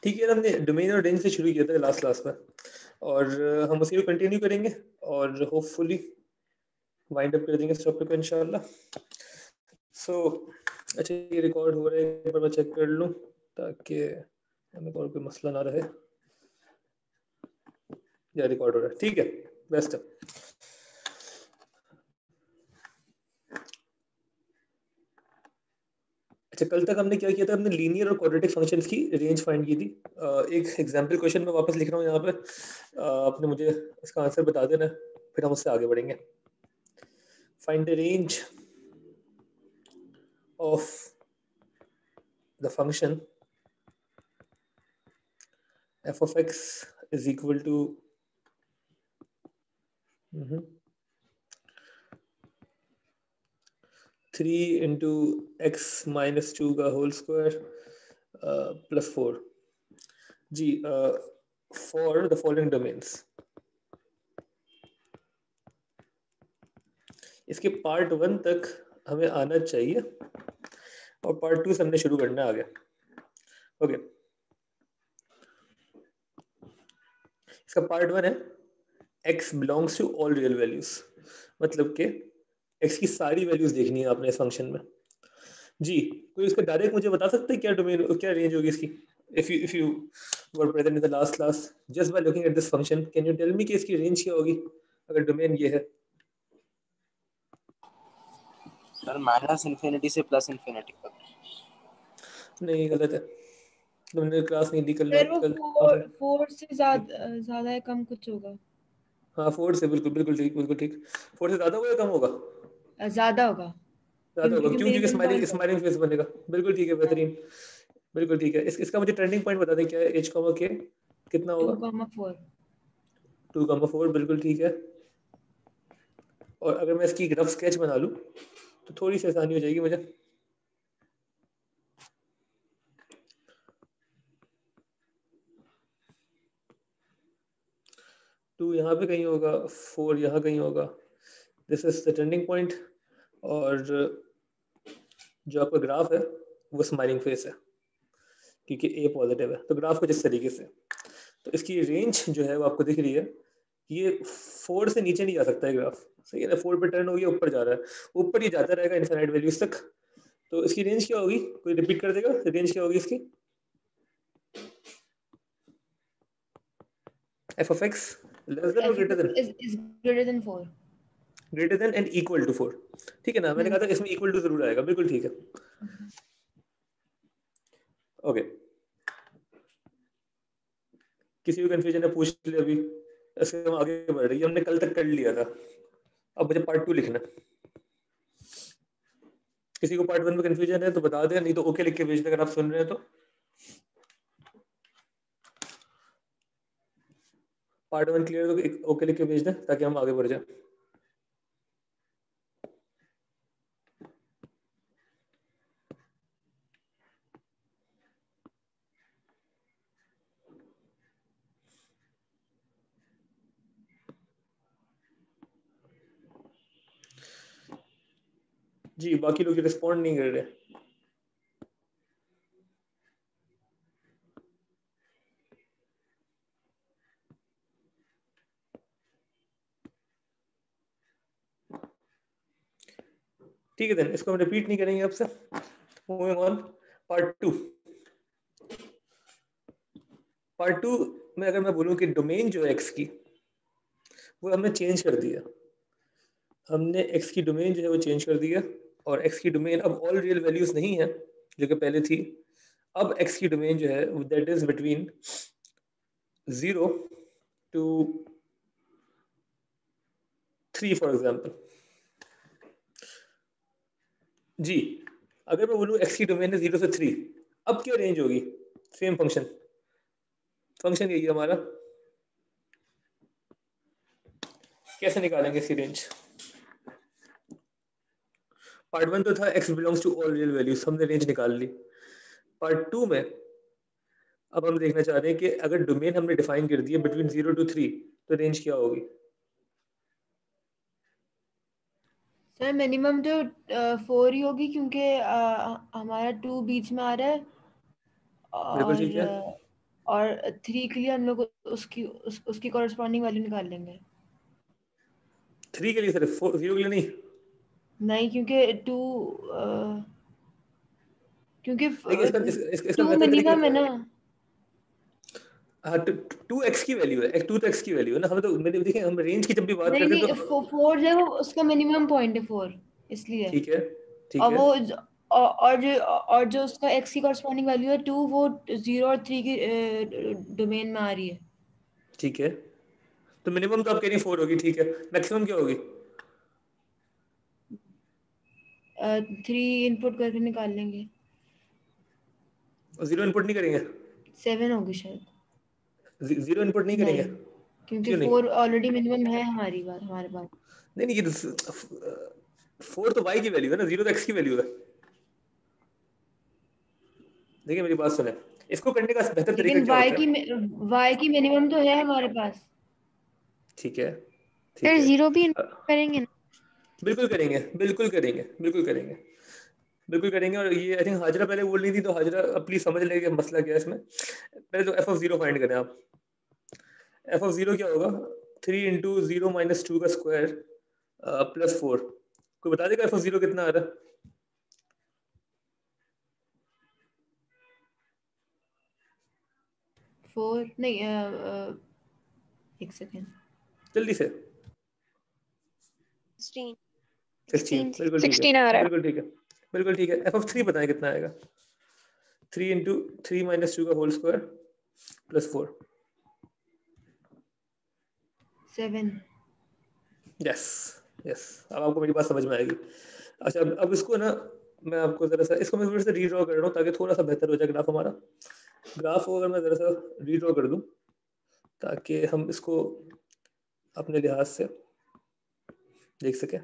ठीक है, हमने डोमेन और रेंज से शुरू किया था लास्ट क्लास में, और हम उसी को कंटिन्यू करेंगे और होपफुली वाइंड अप कर देंगे इस टॉपिक को इंशाल्लाह। सो अच्छा, ये रिकॉर्ड हो रहा है, एक बार मैं चेक कर लूँ ताकि हमें और कोई मसला ना रहे। या रिकॉर्ड हो रहा है, ठीक है, बेस्ट है। अच्छा, कल तक हमने क्या किया था, हमने लीनियर और क्वाड्रेटिक फंक्शंस की रेंज फाइंड की थी। एक एग्जांपल क्वेश्चन मैं वापस लिख रहा हूँ यहाँ पे, आपने मुझे इसका आंसर बता देना, फिर हम उससे आगे बढ़ेंगे। Find the range of the function f of x is equal to 3 into x minus 2 का होल स्क्वायर प्लस 4 जी, फॉर द फॉलोइंग डोमेन्स। इसके पार्ट 1 तक हमें आना चाहिए और पार्ट 2 से हमने शुरू करना आगे। ओके, इसका पार्ट 1 है x belongs to all real values, मतलब कि x की सारी वैल्यूज देखनी है आपने इस फंक्शन में। जी, कोई इसको डायरेक्ट मुझे बता सकते हैं क्या डोमेन, क्या रेंज होगी इसकी? if you were present in the last class, just by looking at this function, can you tell me कि इसकी रेंज क्या होगी अगर डोमेन ये है? सर माइनस इन्फिनिटी से प्लस इन्फिनिटी तक। नहीं, गलत है, तुमने क्लास नहीं दी कल। सर वो 4 से ज्यादा है, कम कुछ होगा। हाँ, 4 से, बिल्कुल बिल्कुल ठीक, बिल्कुल ठीक। 4 से ज्यादा होगा या कम होगा? ज्यादा होगा, ज्यादा होगा, क्यों? क्योंकि main smiling number smiling face बनेगा। बिल्कुल ठीक है, बेहतरीन, बिल्कुल ठीक है। इसका मुझे टर्निंग पॉइंट बता दें, क्या है h, k कितना होगा? 2,4। 2,4, बिल्कुल ठीक है। और अगर मैं इसकी रफ स्केच बना लूँ तो थोड़ी सी आसानी हो जाएगी मुझे। 2 यहाँ पे कहीं होगा, 4 यहाँ कहीं होगा। This is the turning point, और जो आपका ग्राफ है वो स्माइलिंग फेस है क्योंकि ए पॉजिटिव है। तो ग्राफ कुछ इस तरीके से, तो इसकी रेंज जो है वो आपको दिख रही है। ये 4 से नीचे नहीं जा सकता है ग्राफ, सही है ना? 4 पे टर्न हो गया, ऊपर जा रहा है, ऊपर ही जाता रहेगा इनफाइनाइट वैल्यूज तक। तो इसकी रेंज क्या होगी? कोई रिपीट कर देगा? रेंज क्या होगी इसकी? f of x less than or greater than? is greater than 4। Greater than and equal to 4, ठीक है ना? मैंने कहा था इसमें इक्वल टू जरूर आएगा, बिल्कुल ठीक है। ओके, किसी को कंफ्यूजन है पूछ ले अभी, ऐसे हम आगे बढ़ रही है, हमने कल तक कर लिया था, अब मुझे पार्ट 2 लिखना। किसी को पार्ट 1 में कंफ्यूजन है तो बता दें, नहीं तो ओके लिख के भेज दें अगर आप सुन रहे हैं तो। पार्ट 1 क्लियर तो ओके लिख के भेज दें ताकि हम आगे बढ़ जाए। जी, बाकी लोग रिस्पॉन्ड नहीं कर रहे। ठीक है, देन इसको हम रिपीट नहीं करेंगे आपसे। Moving on, part 2। पार्ट 2 में अगर मैं बोलूं कि डोमेन जो है एक्स की, वो हमने चेंज कर दिया। हमने एक्स की डोमेन जो है वो चेंज कर दिया, और एक्स की डोमेन अब ऑल रियल वैल्यूज नहीं है जो कि पहले थी। अब एक्स की डोमेन जो है that is between 0 to 3 for example. जी, अगर मैं बोलूँ एक्स की डोमेन है 0 से 3, अब क्या रेंज होगी? सेम फंक्शन, फंक्शन यही है हमारा, कैसे निकालेंगे इसकी रेंज? पार्ट 1 तो था x belongs to all real values, हमने रेंज निकाल ली। पार्ट 2 में अब हम देखना चाह रहे हैं कि अगर डोमेन हमने डिफाइन कर दिया बिटवीन 0 to 3 तो रेंज क्या होगी? सर मिनिमम तो 4 ही होगी, क्योंकि हमारा 2 बीच में आ रहा है, बिल्कुल ठीक है, और और 3 के लिए हम लोग उसकी कॉरेस्पॉन्डिंग वैल्यू निकाल लेंगे। 3 के लिए सिर्फ, 0 के लिए नहीं? नहीं, क्योंकि 2 क्योंकि देखिए इसका 2 मेथड तरीका मिनिमम है ना। हाँ, 2x की वैल्यू है, 2 तो x की वैल्यू है ना, हमें तो मैंने देखिए हम रेंज की जब भी बात नहीं करते हैं नहीं, तो 4 जो है वो उसका मिनिमम पॉइंट है 4, इसलिए। ठीक है, ठीक और है, वो और जो उसका x की कॉरेस्पॉन्डिंग वैल्यू है 2, वो 0 और 3 की डोमेन में आ रही है। ठीक है। तो मिनिमम तो आप कह रही हैं 4 होगी, ठीक है, मैक्सिमम क्या होगी? 3 इनपुट करके निकाल लेंगे। 0 इनपुट नहीं करेंगे? 7 होगी शायद। 0 इनपुट नहीं करेंगे? नहीं, क्योंकि क्यों नहीं? 4 ऑलरेडी मिनिमम है हमारे पास। नहीं नहीं, ये 4 तो y की वैल्यू है ना, 0 तो x की वैल्यू है। देखिए मेरी बात सुने, इसको करने का बेहतर तरीका लेकिन क्या होता है? y की मिनिमम तो है हमारे पास। ठीक है, ठीक सर है, 0 भी इनपुट करेंगे ना? बिल्कुल करेंगे, बिल्कुल करेंगे, बिल्कुल करेंगे, बिल्कुल करेंगे। और ये आई थिंक हाजरा पहले बोल रही थी, तो हाजरा अब प्लीज समझ लेंगे मसला क्या है इसमें। पहले तो f(0) फाइंड करें आप। f(0) क्या होगा? 3 इंटू 0 माइनस 2 का स्क्वायर प्लस 4। कोई बता देगा f(0) कितना आ रहा है? 4 नहीं, एक सेकेंड। जल्दी से। 16 16, 16 बिल्कुल ठीक है, 16 आ रहा है। बिल्कुल ठीक है, बिल्कुल ठीक है। f(3) बताएं कितना आएगा? 3 इंटू 3 माइनस 2 का whole square plus 4। 7। Yes, yes, अब आपको मेरी बात समझ में आएगी। अच्छा, अब इसको ना मैं आपको जरा सा इसको मैं थोड़ा सा रीड्रॉ कर रहा हूँ, ताकि थोड़ा सा बेहतर हो जाए ग्राफ हमारा। ग्राफ को अगर मैं जरा सा रीड्रॉ कर दूं, ताकि हम इसको अपने लिहाज से देख सकें।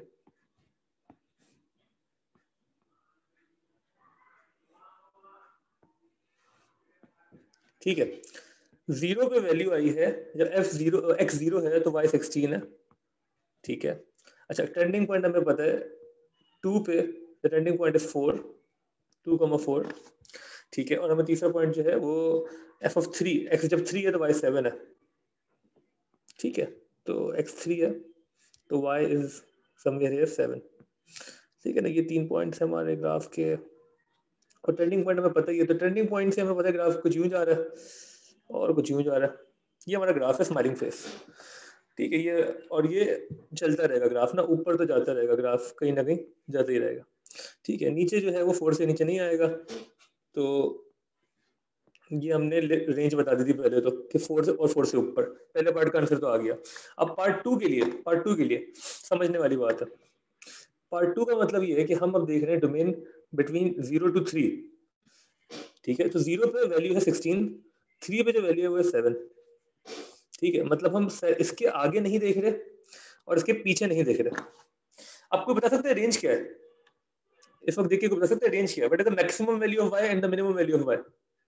ठीक है, 0 पे वैल्यू आई है जब x0 है तो y 16 है, ठीक है। अच्छा, ट्रेंडिंग पॉइंट हमें पता है 2 पे, द ट्रेंडिंग पॉइंट इज 4, 2,4, ठीक है। और हमें तीसरा पॉइंट जो है वो f(3), x जब 3 है तो y 7 है, ठीक है। तो x 3 है तो y इज समवेयर हियर 7, ठीक है ना। ये 3 पॉइंट्स हैं हमारे ग्राफ के, और ट्रेंडिंग पॉइंट हमें पता ही है। तो ट्रेंडिंग पॉइंट से हमें पता है ग्राफ कुछ यूं जा रहा है और कुछ यूं जा रहा है। ये हमारा ग्राफ है स्माइलिंग फेस, ठीक है। ये और ये चलता रहेगा ग्राफ ना, ऊपर तो जाता रहेगा ग्राफ, कहीं ना कहीं जाता ही रहेगा, ठीक है। नीचे जो है वो 4 से नीचे नहीं आएगा। तो ये हमने रेंज बता दी थी पहले तो, कि 4 से और 4 से ऊपर। पहले पार्ट का आंसर तो आ गया। अब पार्ट 2 के लिए समझने वाली बात है। पार्ट 2 का मतलब ये है कि हम अब देख रहे हैं डोमेन बिटवीन 0 to 3, ठीक है। तो 0 पे वैल्यू है 16, 3 पे जो वैल्यू है वो है 7, ठीक है। मतलब हम इसके आगे नहीं देख रहे और इसके पीछे नहीं देख रहे। आपको बता सकते हैं रेंज क्या है? इस वक्त देखिए, को बता सकते हैं रेंज क्या है? What is the maximum value of y and the minimum value of y?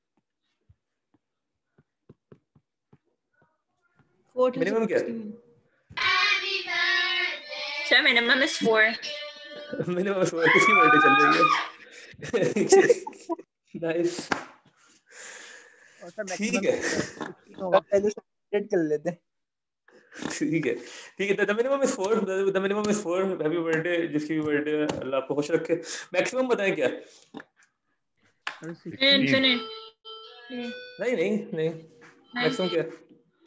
4 till minimum क्या है? 16। Sir, minimum is 4. मिनिमम किसकी बर्थडे चल रही है? नाइस, ठीक है, पहले सेलिब्रेट कर लेते हैं। ठीक है, ठीक है। The minimum is 4, the minimum is 4। Happy birthday जिसकी भी बर्थडे, अल्लाह आपको खुश रखे। मैक्सिमम बताएं क्या? Infinite. नहीं नहीं नहीं, मैक्सिमम क्या है?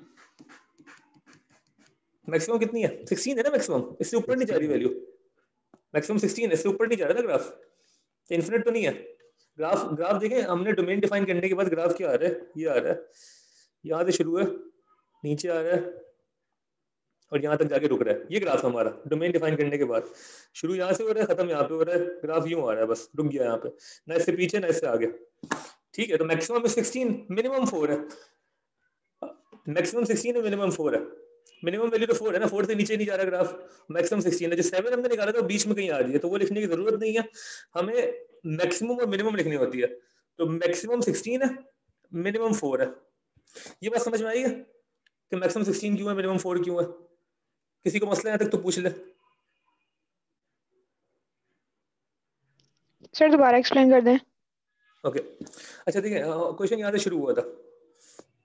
मैक्सिमम कितनी है? 16 है ना मैक्सिमम, इससे ऊपर नहीं जा रही वैल्यू। मैक्सिमम 16 है, इससे ऊपर नहीं जा रहा ना ग्राफ, इन्फिनिट तो नहीं है। ग्राफ ग्राफ देखें, हमने डोमेन डिफाइन करने के बाद ग्राफ क्या आ रहा है? ये आ रहा है, यहाँ से शुरू है, नीचे आ रहा है और यहाँ तक जाके रुक रहा है। ये ग्राफ हमारा डोमेन डिफाइन करने के बाद, शुरू यहाँ से हो रहा है, खत्म यहाँ पे हो रहा है। ग्राफ यूं आ रहा है, बस रुक गया यहाँ पे, ना इससे पीछे ना इससे आगे, ठीक है। तो मैक्सिमम 16, मिनिमम 4 है। मैक्सिमम 16 है, मिनिमम 4 है। मिनिमम वैल्यू तो 4 है ना, 4 से नीचे नहीं जा रहा ग्राफ। मैक्सिमम 16 है, जो 7 हमने निकाला था वो बीच में कहीं आ रही है, तो वो लिखने की जरूरत नहीं है हमें। मैक्सिमम और मिनिमम लिखनी होती है। तो मैक्सिमम 16 है, मिनिमम 4 है। ये बात समझ में आई है कि मैक्सिमम 16 क्यों है, मिनिमम 4 क्यों है? किसी को मसला यहाँ तक तो पूछ ले। सर दोबारा एक्सप्लेन कर दें। ओके, अच्छा ठीक है। क्वेश्चन यहाँ से शुरू हुआ था,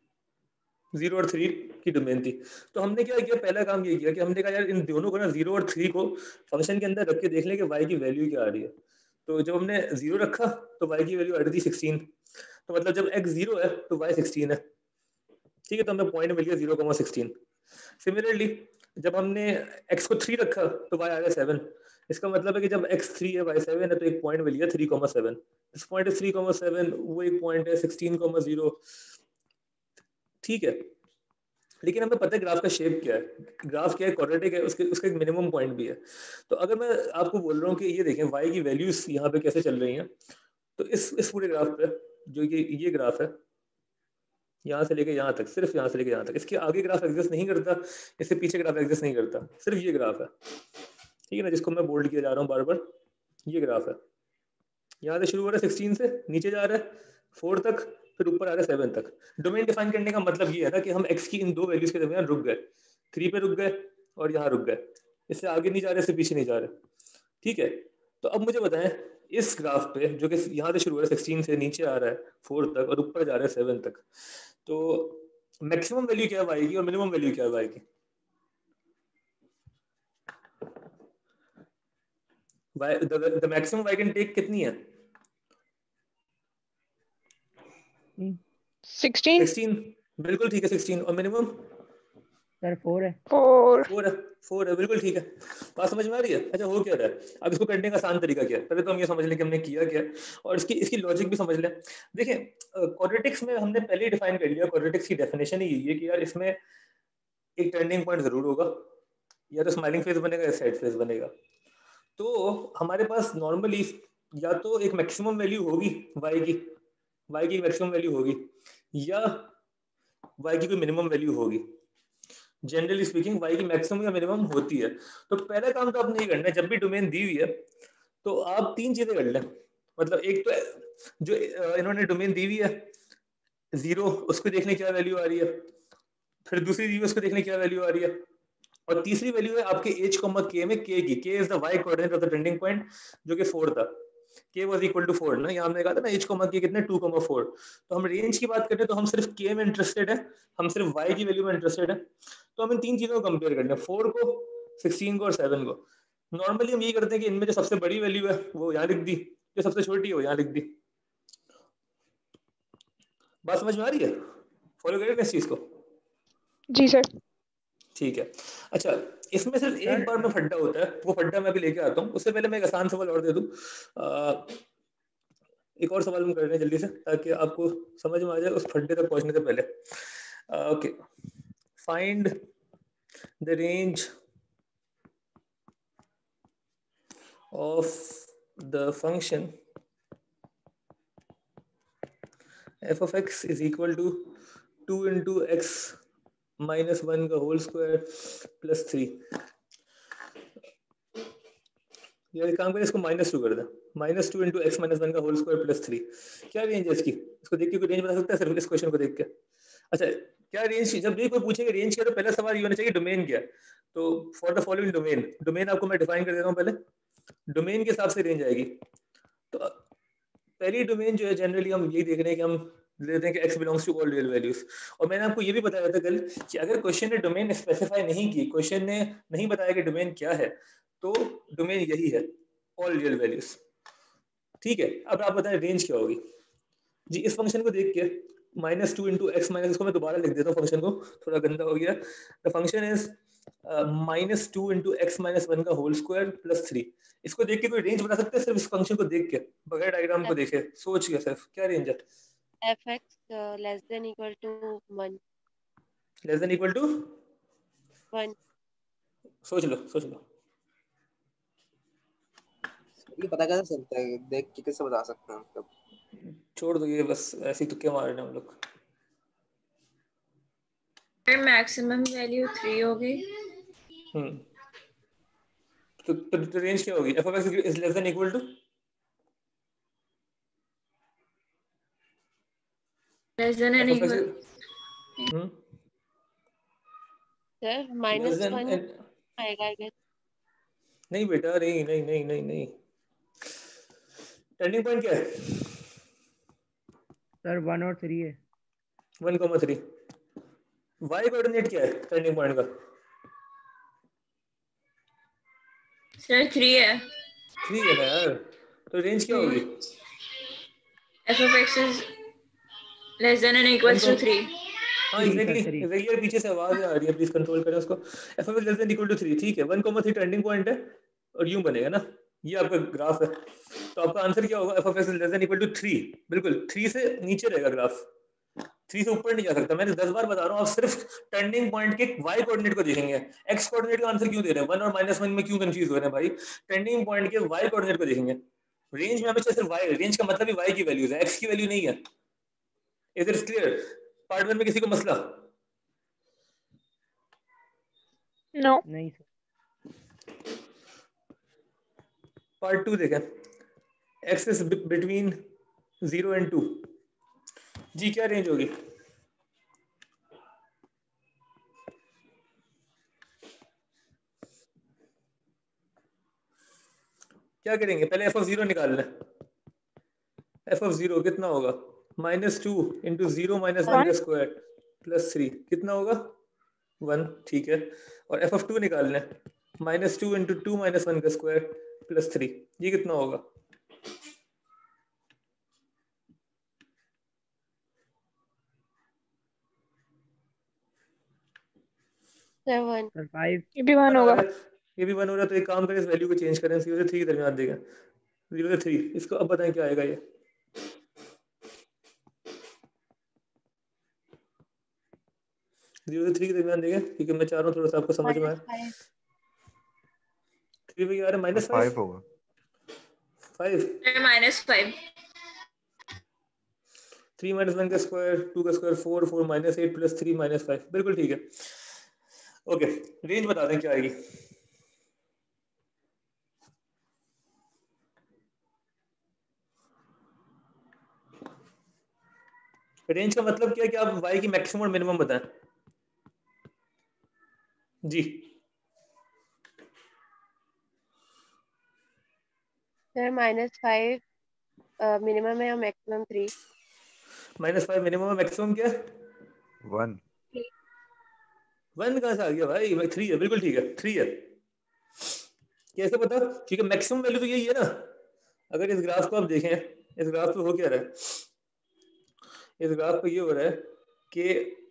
0 और 3 की डोमेन थी। तो हमने क्या किया, पहला काम ये किया कि हमने कहा यार इन दोनों को ना 0 और 3 को फंक्शन के अंदर रख के देख लें कि y की वैल्यू क्या आ रही है। तो जब हमने 0 रखा तो y की वैल्यू आ रही थी 16, तो मतलब जब x 0 है तो y 16 है, ठीक है। तो हमें पॉइंट मिल गया 0,16। सिमिलरली जब हमने x को 3 रखा तो y आ गया 7, इसका मतलब है कि जब x 3 है y 7 है तो एक पॉइंट मिल गया 3,7। दिस पॉइंट इज 3,7, वो एक पॉइंट है 16,0, ठीक है। लेकिन हमें पता है ग्राफ का शेप क्या है, ग्राफ क्या है, क्वाड्रेटिक है, उसके उसका एक मिनिमम पॉइंट भी है। तो अगर मैं आपको बोल रहा हूँ कि ये देखें y की वैल्यूज यहाँ पे कैसे चल रही हैं, तो इस पूरे ग्राफ पे जो ये ग्राफ है, यहाँ से लेके यहाँ तक, सिर्फ यहाँ से लेके यहाँ तक, इसके आगे ग्राफ एग्जिस्ट नहीं करता, इससे पीछे ग्राफ एग्जिस्ट नहीं करता, सिर्फ ये ग्राफ है, ठीक है ना, जिसको मैं बोल्ड किया जा रहा हूँ बार बार। ये ग्राफ है, यहाँ से शुरू हो रहा है 16 से, नीचे जा रहा है 4 तक, फिर ऊपर आ रहा है 7 तक। डोमेन डिफाइन करने का मतलब ये है ना कि हम x की इन दो वैल्यूज के दरमियान रुक गए, 3 पे रुक गए और यहाँ रुक गए, इससे आगे नहीं जा रहे, इससे पीछे नहीं जा रहे, ठीक है। तो अब मुझे बताएं इस ग्राफ पे जो कि यहाँ से शुरू हो रहा है 16 से, नीचे आ रहा है 4 तक और ऊपर जा रहा है 7 तक, तो मैक्सिमम वैल्यू क्या है y की और मिनिमम वैल्यू क्या है y की? the maximum y can take कितनी है? 16, बिल्कुल ठीक है 16, और मिनिमम सर 4 है। 4 है, बिल्कुल ठीक है। बात समझ में आ रही है? अच्छा हो क्या रहा है अब, इसको करने का आसान तरीका क्या है, पहले तो हम ये समझ लें कि हमने किया क्या है और इसकी इसकी लॉजिक भी समझ लें। देखिए क्वाड्रेटिक्स में हमने पहले ही डिफाइन कर लिया, क्वाड्रेटिक्स की डेफिनेशन ही यही है कि यार इसमें एक टर्निंग पॉइंट जरूर होगा, या तो स्माइलिंग फेस बनेगा या सैड फेस बनेगा। तो हमारे पास नॉर्मली या तो एक मैक्सिमम वैल्यू होगी y की मैक्सिमम वैल्यू होगी, या y की कोई मिनिमम वैल्यू होगी। जनरली स्पीकिंग y की मैक्सिमम या मिनिमम होती है। तो पहला काम तो आपने ये करना है, जब भी डोमेन दी हुई है तो आप 3 चीजें कर लें। मतलब एक तो जो इन्होंने डोमेन दी हुई है 0, उसको देखने क्या वैल्यू आ रही है, फिर दूसरी दी हुई उसको देखने क्या वैल्यू आ रही है, और तीसरी वैल्यू है आपके h, k में k की, k is the y coordinate of the trending point जो कि 4 था, k was equal to 4 ना, यहाँ हमने कहा था ना h, k कितने 2,4। तो हम रेंज की बात करें तो हम सिर्फ k में इंटरेस्टेड है, हम सिर्फ y की वैल्यू में इंटरेस्टेड है। तो हम इन तीन चीजों को कंपेयर करते हैं, 4 को, 16 को और 7 को। नॉर्मली हम ये करते हैं कि इनमें जो सबसे बड़ी वैल्यू है वो यहाँ लिख दी, जो सबसे छोटी है वो यहाँ लिख दी। बात समझ में आ रही है? फॉलो करें इस चीज को? जी सर। ठीक है। अच्छा इसमें सिर्फ एक बार में फड्डा होता है, वो फड्डा मैं अभी लेके आता हूँ। उससे पहले मैं एक आसान सवाल और दे दूं, एक और सवाल हम कर रहे हैं जल्दी से ताकि आपको समझ में आ जाए उस फड्डे तक पहुंचने से पहले। Okay, find the range of the function f of x is equal to 2 into x minus 1 का होल स्क्वायर प्लस 3। यार काम करें, इसको -2 कर दें, -2 into x minus 1 का होल स्क्वायर प्लस 3। क्या रेंज है इसकी? इसको देख के कोई रेंज बता सकता है सिर्फ इस क्वेश्चन को देख के? अच्छा क्या रेंज, जब भी कोई पूछेगा रेंज क्या, तो पहला सवाल ये होना चाहिए डोमेन क्या है। तो for the following domain, domain आपको मैं डिफाइन कर दे रहा हूँ पहले, डोमेन के हिसाब से रेंज आएगी। तो पहली डोमेन जो है जनरली हम यही देख रहे हैं कि हम लेते हैं कि x belongs to all real values. और मैंने आपको ये भी बताया था कल कि अगर क्वेश्चन ने डोमेन स्पेसिफाई नहीं की, क्वेश्चन ने नहीं बताया कि डोमेन क्या है, तो डोमेन यही है, ऑल रियल वैल्यूज, ठीक है। अब आप बताएं रेंज क्या होगी जी। इस फंक्शन को देख के -2 into x माइनस, इसको मैं दोबारा लिख देता हूँ, फंक्शन को थोड़ा गंदा हो गया। The function is -2 into x minus 1 का होल स्क्वायर प्लस 3। इसको देख के कोई रेंज बता सकते हैं सिर्फ इस फंक्शन को देख के, बगैर डायग्राम को देखे, सोच के सिर्फ क्या रेंज है? fx less than equal to 1, less than equal to 1। सोच लो सोच लो। ये पता कैसे चलता है, देख के कैसे बता सकते हैं मतलब? छोड़ दो ये, बस ऐसे ही तुक्के मार रहे हैं हम लोग। मैक्सिमम वैल्यू 3 होगी। तो रेंज क्या होगी? f of x is less than equal to less than and f of equal. x sir less than -1 आएगा आई गेस। नहीं बेटा, नहीं नहीं नहीं नहीं नहीं, टर्निंग पॉइंट क्या है? सर 1 और 3 है। 1,3। y कोऑर्डिनेट क्या है टर्निंग पॉइंट का? सर 3 है। 3 है ना यार, तो रेंज क्या होगी? f of x is less than and equals to 3. हाँ एग्जैक्टली यार, पीछे से आवाज आ रही है, प्लीज कंट्रोल करें उसको। f of x less than equal to 3, ठीक है, 1,3 टर्निंग पॉइंट है और यूं बनेगा ना, ये आपका ग्राफ है। तो आपका आंसर क्या होगा? f of x less than equal to 3, बिल्कुल 3 से नीचे रहेगा ग्राफ, 3 से ऊपर नहीं जा सकता। मैंने 10 बार बता रहा हूँ, आप सिर्फ टर्निंग पॉइंट के y कोऑर्डिनेट को देखेंगे, x कोऑर्डिनेट का आंसर क्यों दे रहे हैं? 1 और -1 में क्यों कंफ्यूज हो रहे हैं भाई? टर्निंग पॉइंट के y कोऑर्डिनेट को देखेंगे। रेंज में हमेशा सिर्फ y, रेंज का मतलब ही y की वैल्यूज है, x की वैल्यू नहीं है। Is it clear? पार्ट 1 में किसी को मसला? नो नहीं सर। पार्ट 2 देखें, x इज बिटवीन 0 and 2, जी क्या रेंज होगी? क्या करेंगे? पहले f of 0 निकाल लें। f of 0 कितना होगा? -2 into 0 minus 1 का स्क्वायर प्लस 3 कितना होगा? 1, ठीक है। और f of 2 निकाल लें, -2 into 2 minus 1 का स्क्वायर प्लस 3, ये कितना होगा? 7. सर 5। ये भी 1 होगा। ये भी 1 हो रहा है, तो एक काम करें, इस वैल्यू को चेंज करें, 0 से 3 के दरमियान देगा, 0 से 3, इसको अब बताएं क्या आएगा ये? जीरो से 3 के दरमियान देगा, क्योंकि मैं चाह रहा हूँ थोड़ा सा आपको समझ में आए। -5. 3 पे आ रहा है -5 होगा। 5 -5. 3 minus 1 का स्क्वायर, 2 का स्क्वायर 4, 4 -8 प्लस 3 -5, बिल्कुल ठीक है। ओके, रेंज बता दें क्या आएगी? रेंज का मतलब क्या है कि आप y की मैक्सिमम और मिनिमम बताएं। जी सर -5 मिनिमम है और मैक्सिमम 3. -5 मिनिमम और मैक्सिमम क्या है? 1 1 कहाँ से आ गया भाई? 3 है, बिल्कुल ठीक है, 3 है। कैसे पता? क्योंकि मैक्सिमम वैल्यू तो यही है ना। अगर इस ग्राफ को आप देखें, इस ग्राफ पे हो क्या रहा है? इस ग्राफ पे ये हो रहा है कि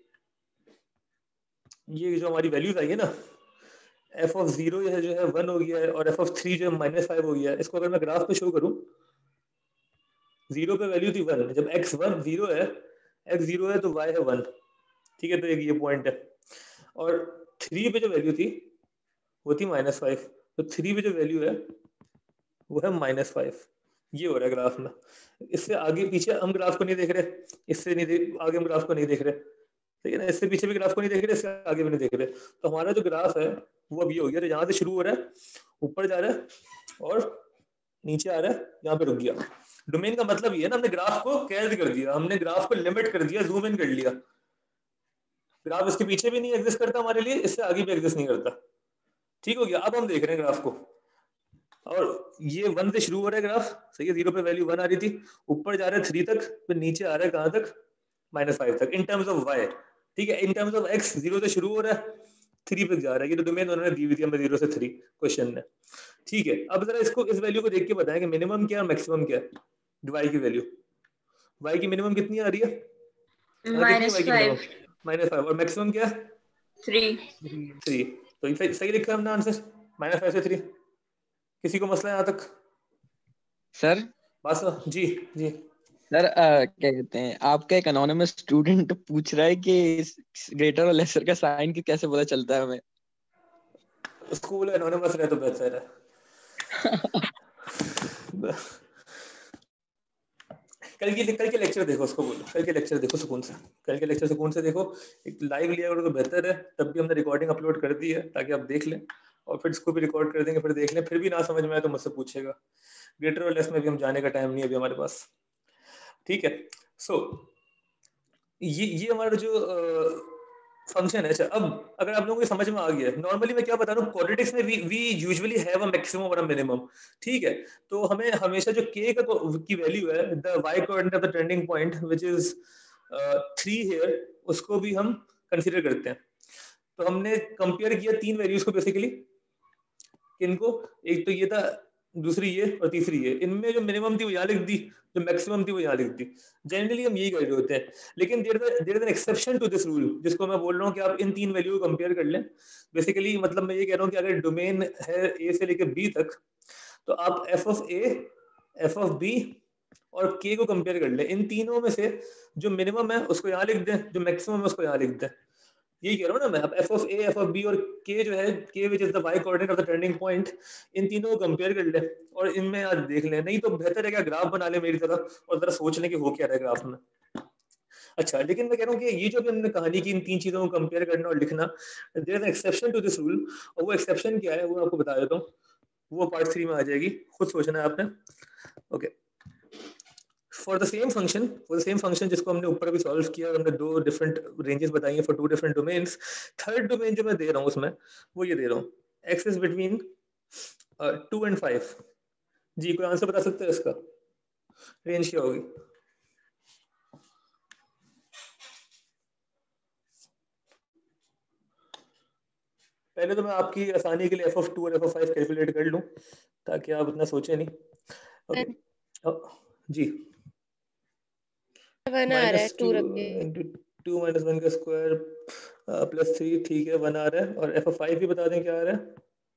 ये जो हमारी वैल्यूज आई है ना, f of 0 जो है 1 हो गया है, और f of 3 जो है -5 हो गया है। इसको अगर मैं ग्राफ पे शो करूं, 0 पे वैल्यू थी 1, जब x1 0 है, x 0 है तो y है 1, ठीक है, तो एक ये पॉइंट है। और 3 पे जो वैल्यू थी वो थी -5, तो 3 पे जो वैल्यू है वो है -5, ये हो रहा है ग्राफ में। इससे आगे पीछे हम ग्राफ को नहीं देख रहे, इससे नहीं आगे हम ग्राफ को नहीं देख रहे, ठीक है ना, इससे पीछे भी ग्राफ को नहीं देख रहे, इससे आगे भी नहीं देख रहे। तो हमारा जो ग्राफ है वो अब ये हो गया, तो यहाँ से शुरू हो रहा है, ऊपर जा रहा है और नीचे आ रहा है, यहाँ पे रुक गया। डोमेन का मतलब ये है ना, हमने ग्राफ को कैद कर दिया, हमने ग्राफ को लिमिट कर दिया, जूम इन कर लिया। ग्राफ इसके पीछे भी नहीं एग्जिस्ट करता हमारे लिए, इससे आगे भी एग्जिस्ट नहीं करता, ठीक हो गया। अब हम देख रहे हैं ग्राफ को, और ये 1 से शुरू हो रहा है ग्राफ, सही है, 0 पे वैल्यू 1 आ रही थी, ऊपर जा रहा है 3 तक, फिर नीचे आ रहा है कहाँ तक? -5 तक, इन टर्म्स ऑफ y, ठीक है। इन टर्म्स ऑफ x 0 से शुरू हो रहा है, 3 पे जा रहा है, ये तो डोमेन उन्होंने दी हुई थी हमें 0 से 3 क्वेश्चन में, ठीक है। अब जरा इसको, इस वैल्यू को देख के बताएं कि मिनिमम क्या और मैक्सिमम क्या है। y की वैल्यू, y की मिनिमम कितनी आ रही है? -5. -5, और मैक्सिमम क्या है? 3. 3, तो ये सही लिखा है हमने आंसर, -5 से 3। किसी को मसला है यहाँ तक? सर बस जी जी सर क्या कहते हैं, आपका एक अनोनिमस स्टूडेंट पूछ रहा है कि ग्रेटर और लेसर का साइन की कैसे पता चलता है हमें? स्कूल एनोनिमस रहे तो बेहतर है। कल के लेक्चर देखो, उसको बोलो कल के लेक्चर देखो सुकून से, कल के लेक्चर सुकून से देखो, एक लाइव लिया करो तो बेहतर है। तब भी हमने रिकॉर्डिंग अपलोड कर दी है ताकि आप देख लें, और फिर इसको भी रिकॉर्ड कर देंगे, फिर देख लें, फिर भी ना समझ में आए तो मुझसे पूछेगा। ग्रेटर और लेस में भी हम जाने का टाइम नहीं है अभी हमारे पास, ठीक है। सो ये हमारा जो फंक्शन है। अच्छा, अब अगर आप लोगों को समझ में आ गया, नॉर्मली मैं क्या बता रहा हूँ, क्वाड्रेटिक्स में we usually have a maximum और अ मिनिमम, ठीक है। तो हमें हमेशा जो k की वैल्यू है, the y coordinate of the turning point which is 3 here, उसको भी हम कंसीडर करते हैं। तो हमने कंपेयर किया 3 वैल्यूज को बेसिकली, इनको, एक तो ये था, दूसरी ये और तीसरी ये। इनमें जो मिनिमम थी वो यहाँ लिख दी, जो मैक्सिमम थी वो यहाँ लिख दी। जनरली हम यही कर रहे होते हैं, लेकिन there is an exception to this rule, जिसको मैं बोल रहा हूँ कि आप इन 3 वैल्यू को कंपेयर कर लें। बेसिकली मतलब मैं ये कह रहा हूँ कि अगर डोमेन है ए से लेकर बी तक, तो आप F of A, F of B और के को कंपेयर कर लें। इन तीनों में से जो मिनिमम है उसको यहाँ लिख दें, जो मैक्सिमम है उसको यहाँ लिख दें। यही कह रहा हूँ ना मैं। अब F of A, F of B और के जो है, K which is the Y coordinate of the turning point, इन तीनों को कंपेयर कर ले और इनमें आज देख लें। नहीं तो बेहतर है कि ग्राफ बना ले मेरी तरह और जरा सोच लें कि हो क्या रहा है ग्राफ में। अच्छा, लेकिन मैं कह रहा हूँ कि ये जो भी हमने कहानी की इन 3 चीजों को कंपेयर करना और लिखना, there is an exception to this rule. और वो एक्सेप्शन क्या है वो आपको बता देता हूँ, वो पार्ट 3 में आ जाएगी, खुद सोचना है आपने। Okay, for the same function जिसको हमने ऊपर भी सॉल्व किया, हमने 2 डिफरेंट रेंजेस बताई हैं for 2 different domains. Third domain जो मैं दे रहा हूँ उसमें वो ये दे रहा हूँ, x इज बिटवीन 2 and 5। जी, कोई आंसर बता सकते हैं इसका? रेंज क्या होगी? पहले तो मैं आपकी आसानी के लिए f of 2 और f of 5 कैलकुलेट कर लूँ ताकि आप इतना सोचें नहीं। ओके, जी, 1 आ रहा है, 2 रख के। टू माइनस 1 का स्क्वायर प्लस 3, ठीक है, 1 आ रहा है। और एफ ऑफ 5 भी बता दें क्या आ रहा है?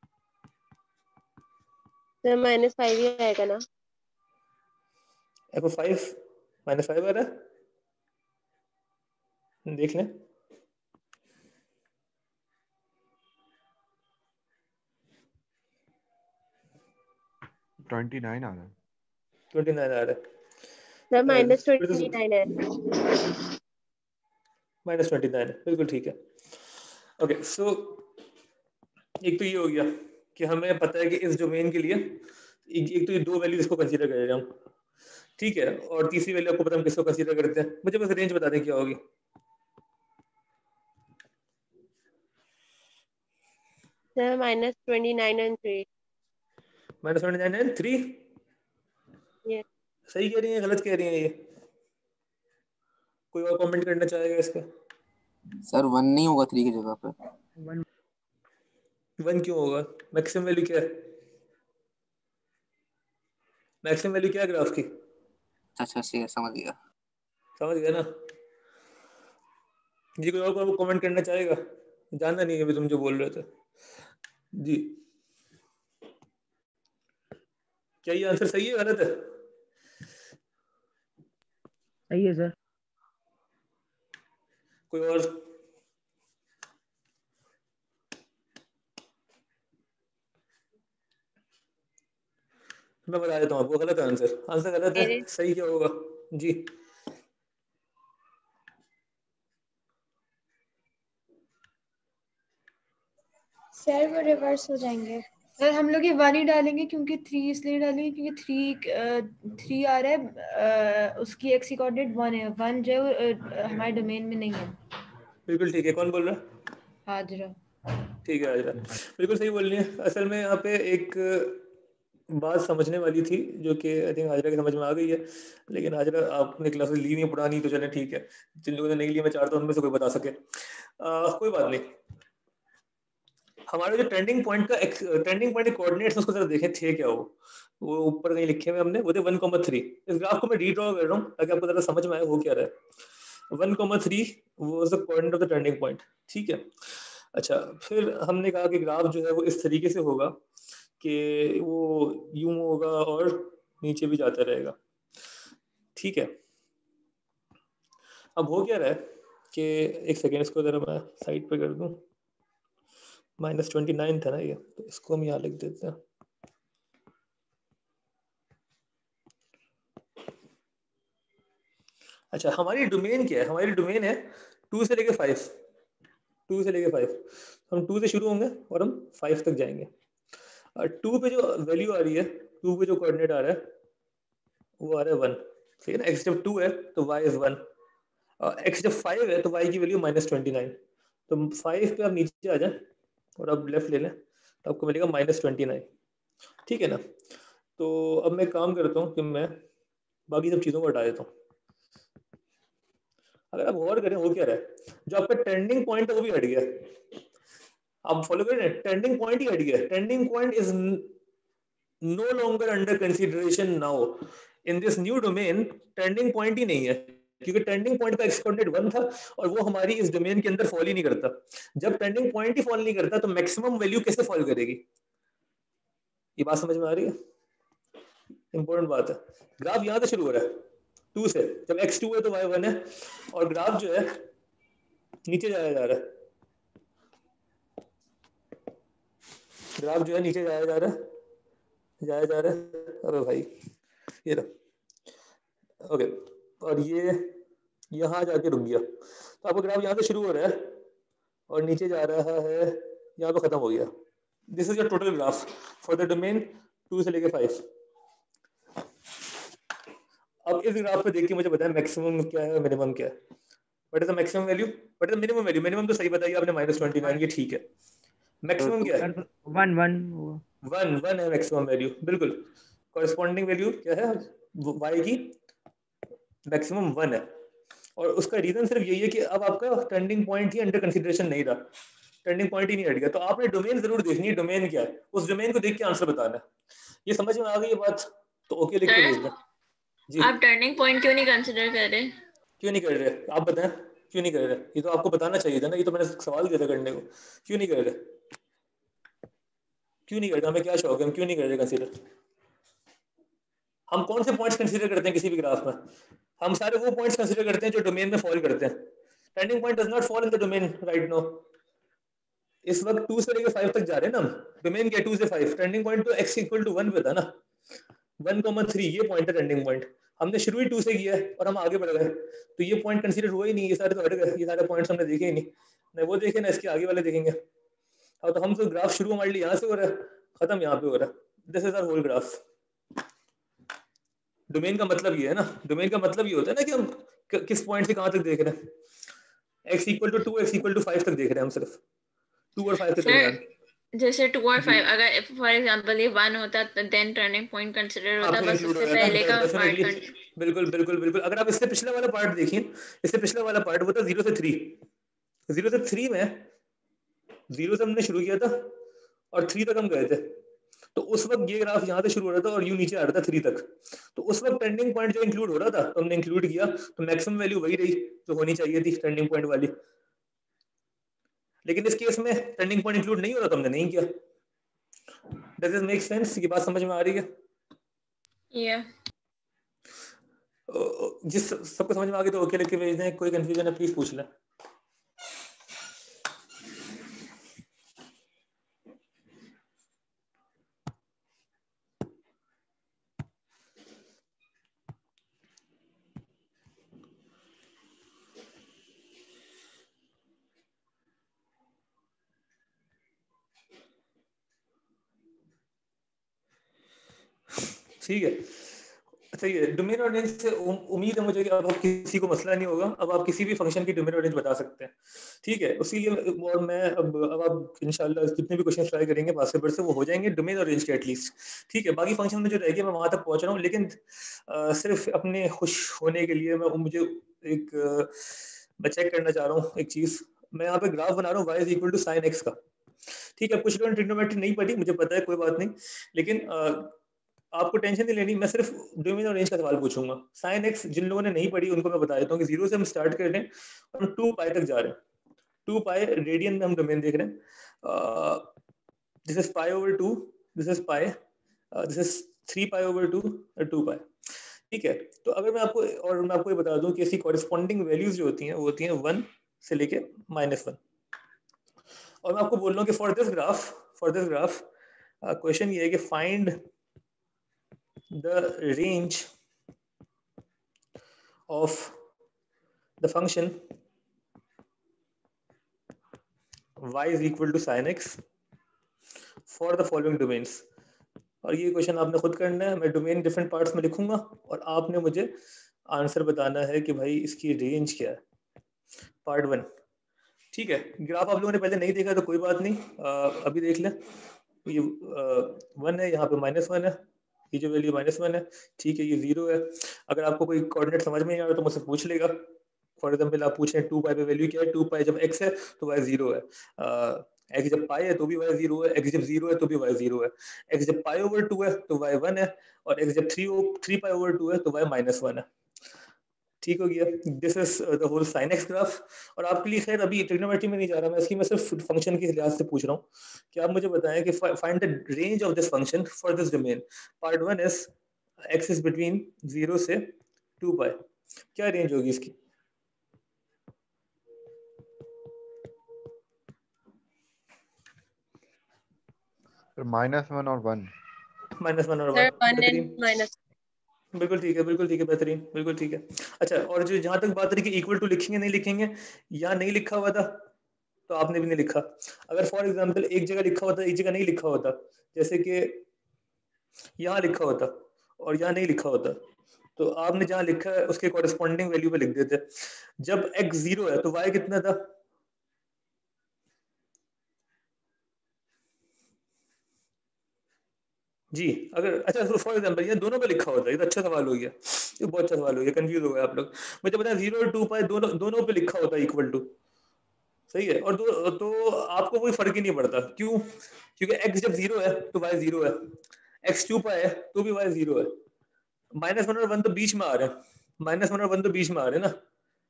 सर -5 ही आएगा ना? एफ ऑफ 5 -5 आ रहा है, देख लें। $29 आ रहा है। 29 आ रहा है। सर फिर तो -29 है। -29 है, बिल्कुल ठीक है। ओके, सो एक तो ये हो गया कि हमें पता है कि इस डोमेन के लिए एक तो ये 2 वैल्यू इसको कंसीडर कर रहे हैं हम, ठीक है। और तीसरी वैल्यू आपको पता हम किसको कंसीडर करते हैं? मुझे बस रेंज बता दें क्या होगी। Sir -29 and 3। -29 and 3 ये सही कह रही हैं, गलत कह रही हैं ये? कोई और कमेंट करना चाहेगा इस पे? सर 1 नहीं होगा 3 की जगह पे? 1 क्यों होगा? मैक्सिमम वैल्यू क्या है? मैक्सिमम वैल्यू क्या है ग्राफ की? अच्छा सही है, समझ गया। समझ गया ना जी? कोई और कमेंट करना चाहेगा? जानना नहीं है अभी तुम जो बोल रहे थे जी। क्या ये आंसर सही है गलत है? सही है सर। कोई और? मैं बता देता हूँ आपको, गलत है आंसर। आंसर गलत है, मेरे सही क्या होगा जी? सर वो रिवर्स हो जाएंगे। सर हम लोग ये 1 ही डालेंगे क्योंकि 3 इसलिए डालेंगे क्योंकि 3 आ रहा है, उसकी एक्स कोऑर्डिनेट 1 है। 1 जो है हमारे डोमेन में नहीं है। बिल्कुल ठीक है। कौन बोल रहा है? हाजरा। ठीक है हाजरा, बिल्कुल सही बोल रही है। असल में यहाँ पे एक बात समझने वाली थी जो कि आई थिंक हाजरा की समझ में आ गई है, लेकिन हाजरा आपने क्लासेस ली नहीं पुरानी, तो चले ठीक है। जिन लोगों ने नहीं ली मैं चाहता हूँ उनमें से कोई बता सके। कोई बात नहीं। हमारे जो ट्रेंडिंग पॉइंट के कोऑर्डिनेट्स उसको जरा देखें थे क्या वो ऊपर कहीं लिखे हुए हमने, वो थे 1,3। इस ग्राफ को मैं रीड्रॉ कर रहा हूँ ताकि आपको जरा समझ में आए हो क्या रहा है। 1,3 was the coordinate of the turning point, ठीक है। अच्छा, फिर हमने कहा कि ग्राफ जो है वो इस तरीके से होगा कि वो यूं होगा और नीचे भी जाता रहेगा, ठीक है। अब हो क्या रहा है कि एक सेकेंड, इसको जरा मैं साइड पे कर दूं। -29 था ना ये, तो इसको हम यहाँ लिख देते हैं। अच्छा, हमारी डोमेन क्या है? हमारी डोमेन है 2 से लेके 5। 2 से लेके 5, हम 2 से शुरू होंगे और हम 5 तक जाएंगे। और 2 पे जो वैल्यू आ रही है, 2 पे जो कोऑर्डिनेट आ रहा है वो आ रहा है 1, ठीक है ना। x जब 2 है तो y इज 1, और x जब 5 है तो y की वैल्यू -29। तो 5 पे आप नीचे आ जाए और आप लेफ्ट ले लें तो आपको मिलेगा -29, ठीक है ना। तो अब मैं काम करता हूँ कि मैं बाकी सब चीज़ों को हटा देता हूँ। अगर आप गौर करें हो क्या रहा है, जो आपका ट्रेंडिंग पॉइंट है वो भी हट गया, आप फॉलो करें, ट्रेंडिंग पॉइंट ही हट गया, trending point is no longer under consideration now in this new domain, trending point ही नहीं है, क्योंकि ट्रेंडिंग पॉइंट का एक्सकोऑर्डिनेट 1 था और वो हमारी इस डोमेन के अंदर फॉल ही नहीं करता। जब ट्रेंडिंग पॉइंट ही फॉल नहीं करता तो मैक्सिमम वैल्यू कैसे फॉल करेगी, ये बात समझ में आ रही है? इंपॉर्टेंट बात है। ग्राफ यहां से शुरू हो रहा है 2 से, जब x2 है तो y1 है, और ग्राफ जो है नीचे जाया जा रहा है, ग्राफ जो है नीचे जाया जा रहा है, अरे भाई ये रहा, ओके, और ये यहाँ जाके रुक गया, तो आपका ग्राफ यहाँ से शुरू हो रहा है और नीचे जा रहा है, यहाँ पे खत्म हो गया। This is your total graph for the domain 2 से लेके 5। अब इस ग्राफ पे देख के मुझे बताएं मैक्सिमम क्या है और मिनिमम क्या है। What is the maximum value, what is the minimum value? Minimum तो सही बताइए आपने -29, ये ठीक है। मैक्सिमम क्या है? 1 है मैक्सिमम वैल्यू, बिल्कुल। कॉरेस्पॉन्डिंग वैल्यू क्या है y की? मैक्सिमम 1 है, और उसका रीजन सिर्फ यही है कि अब आपका ट्रेंडिंग पॉइंट ही अंडर कंसीडरेशन नहीं रहा, ट्रेंडिंग पॉइंट ही नहीं हट गया। तो आपने डोमेन जरूर देखनी है, डोमेन क्या है, उस डोमेन को देख के आंसर बताना है। ये समझ में आ गई ये बात? तो ओके लिख के भेज दें। जी, आप टर्निंग पॉइंट क्यों नहीं कंसिडर कर रहे? क्यों नहीं कर रहे आप बताएं, क्यों नहीं कर रहे? ये तो आपको बताना चाहिए था ना, ये तो मैंने सवाल दिया था करने को, क्यों नहीं कर रहे? क्यों नहीं करते? हमें क्या शौक है, हम क्यों नहीं कर रहे कंसीडर? हम कौन से पॉइंट्स कंसीडर करते हैं किसी भी ग्राफ में? हम सारे वो पॉइंट्स कंसीडर करते हैं जो डोमेन में फॉल करते हैं। Trending point does not fall in the domain right now. इस वक्त 2 से लेकर 5 तक जा रहे हैं ना हम, डोमेन के 2 से 5, ट्रेंडिंग पॉइंट तो x = 1 पे था ना, 1,3 ये पॉइंट है ट्रेंडिंग पॉइंट। हमने शुरू ही 2 से किया है और हम आगे बढ़ गए, तो ये पॉइंट कंसीडर हुआ ही नहीं, ये सारे तो हट गए, ये सारे पॉइंट्स हमने देखे ही नहीं, ना वो देखे ना इसके आगे वाले देखेंगे। अब तो हम तो ग्राफ शुरू हमारे लिए यहाँ से हो रहा है, खत्म यहाँ पे हो रहा है, this is our whole graph. Domain का मतलब ये है ना, डोमेन का मतलब ये होता है ना कि हम किस पॉइंट से कहाँ तक देख रहे हैं। x = 2, x = 5 तक देख रहे हैं हम, सिर्फ 2 और 5 के दरमियान। जैसे 2 और 5, अगर फॉर एग्जांपल ये 1 होता तो देन टर्निंग पॉइंट कंसीडर होता, बस उससे पहले का पार्ट। बिल्कुल बिल्कुल बिल्कुल। अगर आप इससे पिछला वाला पार्ट देखिए, इससे पिछला वाला पार्ट वो था 0 से 3, 0 से 3 में 0 से हमने शुरू किया था और 3 तक हम गए थे, तो उस वक्त ये ग्राफ यहाँ से शुरू हो रहा था और यू नीचे आ रहा था 3 तक, तो उस वक्त ट्रेंडिंग पॉइंट जो इंक्लूड हो रहा था तो हमने इंक्लूड किया, तो मैक्सिमम वैल्यू वही रही जो होनी चाहिए थी ट्रेंडिंग पॉइंट वाली। लेकिन इस केस में ट्रेंडिंग पॉइंट इंक्लूड नहीं हो रहा तो हमने नहीं किया। Does it make sense? ये बात समझ में आ रही है? जिस सबको समझ में आ गई तो ओके लिख के भेज दें, कोई कंफ्यूजन है प्लीज पूछ लें। ठीक है, अच्छा ये डोमेन और रेंज से उम्मीद है मुझे कि अब किसी को मसला नहीं होगा, अब आप किसी भी फंक्शन की डोमेन और रेंज बता सकते हैं, ठीक है। उसी लिए और मैं अब आप इंशाल्लाह जितने भी क्वेश्चन ट्राई करेंगे बास्केटबॉल से वो हो जाएंगे डोमेन और रेंज के एटलीस्ट, ठीक है। बाकी फंक्शन में जो रह गया मैं वहां तक पहुंच रहा हूँ, लेकिन सिर्फ अपने खुश होने के लिए मुझे मैं चेक करना चाह रहा हूँ एक चीज। मैं यहाँ पे ग्राफ बना रहा हूँ y = sin x का, ठीक है। कुछ लोगों ने ट्रिग्नोमेट्री नहीं पढ़ी, मुझे पता है, कोई बात नहीं, लेकिन आपको टेंशन नहीं लेनी, मैं सिर्फ डोमेन और रेंज का सवाल पूछूंगा। sin x जिन लोगों ने नहीं पढ़ी उनको मैं बता देता हूँ कि 0 से हम स्टार्ट कर रहे हैं और हम 2 पाई तक जा रहे हैं, 2 पाई रेडियन में हम डोमेन देख रहे हैं। This is π/2, this is pi, this is 3 π/2 और 2 पाई, ठीक है। तो अगर मैं आपको ये बता दूं कि इसकी कॉरेस्पॉन्डिंग वैल्यूज जो होती हैं वो होती हैं 1 से लेके -1, और मैं आपको बोल रहा हूँ कि फॉर दिस ग्राफ क्वेश्चन ये है कि find the range of the function y = sin x for the following domains। और ये क्वेश्चन आपने खुद करना है, मैं डोमेन डिफरेंट पार्ट्स में लिखूंगा और आपने मुझे आंसर बताना है कि भाई इसकी रेंज क्या है। पार्ट 1, ठीक है। ग्राफ आप लोगों ने पहले नहीं देखा तो कोई बात नहीं, अभी देख लें। ये 1 है, यहाँ पे -1 है, ये जो वैल्यू -1 है, ठीक है, ये 0 है। अगर आपको कोई कोऑर्डिनेट समझ में नहीं आ रहा तो मुझसे पूछ लेगा, फॉर एग्जाम्पल आप पूछ रहे हैं 2 पाई पे वैल्यू क्या है, 2 पाई जब x है तो y 0 है, x जब पाई है तो भी y 0 है, x जब 0 है तो भी y 0 है, x जब पाई ओवर 2 है तो y 1 है, और x जब 3 पाई ओवर 2 है तो y -1 है। ठीक हो गया, this is the whole sin x graph. और आपके लिए खैर अभी ट्रिग्नोमेट्री में नहीं जा रहा मैं, इसकी मैं सिर्फ फंक्शन के लिहाज से पूछ रहा हूँ कि आप मुझे बताएं कि find the range of this function for this domain. Part 1 is x is between 0 से 2 पाई, क्या रेंज होगी इसकी? -1 और 1। -1 और सर 1, 1 बेहतरीन, एंड माइनस। बिल्कुल ठीक है, बिल्कुल ठीक है, बेहतरीन, बिल्कुल ठीक है। अच्छा, और जो जहां तक बात रही कि इक्वल टू लिखेंगे नहीं लिखेंगे, यहाँ नहीं लिखा हुआ था तो आपने भी नहीं लिखा। अगर फॉर एग्जांपल एक जगह लिखा होता एक जगह नहीं लिखा होता, जैसे कि यहाँ लिखा होता और यहाँ नहीं लिखा होता, तो आपने जहाँ लिखा है उसके कॉरेस्पॉन्डिंग वैल्यू पे लिख देते। जब x 0 है तो y कितना था? जी, अगर अच्छा फॉर एग्जांपल ये दोनों पे लिखा होता, ये तो अच्छा सवाल हो गया, ये बहुत अच्छा सवाल हो गया, कंफ्यूज हो गए आप लोग। मुझे पता है 0 और 2 पाई दोनों दोनों पे लिखा होता इक्वल टू, सही है, और तो आपको कोई फर्क ही नहीं पड़ता। क्यों? क्योंकि x जब 0 है तो y 0 है, x 2 पाई है तो भी y 0 है, -1 और 1 तो बीच में आ रहे हैं, -1 और 1 तो बीच में आ रहे हैं ना।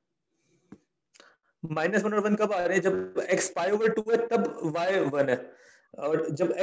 -1 और 1 कब आ रहे हैं? जब x पाई ओवर 2 है तब y 1 है, और जब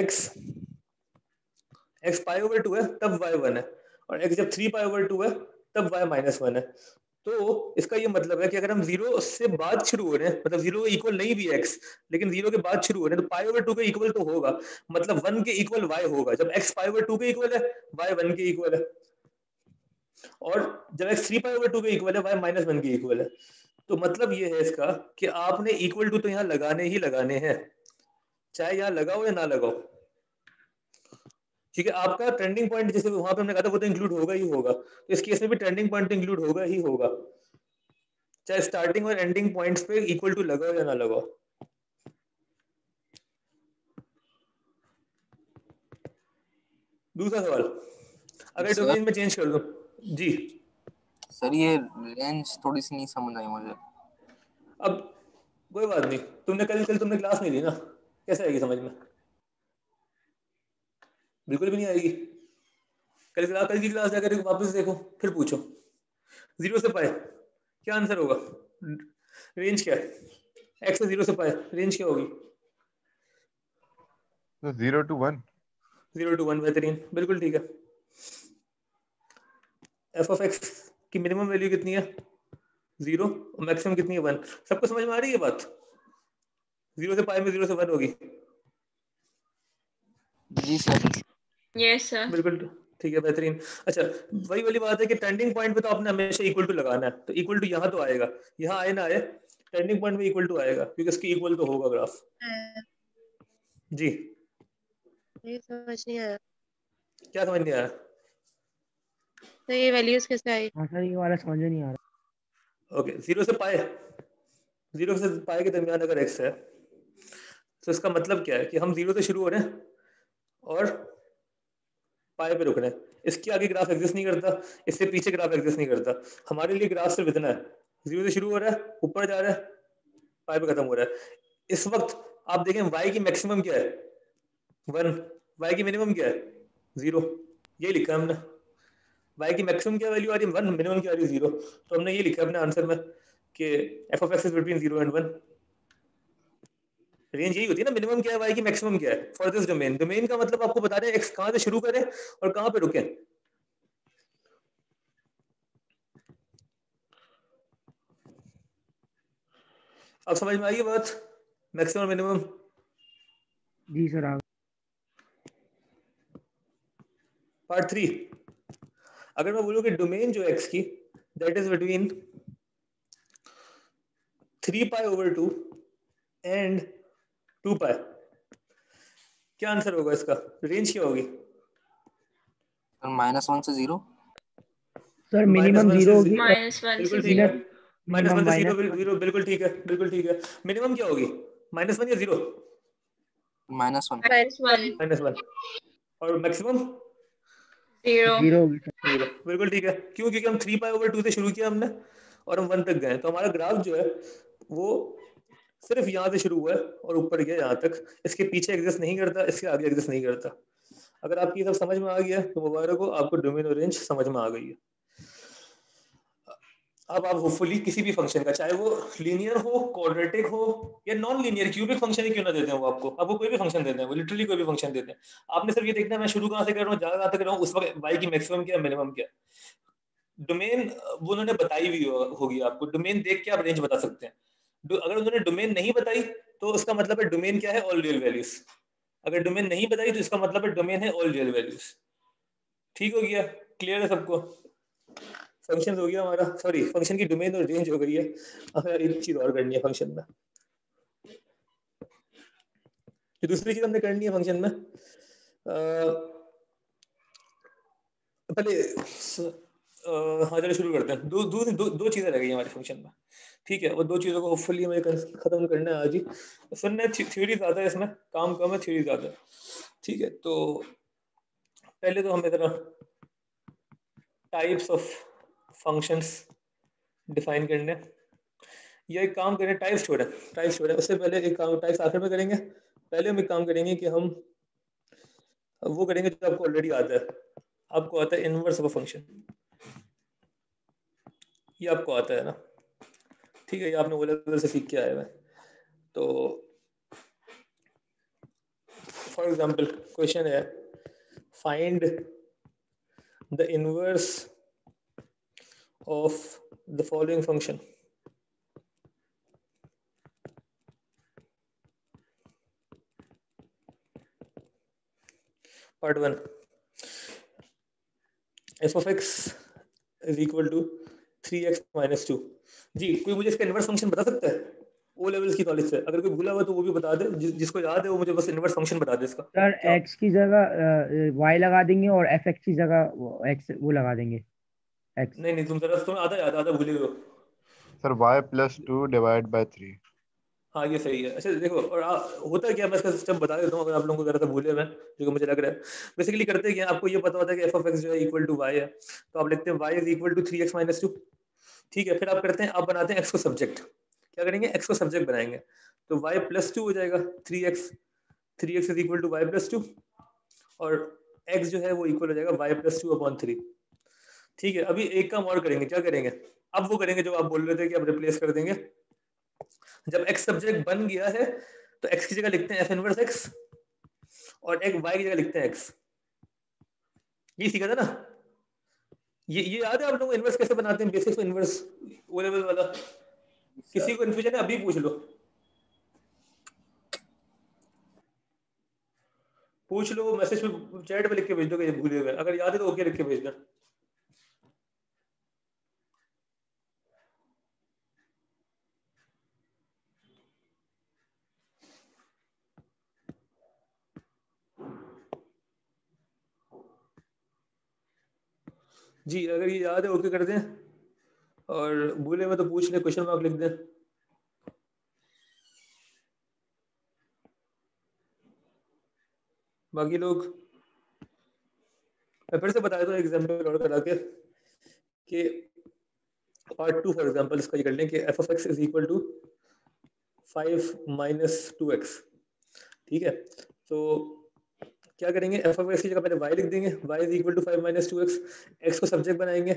x पाई ओवर 2 है तब y 1 है, और x जब 3 पाई ओवर 2 है तब y -1 है। तो इसका ये मतलब है कि अगर हम 0 से बाद शुरू हो रहे हैं, मतलब 0 के इक्वल नहीं भी x, लेकिन 0 के बाद शुरू हो रहे हैं, तो पाई ओवर 2 के इक्वल तो होगा, मतलब 1 के इक्वल y होगा। जब x पाई ओवर 2 के इक्वल है y 1 के इक्वल है, और जब x 3 पाई ओवर 2 के इक्वल है y -1 के इक्वल है। तो मतलब ये है इसका कि आपने इक्वल टू तो यहाँ लगाने ही लगाने हैं, चाहे यहाँ लगाओ या ना लगाओ, क्योंकि आपका ट्रेंडिंग पॉइंट जैसे वहां पे हमने कहा था वो तो इंक्लूड होगा ही होगा, तो इस केस में भी ट्रेंडिंग पॉइंट तो इंक्लूड होगा ही होगा, चाहे स्टार्टिंग और एंडिंग पॉइंट्स पे इक्वल टू लगाओ या ना लगाओ। दूसरा सवाल, अगर सर डोमेन में चेंज कर दो जी। सर ये रेंज थोड़ी सी नहीं समझ आई मुझे। अब कोई बात नहीं, तुमने कल तुमने क्लास नहीं ली ना, कैसे आएगी समझ में? बिल्कुल भी नहीं आएगी। कल की क्लास जाकर वापस देखो, फिर पूछो 0 से पाए क्या आंसर होगा, रेंज क्या है? x से 0 से पाए रेंज क्या होगी? तो 0 to 1। 0 to 1, बेहतरीन, बिल्कुल ठीक है। f of x की मिनिमम वैल्यू कितनी है? 0, और मैक्सिमम कितनी है? 1। सबको समझ में आ रही है बात? 0 से पाए में 0 से 1 होगी। जी सर। Yes sir. बिल्कुल ठीक है, बेहतरीन। अच्छा, वही वाली बात है कि ट्रेंडिंग पॉइंट पे तो आपने हमेशा इक्वल टू लगाना है, तो इक्वल टू यहाँ तो आएगा, यहाँ आए ना आए ट्रेंडिंग पॉइंट में इक्वल टू आएगा, क्योंकि इसकी इक्वल तो होगा ग्राफ। जी, ये समझ नहीं आया, क्या समझ नहीं आया? तो ये वैल्यूज कैसे आई? हाँ सर, ये वाला समझ में नहीं आ रहा। ओके, 0 से पाए, 0 से पाए के दरमियान अगर x है तो इसका मतलब क्या है कि हम 0 से शुरू हो रहे हैं और पाए पे रुक रहे हैं। इसके आगे ग्राफ एग्जिस्ट नहीं करता, इससे पीछे ग्राफ एग्जिस्ट नहीं करता। हमारे लिए ग्राफ सिर्फ इतना है, 0 से शुरू हो रहा है, ऊपर जा रहा है, पाए पे खत्म हो रहा है। इस वक्त आप देखें y की मैक्सिमम क्या है? 1। y की मिनिमम क्या है? 0। ये लिखा है हमने, y की मैक्सिमम क्या वैल्यू आ रही है? 1, मिनिमम क्या आ रही है? 0। तो हमने ये लिखा है अपने आंसर में कि f of x is between 0 and 1। Range यही होती है ना, मिनिमम क्या है, y की मैक्सिमम क्या है फॉर दिस डोमेन। डोमेन का मतलब आपको बता रहे हैं x कहां से शुरू करें और कहां पे रुकें। अब समझ में आई बात, मैक्सिमम और मिनिमम? जी सर, आप पार्ट 3, अगर मैं बोलूं कि डोमेन जो x की that is between 3 pi over 2 and 2 pi, क्या आंसर होगा इसका? रेंज क्या होगी? सर -1 से 0। सर मिनिमम 1 जीरो से होगी, -1 से बिल्कुल ठीक है, 0। मिनिमम -1 से 0, माइनस 0 बिल्कुल ठीक है, बिल्कुल ठीक है। मिनिमम क्या होगी, -1 या 0? -1। -1 -1। और मैक्सिमम 0। जीरो होगी सर। 0, बिल्कुल ठीक है। क्यों? क्योंकि हम 3 पाई ओवर 2 से शुरू किया हमने, और हम 1 तक गए, तो हमारा ग्राफ जो है वो सिर्फ यहाँ से शुरू हुआ है और ऊपर गया यहाँ तक, इसके पीछे एग्जिस्ट नहीं करता, इसके आगे एग्जिस्ट नहीं करता। अगर आपकी सब समझ में आ गया तो मुबारक हो, आपको डोमेन और रेंज समझ में आ गई है। अब आप होपफुली किसी भी फंक्शन का, चाहे वो लीनियर हो, क्वाड्रेटिक हो या नॉन लीनियर, क्यूबिक फंक्शन ही क्यों ना देते हैं, वो आपको कोई भी फंक्शन देते हैं, वो लिटरली कोई भी फंक्शन देते हैं। आपने सिर्फ ये देखना है मैं शुरू कहाँ से कर रहा हूँ, जहाँ तक कर रहा हूँ, उस वक्त वाई की मैक्सिमम क्या मिनिमम क्या। डोमेन वो उन्होंने बताई हुई होगी आपको, डोमेन देख के आप रेंज बता सकते हैं। अगर उन्होंने डोमेन नहीं बताई तो उसका मतलब है डोमेन क्या है, ऑल रियल वैल्यूज। अगर डोमेन नहीं बताई तो इसका मतलब है डोमेन है ऑल रियल वैल्यूज। ठीक हो गया, क्लियर है सबको? फंक्शन हो गया हमारा, सॉरी फंक्शन की डोमेन और रेंज हो गई है। अब यार एक चीज और करनी है फंक्शन में, जो दूसरी चीज हमने करनी है फंक्शन में, पहले हाँ चलो शुरू करते हैं। दो चीजें रह गई हमारे फंक्शन में, ठीक है, और 2 चीजों को होपफुली हमें खत्म करना है आज ही। सुनने थ्योरी ज्यादा है इसमें, काम कम है, थ्योरी ज्यादा है, ठीक है। तो पहले तो हमें जरा टाइप्स ऑफ फंक्शंस डिफाइन करने, या एक काम करें टाइप्स छोड़ें, उससे पहले एक काम टाइप्स आखिर में करेंगे। पहले हम एक काम करेंगे कि हम वो करेंगे जो आपको ऑलरेडी आता है। आपको आता है इनवर्स ऑफ अ फंक्शन, ये आपको आता है ना, ठीक है, ये आपने वो लेवल से सीख के आए हुए। तो फॉर एग्जांपल क्वेश्चन है, find the inverse of the following function. Part 1, f of x is equal to 3x minus 2। जी कोई मुझे इसका इनवर्स फंक्शन बता सकता है ओ लेवल्स की नॉलेज से? अगर कोई भूला हुआ तो वो भी बता दे, जिसको याद है वो मुझे बस इनवर्स फंक्शन बता दे इसका। सर x की जगह y लगा देंगे और fx की जगह x वो लगा देंगे x। नहीं तुम्हें आधा याद, आधा भूले हो। Sir y plus 2 divide by 3। हाँ ये सही है। अच्छा देखो, और होता है क्या, मैं इसका सिस्टम बता देता हूँ अगर आप लोगों को ज़रा सा भूले हुए हैं, जो मुझे लग रहा है। बेसिकली करते क्या, आपको ये पता होता है कि एफ ऑफ एक्स जो है इक्वल टू वाई है, तो आप लिखते हैं y is equal to 3x minus 2, ठीक है। फिर आप करते हैं, आप बनाते हैं एक्स को सब्जेक्ट। क्या करेंगे, एक्स को सब्जेक्ट बनाएंगे, तो वाई प्लस 2 हो जाएगा 3x is equal to y plus 2, और एक्स जो है वो इक्वल हो जाएगा वाई प्लस 2 अपॉन 3, ठीक है। अभी एक काम और करेंगे, क्या करेंगे, अब वो करेंगे जो आप बोल रहे थे कि अब रिप्लेस कर देंगे। जब x सब्जेक्ट बन गया है तो x की जगह लिखते हैं f इनवर्स x, और एक y की जगह लिखते हैं x। ये सीखा था ना, ये याद है आप लोगों को इनवर्स कैसे बनाते हैं, बेसिक्स इनवर्स ओ लेवल वाला? किसी को कंफ्यूजन है अभी पूछ लो, मैसेज पे चैट पे लिख के भेज दो कि भूले हुए, अगर याद है तो ओके लिख के भेज दो। जी अगर ये याद है ओके कर दें, और भूले में तो पूछ ले, क्वेश्चन मार्क लिख दें। बाकी लोग मैं फिर से बता देता हूँ एग्जाम्पल और करा के, कि पार्ट 2 फॉर एग्जाम्पल इसका ये कर लें कि f of x is equal to 5 minus 2x, ठीक है। तो क्या करेंगे, एफ ऑफ एक्स की जगह पहले y लिख देंगे, y is equal to 5 minus 2x, x को सब्जेक्ट बनाएंगे,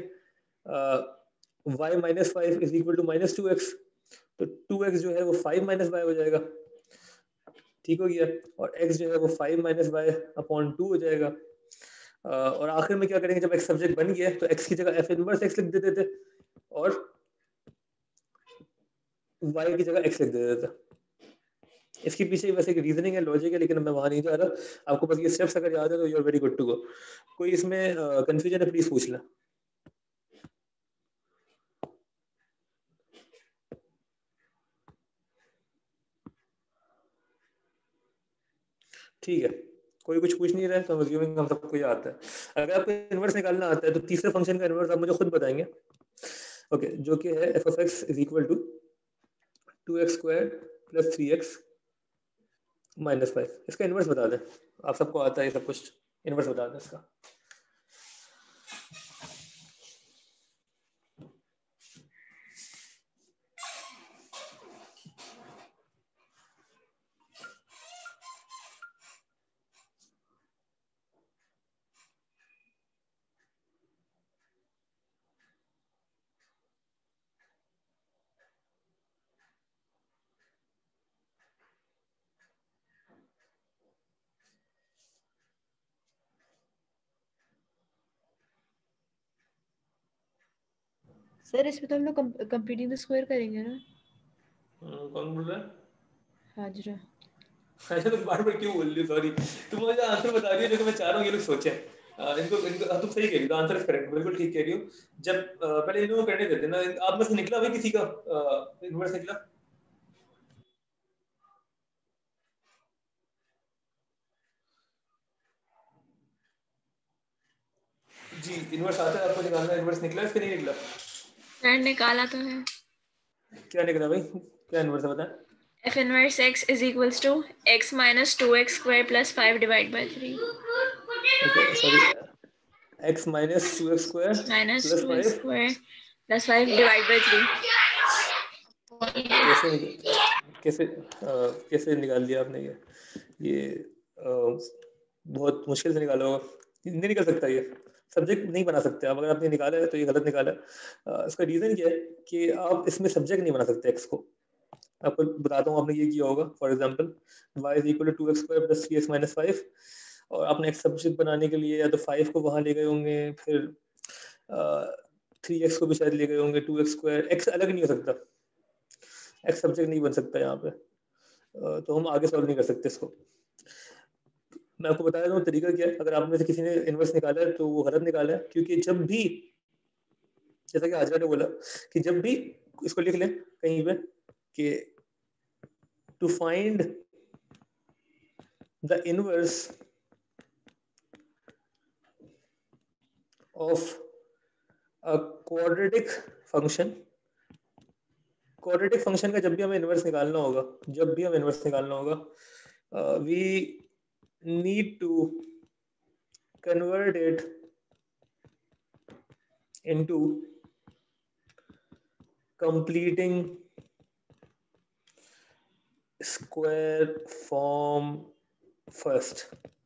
y minus 5 is equal to minus 2x, तो 2x जो है वो 5 माइनस y हो जाएगा, ठीक हो गया, और x जो है वो 5 माइनस y अपॉन 2 हो जाएगा। और आखिर में क्या करेंगे, जब x सब्जेक्ट बन गया तो x की जगह f इनवर्स x लिख देते थे, और y की जगह x लिख देते थे। इसके पीछे वैसे एक रीजनिंग है, लॉजिक है, लेकिन मैं वहां नहीं जा रहा। आपको बस ये स्टेप्स अगर याद है तो you are very good to go. कोई इसमें कंफ्यूजन है प्लीज पूछ लें। ठीक है, कोई कुछ पूछ नहीं रहा है तो अज्यूमिंग हम सबको ये आता है। अगर आपको इनवर्स निकालना आता है तो तीसरे फंक्शन का इनवर्स आप मुझे खुद बताएंगे, ओके, जो कि है f of x is equal to 2x square plus 3x minus 5। इसका इनवर्स बता दें, आप सबको आता है ये सब कुछ, इनवर्स बता दें इसका। सर इसमें तो हम लोग कंप्लीटिंग द स्क्वायर करेंगे ना? कौन बोल रहा है? हाजरा। अच्छा तो बार बार क्यों बोल रही हो? सॉरी, तुम मुझे आंसर बता रही हो जो कि मैं चाह रहा हूँ ये लोग सोचें। इनको इनको तुम सही कह रही हो, आंसर इज करेक्ट, बिल्कुल ठीक कह रही हो। जब पहले इन लोगों को करने देते ना। आप में से निकला भाई किसी का इन्वर्स निकला? जी इन्वर्स आता है आपको निकालना? इन्वर्स निकला इसके नहीं निकला? सर निकाला तो है। क्या निकला भाई? क्या इन्वर्स है बताएं? F inverse x is equals to x minus 2x square plus 5 divided by 3 okay sorry, x minus 2x square minus plus 2x 5 square plus 5 divided by 3. कैसे कैसे कैसे निकाल दिया आपने ये बहुत मुश्किल से निकाला होगा, नहीं निकल सकता ये सब्जेक्ट नहीं बना सकते आप। अगर आपने निकाला है तो ये गलत निकाला है। इसका रीज़न क्या है कि आप इसमें सब्जेक्ट नहीं बना सकते एक्स को। आपको बताता हूँ, आपने ये किया होगा for example y is equal to 2x square plus 3x minus 5, और आपने एक्स सब्जेक्ट बनाने के लिए या तो 5 को वहाँ ले गए होंगे, फिर 3x को भी शायद ले गए होंगे, 2x स्क्वायर, एक्स अलग नहीं हो सकता, एक्स सब्जेक्ट नहीं बन सकता यहाँ पे। तो हम आगे सॉल्व नहीं कर सकते इसको। मैं आपको बता देता हूँ तरीका क्या है। अगर आप में से किसी ने इन्वर्स निकाला है तो वो गलत निकाला है, क्योंकि जब भी, जैसा कि हाजरा ने बोला कि जब भी, इसको लिख लें कहीं पे कि to find the inverse of a quadratic function, quadratic function का जब भी हमें इनवर्स निकालना होगा, जब भी हमें इनवर्स निकालना होगा, we need to convert it into completing square form first।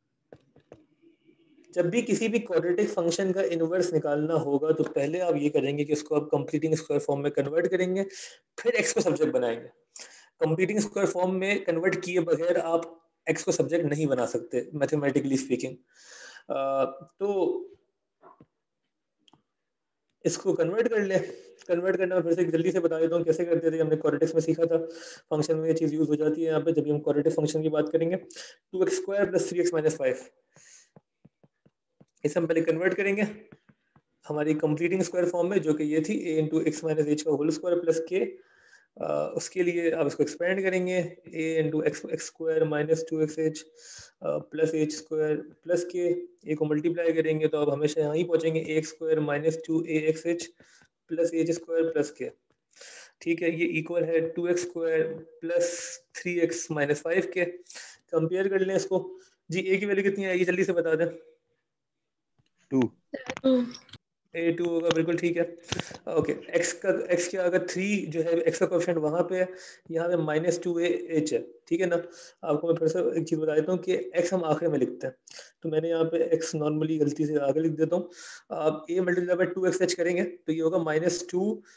जब भी किसी भी क्वाड्रेटिक फंक्शन का इनवर्स निकालना होगा तो पहले आप ये करेंगे कि उसको आप कंप्लीटिंग स्क्वायर फॉर्म में कन्वर्ट करेंगे, फिर एक्स को सब्जेक्ट बनाएंगे। कंप्लीटिंग स्क्वायर फॉर्म में कन्वर्ट किए बगैर आप एक्स को सब्जेक्ट नहीं बना सकते मैथमेटिकली स्पीकिंग। तो इसको कन्वर्ट कर ले। कन्वर्ट करना फिर से जल्दी से बता देता हूँ कैसे करते थे, हमने क्वाड्रेटिक्स में सीखा था। फंक्शन में ये चीज़ यूज हो जाती है यहाँ पे जब भी हम क्वाड्रेटिक फंक्शन की बात करेंगे। 2x square plus 3x minus 5, इसे हम पहले कन्वर्ट करेंगे हमारी कंप्लीटिंग स्क्वायर फॉर्म में, जो कि ये थी a into x minus h का होल स्क्वायर प्लस के। उसके लिए आप इसको एक्सपेंड करेंगे, a into x square minus 2xh plus h square plus k, a को मल्टीप्लाई करेंगे तो आप हमेशा यहाँ ही पहुँचेंगे a square minus 2axh plus h square plus k. ठीक है, ये इक्वल है 2x square plus 3x minus 5 के। कंपेयर कर लें इसको जी। a की वैल्यू कितनी आएगी जल्दी से बता दें? 2 a2 होगा, बिल्कुल ठीक है। ओके, x क्या, अगर 3 जो है x का कोएफिशिएंट वहाँ पे है, यहाँ पे माइनस 2ah है, ठीक है ना। आपको मैं फिर से एक चीज़ बता देता हूँ कि x हम आखिर में लिखते हैं, तो मैंने यहाँ पे x नॉर्मली गलती से आगे लिख देता हूँ। आप a मल्टीप्लाई बाय 2xh करेंगे तो ये होगा माइनस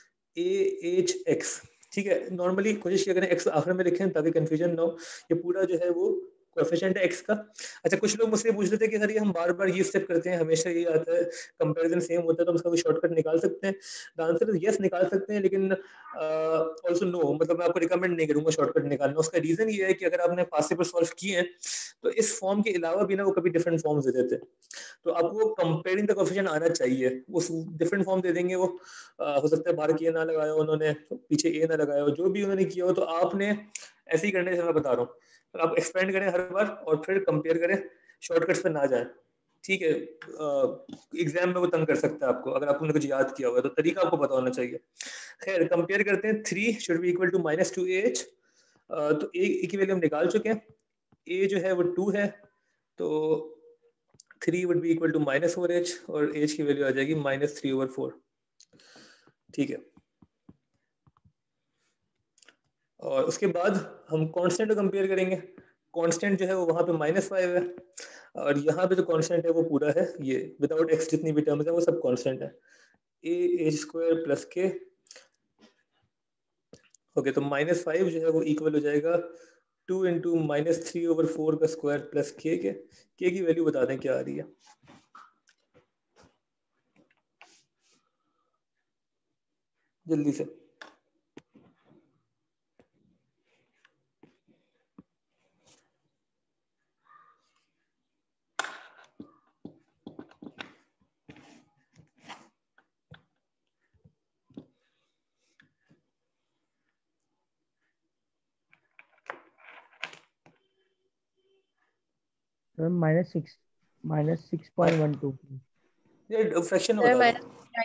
2ahx। ठीक है, नॉर्मली कोशिश किया करें x आखिर में लिखें ताकि कंफ्यूजन ना हो। ये पूरा जो है वो कोएफिशिएंट है x का। अच्छा, कुछ लोग मुझसे पूछ रहे थे कि सर ये हम बार बार ये स्टेप करते हैं, हमेशा ये आता है, कंपैरिजन सेम होता है, तो हम इसका कोई शॉर्टकट निकाल सकते हैं? द आंसर इज यस, निकाल सकते हैं, लेकिन ऑल्सो नो, मतलब मैं आपको रिकमेंड नहीं करूंगा शॉर्टकट निकालना। उसका रीजन ये है कि अगर आपने पास पेपर सॉल्व किए हैं तो इस फॉर्म के अलावा भी ना वो कभी डिफरेंट फॉर्म्स दे देते हैं, तो आपको कंपेयरिंग द कोएफिशिएंट आना चाहिए। उस डिफरेंट फॉर्म दे देंगे वो, हो सकता है बाहर की ना लगाया हो उन्होंने, पीछे ए ना लगाया हो, जो भी उन्होंने किया हो, तो आपने ऐसे ही करने से मैं बता रहा हूँ। तो आप एक्सपेंड करें हर बार और फिर कंपेयर करें, शॉर्टकट्स पे ना जाएं। ठीक है, एग्जाम में वो तंग कर सकता है आपको अगर आपने कुछ याद किया होगा, तो तरीका आपको पता होना चाहिए। खैर, कंपेयर करते हैं। 3 should be equal to minus 2ah। तो a की वैल्यू हम निकाल चुके हैं, a जो है वो 2 है, तो 3 would be equal to minus 4h और h की वैल्यू आ जाएगी माइनस 3/4। ठीक है, और उसके बाद हम कांस्टेंट को कंपेयर करेंगे। कांस्टेंट जो है वो वहाँ पे -5 है, और यहाँ पे जो कांस्टेंट है वो पूरा है, ये विदाउट x जितनी भी टर्म्स है वो सब कांस्टेंट है, ah² प्लस के। ओके, तो -5 जो है वो इक्वल हो जाएगा 2 इंटू माइनस 3/4 का स्क्वायर प्लस के की वैल्यू बता दें क्या आ रही है? जल्दी से। -6.12 ये फ्रैक्शन सर बता दो।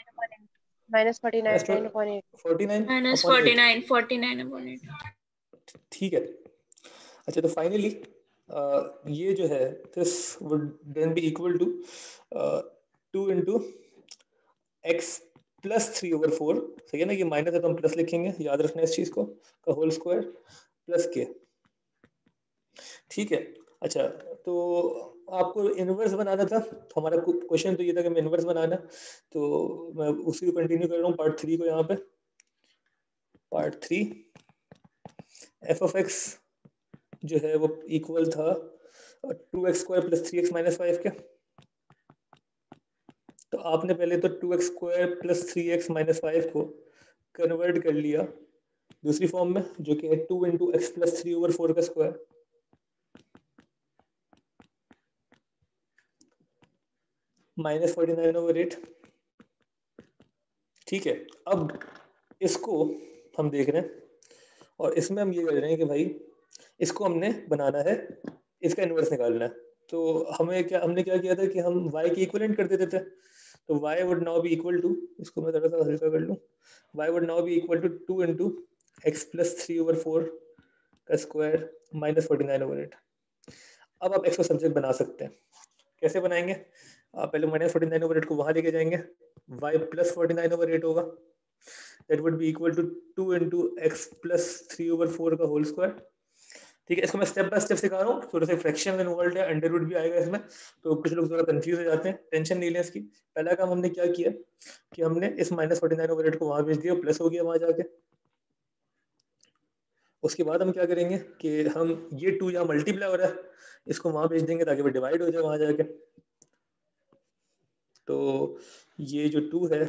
-49/8 -49 49/8 ठीक है। अच्छा तो फाइनली ये जो है this would then be equal to 2 into x plus 3/4, सही है ना, ये माइनस है तो हम प्लस लिखेंगे, याद रखना इस चीज को, का होल स्क्वायर प्लस के। ठीक है। अच्छा तो आपको इनवर्स बनाना था, तो हमारा क्वेश्चन तो ये था कि हमें इनवर्स बनाना, तो मैं उसी को कंटिन्यू कर रहा हूँ पार्ट 3 को। यहाँ पे पार्ट 3 एफ ऑफ एक्स जो है वो इक्वल था 2x² + 3x - 5 के। तो आपने पहले तो 2x² + 3x - 5 को कन्वर्ट कर लिया दूसरी फॉर्म में, जो कि है 2 इंटू एक्स प्लस 3/4 का स्क्वायर -49/8। ठीक है। अब इसको हम देख रहे हैं और इसमें हम ये कर रहे हैं कि भाई इसको हमने बनाना है, इसका इन्वर्स निकालना है। तो हमने क्या किया था कि हम y की इक्विवेलेंट कर देते थे। तो y would now be equal to, इसको मैं थोड़ा सा हल्का कर लूँ, y would now be equal to 2 into x plus 3/4 का स्क्वायर -49/8। अब आप x को सब्जेक्ट बना सकते हैं। कैसे बनाएंगे? आप पहले -49/8 को वहां लेके जाएंगे, y प्लस 49/8 होगा, that would be equal to 2 into x plus 3/4 का होल स्क्वायर। ठीक है, इसको मैं स्टेप बाय स्टेप सिखा रहा हूँ, थोड़े से फ्रैक्शन इन्वॉल्व है, अंडर रूट भी आएगा इसमें, तो कुछ लोग थोड़ा कंफ्यूज हो जाते हैं, टेंशन नहीं लें इसकी। पहला काम हमने क्या किया कि हमने इस -49/8 को वहां भेज दिया, प्लस हो गया वहां जाके। उसके बाद हम क्या करेंगे कि हम ये 2 यहाँ मल्टीप्लाई हो रहा है, इसको वहां भेज देंगे ताकि वो डिवाइड हो जाए वहां जाके। तो ये जो 2 है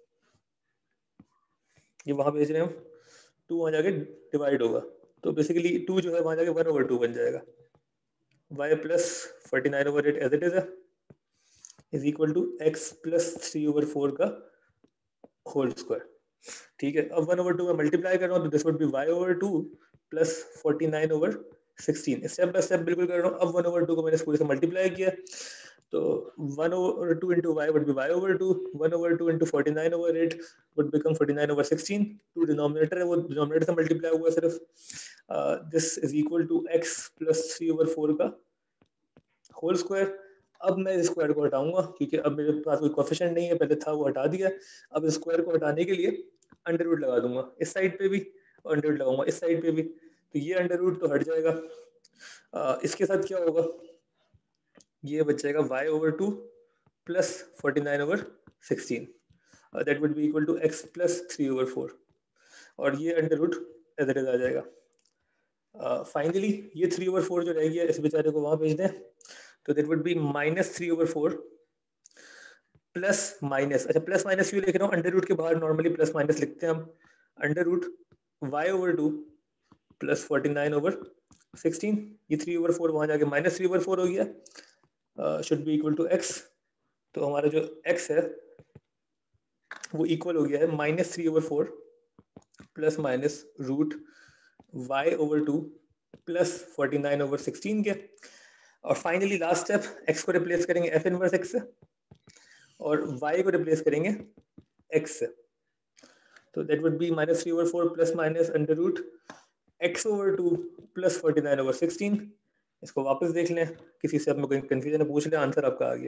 ये वहां भेज रहे हैं हम, 2 वहां जाके डिवाइड होगा, तो बेसिकली 2 जो है वहां जाके 1/2 बन जाएगा। y plus 49/8 as it is equal to x plus 3/4 का होल स्क्वायर। ठीक है, अब 1/2 में मल्टीप्लाई कर रहा हूँ तो this would be y/2 plus 49/16। Step by step बिल्कुल कर रहा हूँ। अब 1/2 को मैंने पूरे से मल्टीप्लाई किया, तो 1/2 into y would be y/2, 1/2 into 49/8 would become 49/16। Two denominator है, वो डिनोमिनेटर से मल्टीप्लाई हुआ सिर्फ। This is equal to x plus 3/4 का होल स्क्वायर। अब मैं इस स्क्वायर को हटाऊंगा क्योंकि अब मेरे पास कोई कोएफिशिएंट नहीं है, पहले था वो हटा दिया। अब इस स्क्वायर को हटाने के लिए अंडर रूट लगा दूंगा इस साइड पे भी, और अंडर रूट लगाऊंगा इस साइड पे भी, तो ये अंडर रूट तो हट जाएगा। इसके साथ क्या होगा, ये बच जाएगा y/2 plus 49/16, that would be equal to x plus 3/4, और ये under root as it is आ जाएगा। फाइनली ये 3/4 जो रह गया इस बेचारे को वहां भेज दें, तो that would be -3/4 plus minus, अच्छा प्लस माइनस क्यों लिख रहा हूँ, अंडर रूट के बाहर नॉर्मली प्लस माइनस लिखते हैं हम, अंडर रूट y/2 प्लस 49/16, ये 3/4 वहां जाके -3/4 हो गया, should be equal to x। तो हमारा जो x है वो इक्वल हो गया है -3/4 plus minus root y/2 plus 49/16 के। और फाइनली लास्ट स्टेप, x को रिप्लेस करेंगे f इनवर्स x से और y को रिप्लेस करेंगे x से, तो that would be -3/4 plus minus under root x/2 plus 49/16। इसको वापस देख लें, किसी से आपको कोई कंफ्यूजन है पूछ लें, आंसर आपका आ गया।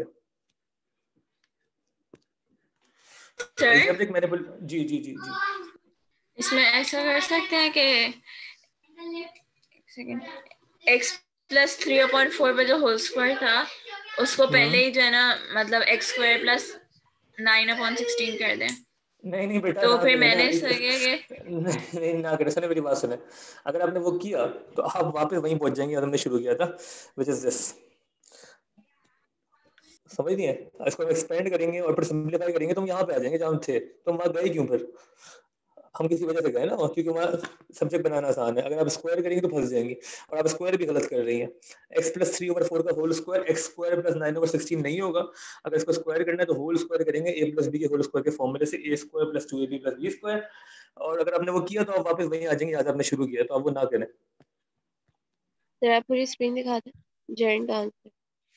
सर मैंने जी जी जी जी इसमें ऐसा कर सकते हैं कि x प्लस 3/4 पे जो होल स्क्वायर था उसको पहले ही जो है ना, मतलब x² प्लस 9/16 कर दें। नहीं नहीं बेटा, तो ना फिर करें ना, मैंने सोचा कि नहीं ना करें, सुने मेरी बात सुने। अगर आपने वो किया तो आप वापस वहीं पहुंच जाएंगे हमने शुरू किया था, विच इज दिस। समझ नहीं है, इसको एक्सपेंड करेंगे और फिर सिंपलीफाई करेंगे तो हम यहाँ पे आ जाएंगे जहाँ हम थे, तो हम वहाँ गए क्यों फिर? हम किसी वजह से गए ना, क्योंकि वहाँ सब्जेक्ट बनाना आसान है। अगर आप स्क्वायर करेंगे तो फंस जाएंगे, और आप स्क्वायर भी गलत कर रही हैं। x + 3/4 का होल स्क्वायर x² + 9/16 नहीं होगा। अगर इसको स्क्वायर करना है तो होल स्क्वायर करेंगे a + b के होल स्क्वायर के फॉर्मूले से, a² + 2ab + b²। और अगर आपने वो किया तो आप वापस वहीं आ जाएंगे जहाँ से आपने शुरू किया, तो आप वो ना करें। सर आप पूरी स्क्रीन दिखा दें जेंट आंसर।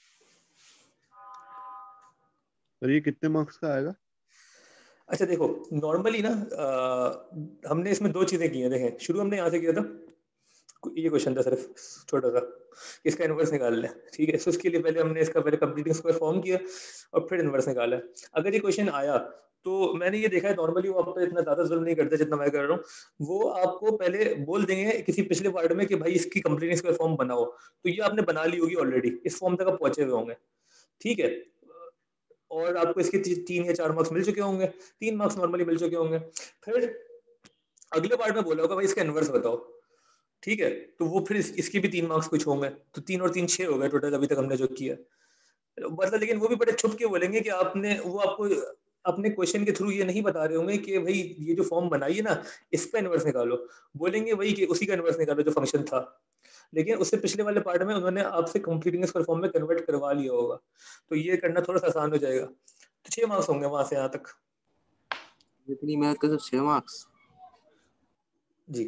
और ये कितने मार्क्स का आएगा? अच्छा देखो, नॉर्मली ना हमने इसमें 2 चीजें की हैं। देखें, शुरू हमने यहाँ से किया था, ये क्वेश्चन था सिर्फ छोटा सा, इसका इनवर्स निकाल लें। ठीक है, सो उसके लिए पहले हमने इसका पहले कंप्लीटिंग स्क्वायर फॉर्म किया और फिर इनवर्स निकाला। अगर ये क्वेश्चन आया तो मैंने ये देखा है, नॉर्मली वो आप पे इतना ज्यादा जुल्म नहीं करते जितना मैं कर रहा हूँ। वो आपको पहले बोल देंगे किसी पिछले पार्ट में कि भाई इसकी कंप्लीटिंग स्क्वायर फॉर्म बनाओ, तो ये आपने बना ली होगी ऑलरेडी, इस फॉर्म तक आप पहुंचे हुए होंगे। ठीक है, और आपको इसके 3 या 4 मार्क्स मिल चुके होंगे, 3 मार्क्स नॉर्मली मिल चुके होंगे। फिर अगले पार्ट में बोला होगा भाई इसका इनवर्स बताओ। ठीक है, तो वो फिर इसके भी 3 मार्क्स कुछ होंगे, तो 3 और 3 6 हो गए टोटल अभी तक हमने जो किया। मतलब लेकिन वो भी बड़े छुप के बोलेंगे कि आपने, वो आपको अपने क्वेश्चन के थ्रू ये नहीं बता रहे होंगे कि भाई ये जो फॉर्म बनाई है ना, इसका इनवर्स निकालो। बोलेंगे वही कि उसी का इनवर्स निकालो जो फंक्शन था, लेकिन उससे पिछले वाले पार्ट में उन्होंने आपसे कंप्लीटिंग स्क्वायर फॉर्म में कन्वर्ट करवा लिया होगा, तो ये करना थोड़ा सा आसान हो जाएगा। तो 6 मार्क्स होंगे वहां से यहाँ तक। इतनी मेहनत का सिर्फ 6 मार्क्स? जी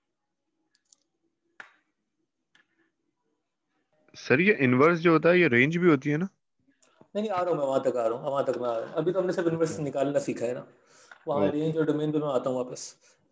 सर ये इनवर्स जो होता है ये रेंज भी होती है ना? नहीं आ रहा हूँ मैं वहां तक, आ रहा हूँ वहां तक मैं आ रहा हूँ। अभी तो हमने सिर्फ इनवर्स निकालना सीखा है ना, वहाँ ओके। रेंज और डोमेन पे मैं आता हूँ वापस।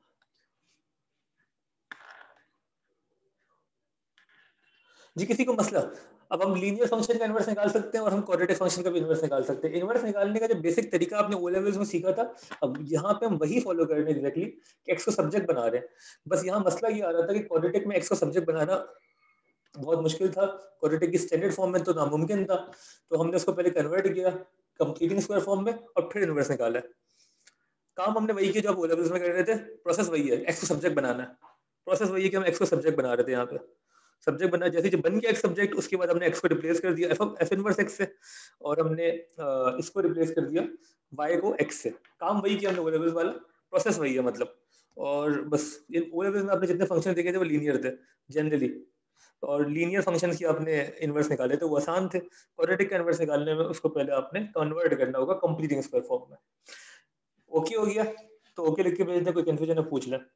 जी किसी को मसला, अब हम लीनियर फंक्शन का इनवर्स निकाल सकते हैं और हम क्वाड्रेटिक फंक्शन का भी इनवर्स निकाल सकते हैं। इनवर्स निकालने का जो बेसिक तरीका आपने ओ लेवल्स में सीखा था, अब यहाँ पे हम वही फॉलो कर रहे हैं एग्जैक्टली, कि एक्स को सब्जेक्ट बना रहे हैं। बस यहाँ मसला ये आ रहा था कि क्वाड्रेटिक में एक्स को सब्जेक्ट बनाना बहुत मुश्किल था, क्वाड्रेटिक की स्टैंडर्ड फॉर्म में तो नामुमकिन था। तो हमने उसको पहले कन्वर्ट किया कंप्लीटिंग स्क्वायर फॉर्म में और फिर इनवर्स निकाला। काम हमने वही किया जो आप ओ लेवल्स में कर रहे थे, प्रोसेस वही है, एक्स को सब्जेक्ट बनाना है। प्रोसेस वही है कि हम एक्स को सब्जेक्ट बना रहे थे। यहाँ पे सब्जेक्ट बना, जैसे जब बन गया एक्स सब्जेक्ट, उसके बाद हमने एक्स को रिप्लेस कर दिया एफ इनवर्स एक्स से, और हमने इसको रिप्लेस कर दिया वाई को एक्स से। काम वही किया हमने ओ लेवल्स वाला, प्रोसेस वही है मतलब। और बस इन ओ लेवल्स में आपने जितने फंक्शन देखे थे वो लीनियर थे जनरली, और लीनियर फंक्शंस की आपने इनवर्स निकाले थे वो आसान थे। क्वाड्रेटिक का इनवर्स निकालने में उसको पहले आपने कन्वर्ट करना होगा कंप्लीटिंग स्क्वायर फॉर्म में। ओके हो गया तो ओके लिख के भेज दें, कोई कंफ्यूजन है पूछ लें।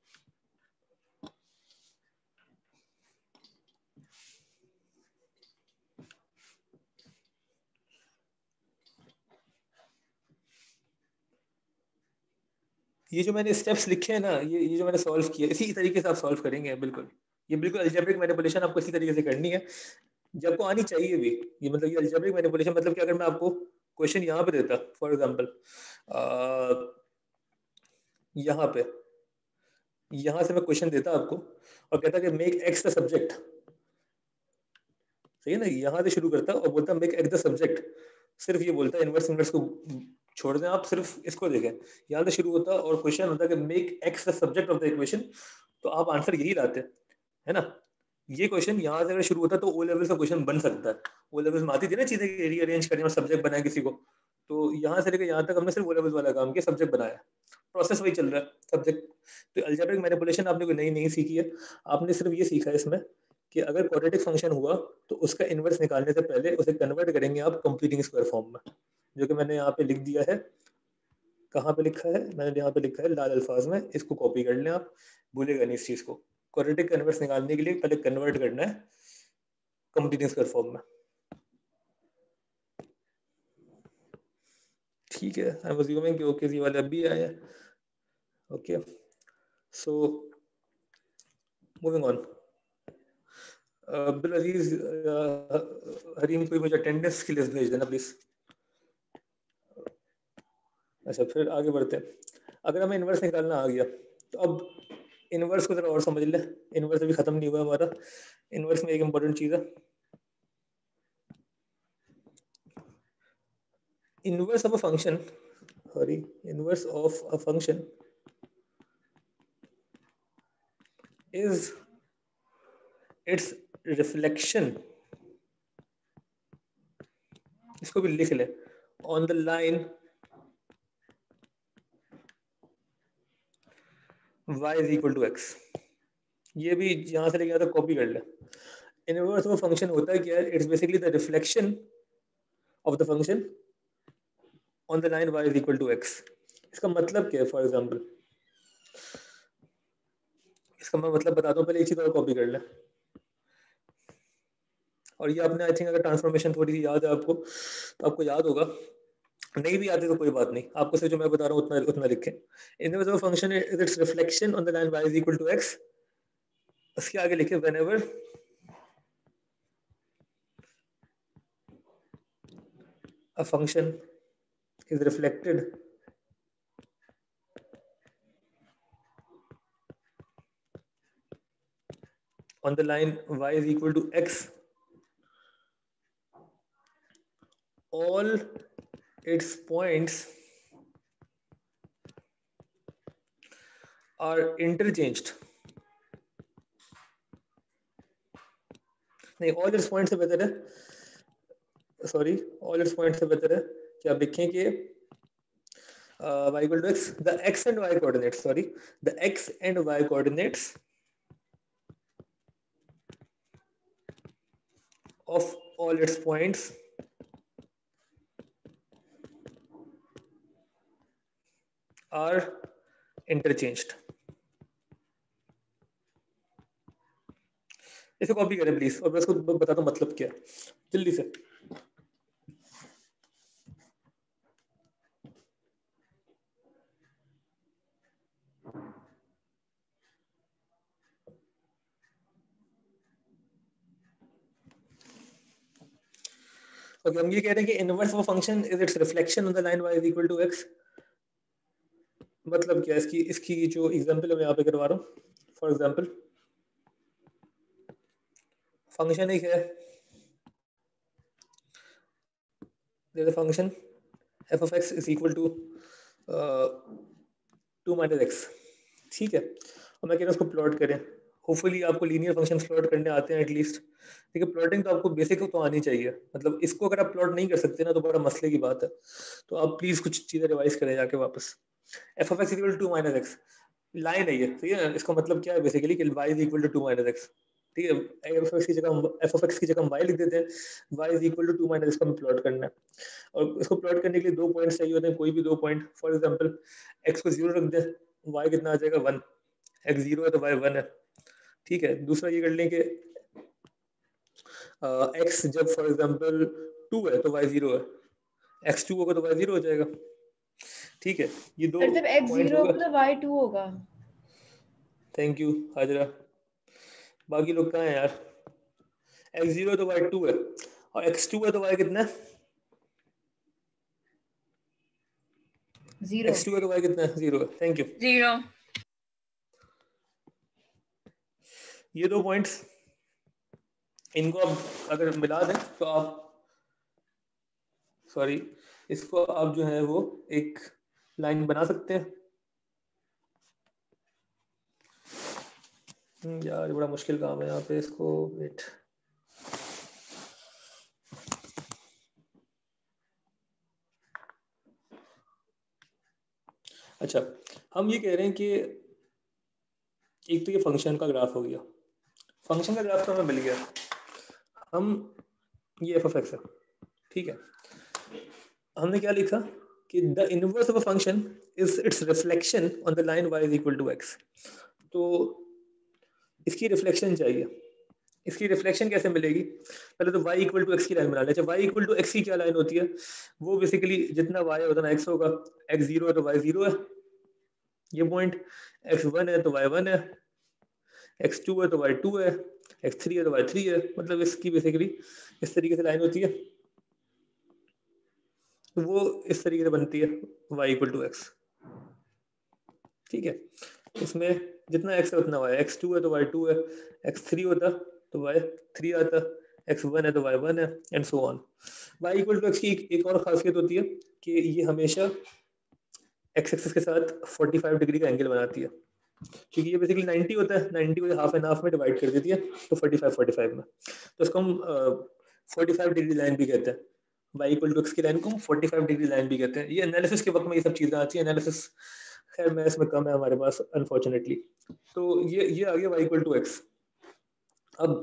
ये जो मैंने स्टेप्स लिखे हैं ना, ये जो मैंने सॉल्व किया, इसी तरीके से आप सॉल्व करेंगे। बिल्कुल ये बिल्कुल अलजेब्रिक मैनिपुलेशन आपको इसी तरीके से करनी है, जो आपको आनी चाहिए भी। ये मतलब ये अलजेब्रिक मैनिपुलेशन मतलब कि अगर मैं आपको क्वेश्चन यहाँ पे देता, फॉर एग्जांपल यहाँ पे, यहाँ से मैं क्वेश्चन देता आपको और कहता कि मेक एक्स द सब्जेक्ट, सही है ना, यहाँ से शुरू करता और बोलता मेक एक्स द सब्जेक्ट, सिर्फ ये बोलता है, इनवर्स इनवर्स को छोड़ दें आप, सिर्फ इसको देखें। यहाँ से शुरू होता और क्वेश्चन होता कि make x the subject of the equation, तो आप आंसर यही लाते, है ना। ये क्वेश्चन यहाँ से अगर शुरू होता तो ओ लेवल का क्वेश्चन बन सकता है। ओ लेवल में आती थी ना चीजें, रीअरेंज करें और सब्जेक्ट बनाए किसी को, तो यहाँ से लेकर यहाँ तक हमने सिर्फ ओ लेवल वाला काम किया, सब्जेक्ट बनाया, प्रोसेस वही चल रहा है सब्जेक्ट। तो अलजेब्रिक मैनिपुलेशन आपने कोई नई नहीं सीखी है, आपने सिर्फ ये सीखा है इसमें कि अगर क्वाड्रेटिक फंक्शन हुआ तो उसका इनवर्स निकालने से पहले उसे कन्वर्ट करेंगे आप कंप्लीटिंग स्क्वायर फॉर्म में, जो कि मैंने यहाँ पे लिख दिया है। कहाँ पे लिखा है? मैंने यहाँ पे लिखा है लाल अल्फाज में, इसको कॉपी कर लें आप, भूलेगा नहीं इस चीज को। क्वाड्रेटिक कन्वर्स निकालने के लिए पहले कन्वर्ट करना है कंप्लीटिंग स्क्वायर फॉर्म में। ठीक है, आई एम अज्यूमिंग कि ओके जी वाले अभी आए हैं। Okay so moving on, Abdul Aziz Hareem कोई मुझे अटेंडेंस की लिस्ट भेज देना प्लीज। अच्छा फिर आगे बढ़ते हैं। अगर हमें इनवर्स निकालना आ गया तो अब इनवर्स को जरा और समझ ले, इनवर्स अभी खत्म नहीं हुआ हमारा। इनवर्स में एक इंपॉर्टेंट चीज है, inverse of a function, sorry inverse of a function is its reflection, इसको भी लिख ले, on the line y is equal to x। ये भी यहाँ से लेके यहाँ तक कॉपी कर ले। इनवर्स ऑफ फंक्शन होता है क्या है? It's basically the reflection of the function on the line y is equal to x। इसका मतलब क्या है? फॉर एग्जांपल इसका मैं मतलब बताता हूँ, पहले एक चीज और कॉपी कर ले। और ये आपने आई थिंक अगर ट्रांसफॉर्मेशन थोड़ी सी याद है आपको तो आपको याद होगा, नहीं भी आती तो कोई बात नहीं, आपको सिर्फ जो मैं बता रहा हूँ उतना लिखें। Inverse of function is its reflection on the line y is equal to x। उसके आगे लिखे whenever a function is reflected on the line y is equal to x, all its points are interchanged। नहीं, all its points से बेहतर है, sorry, all its points से बेहतर है कि आप लिखें कि y equal to x, the x and y coordinates, sorry, the x and y coordinates of all its points are interchanged। इसे कॉपी करें प्लीज, और मैं इसको बताता हूँ मतलब क्या जल्दी से। ओके, हम ये कह रहे हैं कि inverse of function is its reflection on the line y is equal to x। मतलब क्या है इसकी जो एग्जांपल है मैं यहाँ पे करवा रहा हूँ। फॉर एग्जांपल फंक्शन एक है, there's a function f of x is equal to 2 minus x, ठीक है। और मैं कह रहा हूँ उसको प्लॉट करें। होपफुली आपको लीनियर फंक्शन प्लॉट करने आते हैं एटलीस्ट, ठीक है। प्लॉटिंग तो आपको बेसिक तो आनी चाहिए, मतलब इसको अगर आप प्लॉट नहीं कर सकते ना तो बड़ा मसले की बात है। तो आप प्लीज कुछ चीजें रिवाइज करें जाके वापस। f of x equal to 2 minus x line है ये, ठीक है। इसका मतलब क्या है बेसिकली कि y is equal to 2 minus x, ठीक है। f of x की जगह हम y लिख देते हैं, y is equal to 2 minus x को हमें प्लॉट करना है। और इसको प्लॉट करने के लिए 2 पॉइंट्स चाहिए होते हैं, कोई भी 2 पॉइंट। फॉर एग्जांपल x को 0 रख दें, y कितना आ जाएगा 1, x 0 है तो y 1 है, ठीक है। दूसरा ये कर लें कि x जब फॉर एग्जांपल 2 है तो y 0 है, x 2 होगा तो y 0 हो जाएगा, ठीक है। ये दो जब x 0 होगा तो y 2 होगा। Thank you Hajra. बाकी लोग कहाँ हैं यार? x 0 है तो y 2 है, और x 2 है तो y कितना है? 0। x 2 है तो y कितना है? 0 है, थैंक यू। 0। ये 2 पॉइंट्स इनको आप अगर मिला दें तो आप, सॉरी, इसको आप जो है वो एक लाइन बना सकते हैं। यार बड़ा मुश्किल काम है यहाँ पे, इसको वेट, अच्छा हम ये कह रहे हैं कि एक तो ये फंक्शन का ग्राफ हो गया, फंक्शन का ग्राफ तो हमें मिल गया, हम ये f of x है, ठीक है। हमने क्या लिखा कि the inverse of a function is its reflection on the line y is equal to x। तो इसकी रिफ्लेक्शन चाहिए। इसकी रिफ्लेक्शन कैसे मिलेगी? पहले तो y इक्वल टू x की लाइन बना लें। y इक्वल टू x की क्या लाइन होती है? वो बेसिकली जितना y है उतना x होगा। x 0 है तो y 0 है, ये पॉइंट। x 1 है तो y 1 है, x 2 है तो y 2 है, x 3 है तो y 3 है। मतलब इसकी बेसिकली इस तरीके से लाइन होती है, तो वो इस तरीके से बनती है y इक्वल टू x, ठीक है। इसमें जितना x है उतना y, x 2 है तो y 2 है, x 3 होता तो y 3 आता, x 1 है तो y 1 है, and so on. y equal to x की एक और खासियत होती है कि ये हमेशा x एक्सिस के साथ 45 डिग्री का एंगल बनाती है, क्योंकि ये बेसिकली 90 होता है, 90 को हाफ एंड हाफ में डिवाइड कर देती है तो 45 में, तो इसको हम 45 डिग्री लाइन भी कहते हैं। y इक्वल टू x की लाइन को हम 45 डिग्री लाइन भी कहते हैं। ये एनालिसिस के वक्त में ये सब चीज़ें आती हैं, एनालिसिस खैर मैथ्स में कम है हमारे पास अनफॉर्चुनेटली। तो ये आ गया y इक्वल टू एक्स। अब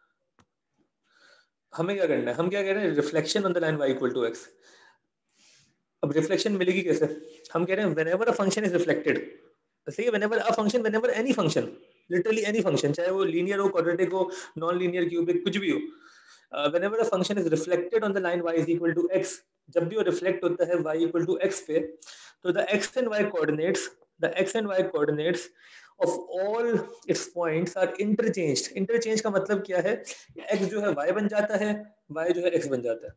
हमें क्या करना है, हम क्या कह रहे हैं, reflection on the line y equal to x. अब रिफ्लेक्शन मिलेगी कैसे, हम कह रहे हैं whenever a function is reflected, सही है, whenever a function, whenever any function, literally any function, चाहे वो लीनियर हो, क्वाड्रेटिक हो, नॉन लीनियर, क्यूबिक, कुछ भी हो, whenever a function is reflected on the line y is equal to x, जब भी वो रिफ्लेक्ट होता है y इक्वल टू x पे, तो the x and y coordinates of all its points are interchanged। Interchange का मतलब क्या है, x जो है y बन जाता है, y जो है x बन जाता है।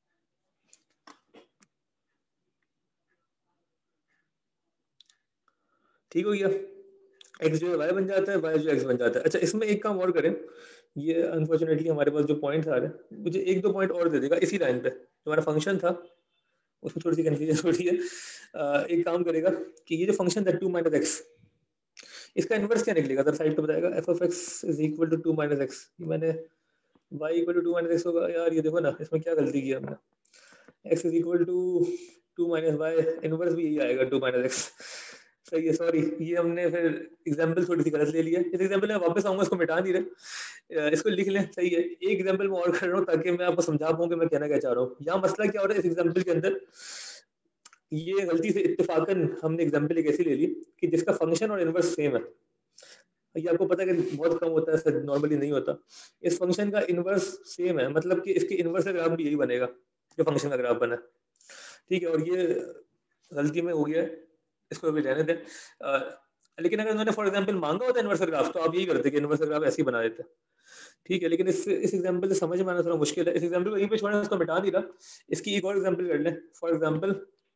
ठीक हो गया, x जो है y बन जाता है, y जो x बन जाता है। अच्छा इसमें एक काम और करें, ये अनफॉर्चुनेटली हमारे पास जो पॉइंट्स आ रहे हैं, मुझे एक दो पॉइंट और दे देगा इसी लाइन पे, जो हमारा फंक्शन था उसमें थोड़ी सी कंफ्यूजन हो रही है। एक काम करेगा कि ये जो फंक्शन था 2 माइनस एक्स, इसका इन्वर्स क्या निकलेगा, अदर साइड पे बताएगा, f of x is equal to 2 minus x. मैंने y equal to 2 minus x होगा, यार ये देखो ना इसमें क्या गलती की हमने, x is equal to 2 minus y, inverse भी यही आएगा 2 माइनस एक्स। सही है, सॉरी ये हमने फिर एग्जाम्पल थोड़ी सी गलत ले लिया, इस एग्जाम्पल में वापस आऊंगा, इसको मिटा नहीं रहे, इसको लिख लें। सही है, एक एग्जाम्पल मैं और कर रहा हूँ ताकि मैं आपको समझा पाऊँ कि मैं कहना क्या चाह रहा हूँ। यहाँ मसला क्या हो रहा है इस एग्जाम्पल के अंदर, ये गलती से इत्तेफाकन हमने एग्जाम्पल एक ऐसी ले ली कि जिसका फंक्शन और इन्वर्स सेम है। ये आपको पता है कि बहुत कम होता है, नॉर्मली नहीं होता। इस फंक्शन का इन्वर्स सेम है, मतलब कि इसके इन्वर्स का ग्राफ भी यही बनेगा जो फंक्शन का ग्राफ बना, ठीक है। और ये गलती में हो गया, इसको भी रहने दें। लेकिन अगर उन्होंने फॉर एग्जांपल मांगा होता इन्वर्स ग्राफ, तो आप यही करते कि इन्वर्स ग्राफ ऐसे ही बना देते, ठीक है। लेकिन इस एग्जांपल से समझ में आना थोड़ा मुश्किल है, इस एग्जांपल को यहीं पे छोड़ें, उसको मिटा नहीं रहा। इसकी एक और एग्जांपल कर लें, for example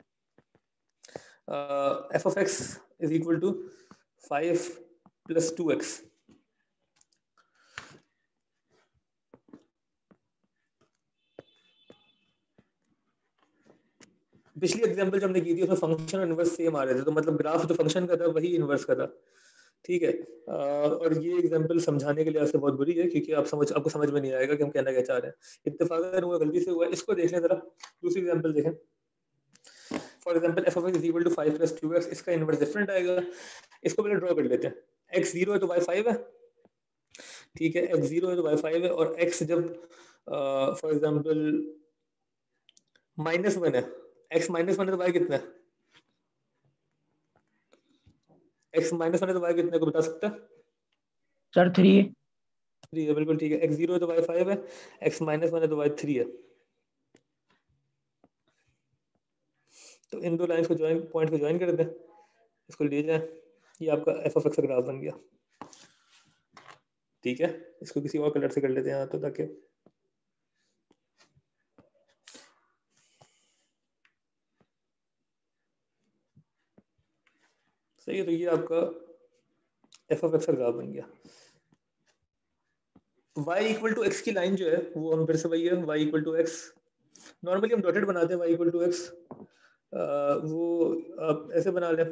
F of x is equal to 5 plus 2x। पिछली एग्जांपल जो हमने की थी उसमें फंक्शन और इन्वर्स सेम आ रहे थे, तो मतलब ग्राफ जो फंक्शन का था वही इन्वर्स का था, ठीक है। और ये एग्जांपल समझाने के लिए बहुत बुरी है क्योंकि आपको समझ में नहीं आएगा कि हम कहना क्या चाह रहे हैं। इत्तेफाकन हुआ, गलती से हुआ, इसको देख लें जरा, दूसरी एग्जांपल देखें। For example F of x is equal to 5 plus 2x, इसका इन्वर्स डिफरेंट आएगा। इसको पहले ड्रॉ कर लेते हैं, x 0 है तो y 5 है, ठीक है, x 0 है तो y 5 है, और x जब फॉर एग्जांपल -1 है, x -1 है तो y कितना है, x -1 है तो y कितने को बता सकता है सर 3 है, बिल्कुल ठीक है। x 0 है तो y 5 है, x -1 है तो y 3 है। तो इन दो लाइंस को पॉइंट को ज्वाइन कर दें, इसको ले जाएं, ये आपका एफ ऑफ एक्स का ग्राफ बन गया, ठीक है। इसको किसी और कलर से कर लेते हैं तो ताकि सही है। तो ये आपका एफ ऑफ एक्स का ग्राफ बन गया। y इक्वल टू एक्स की लाइन जो है वो हम फिर से वही है, y equal to X, normally हम डॉटेड बनाते हैं y इक्वल टू एक्स, वो आप ऐसे बना लें,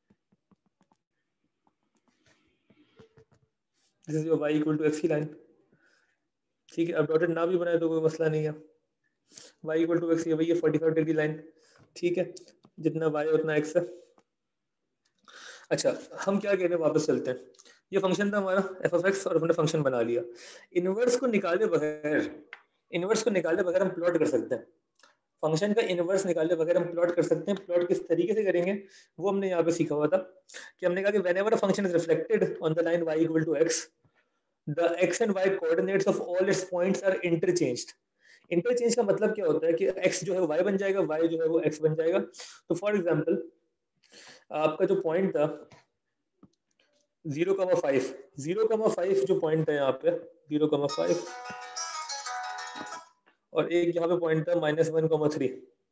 this is your y equal to X की लाइन, ठीक है। अब डॉटेड ना भी बनाए तो कोई मसला नहीं है, y इक्वल टू एक्स ये वही है 45 डिग्री लाइन, ठीक है, जितना y उतना x है। अच्छा हम क्या कह रहे हैं, वापस चलते हैं। ये फंक्शन था हमारा एफ ऑफ एक्स और हमने फंक्शन बना लिया। इनवर्स को निकाले बगैर हम प्लॉट कर सकते हैं, फंक्शन का इनवर्स निकाले बगैर हम प्लॉट कर सकते हैं। प्लॉट किस तरीके से करेंगे वो हमने यहाँ पे सीखा हुआ था कि हमने कहा कि whenever a function is reflected on the line y equal to x, the x and y coordinates of all its points are interchanged. Interchange का मतलब क्या होता है कि x जो है y बन जाएगा, y जो है वो x बन जाएगा। तो फॉर एग्जांपल आपका जो पॉइंट था 0,5 जो पॉइंट है यहाँ पे 0,5, और एक यहाँ पे पॉइंट था -1,3।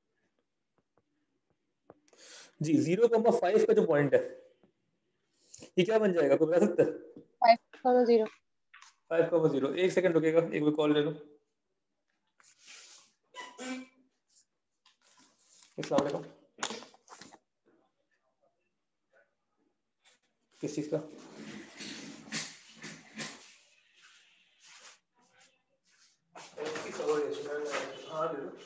जी 0,5 का जो पॉइंट है ये क्या बन जाएगा, कोई बता सकता है? 5,0 5,0। एक सेकंड रुकेगा, एक बार कॉल ले लो। अस्सलाम वालेकुम, किस चीज का? हाँ दे दो।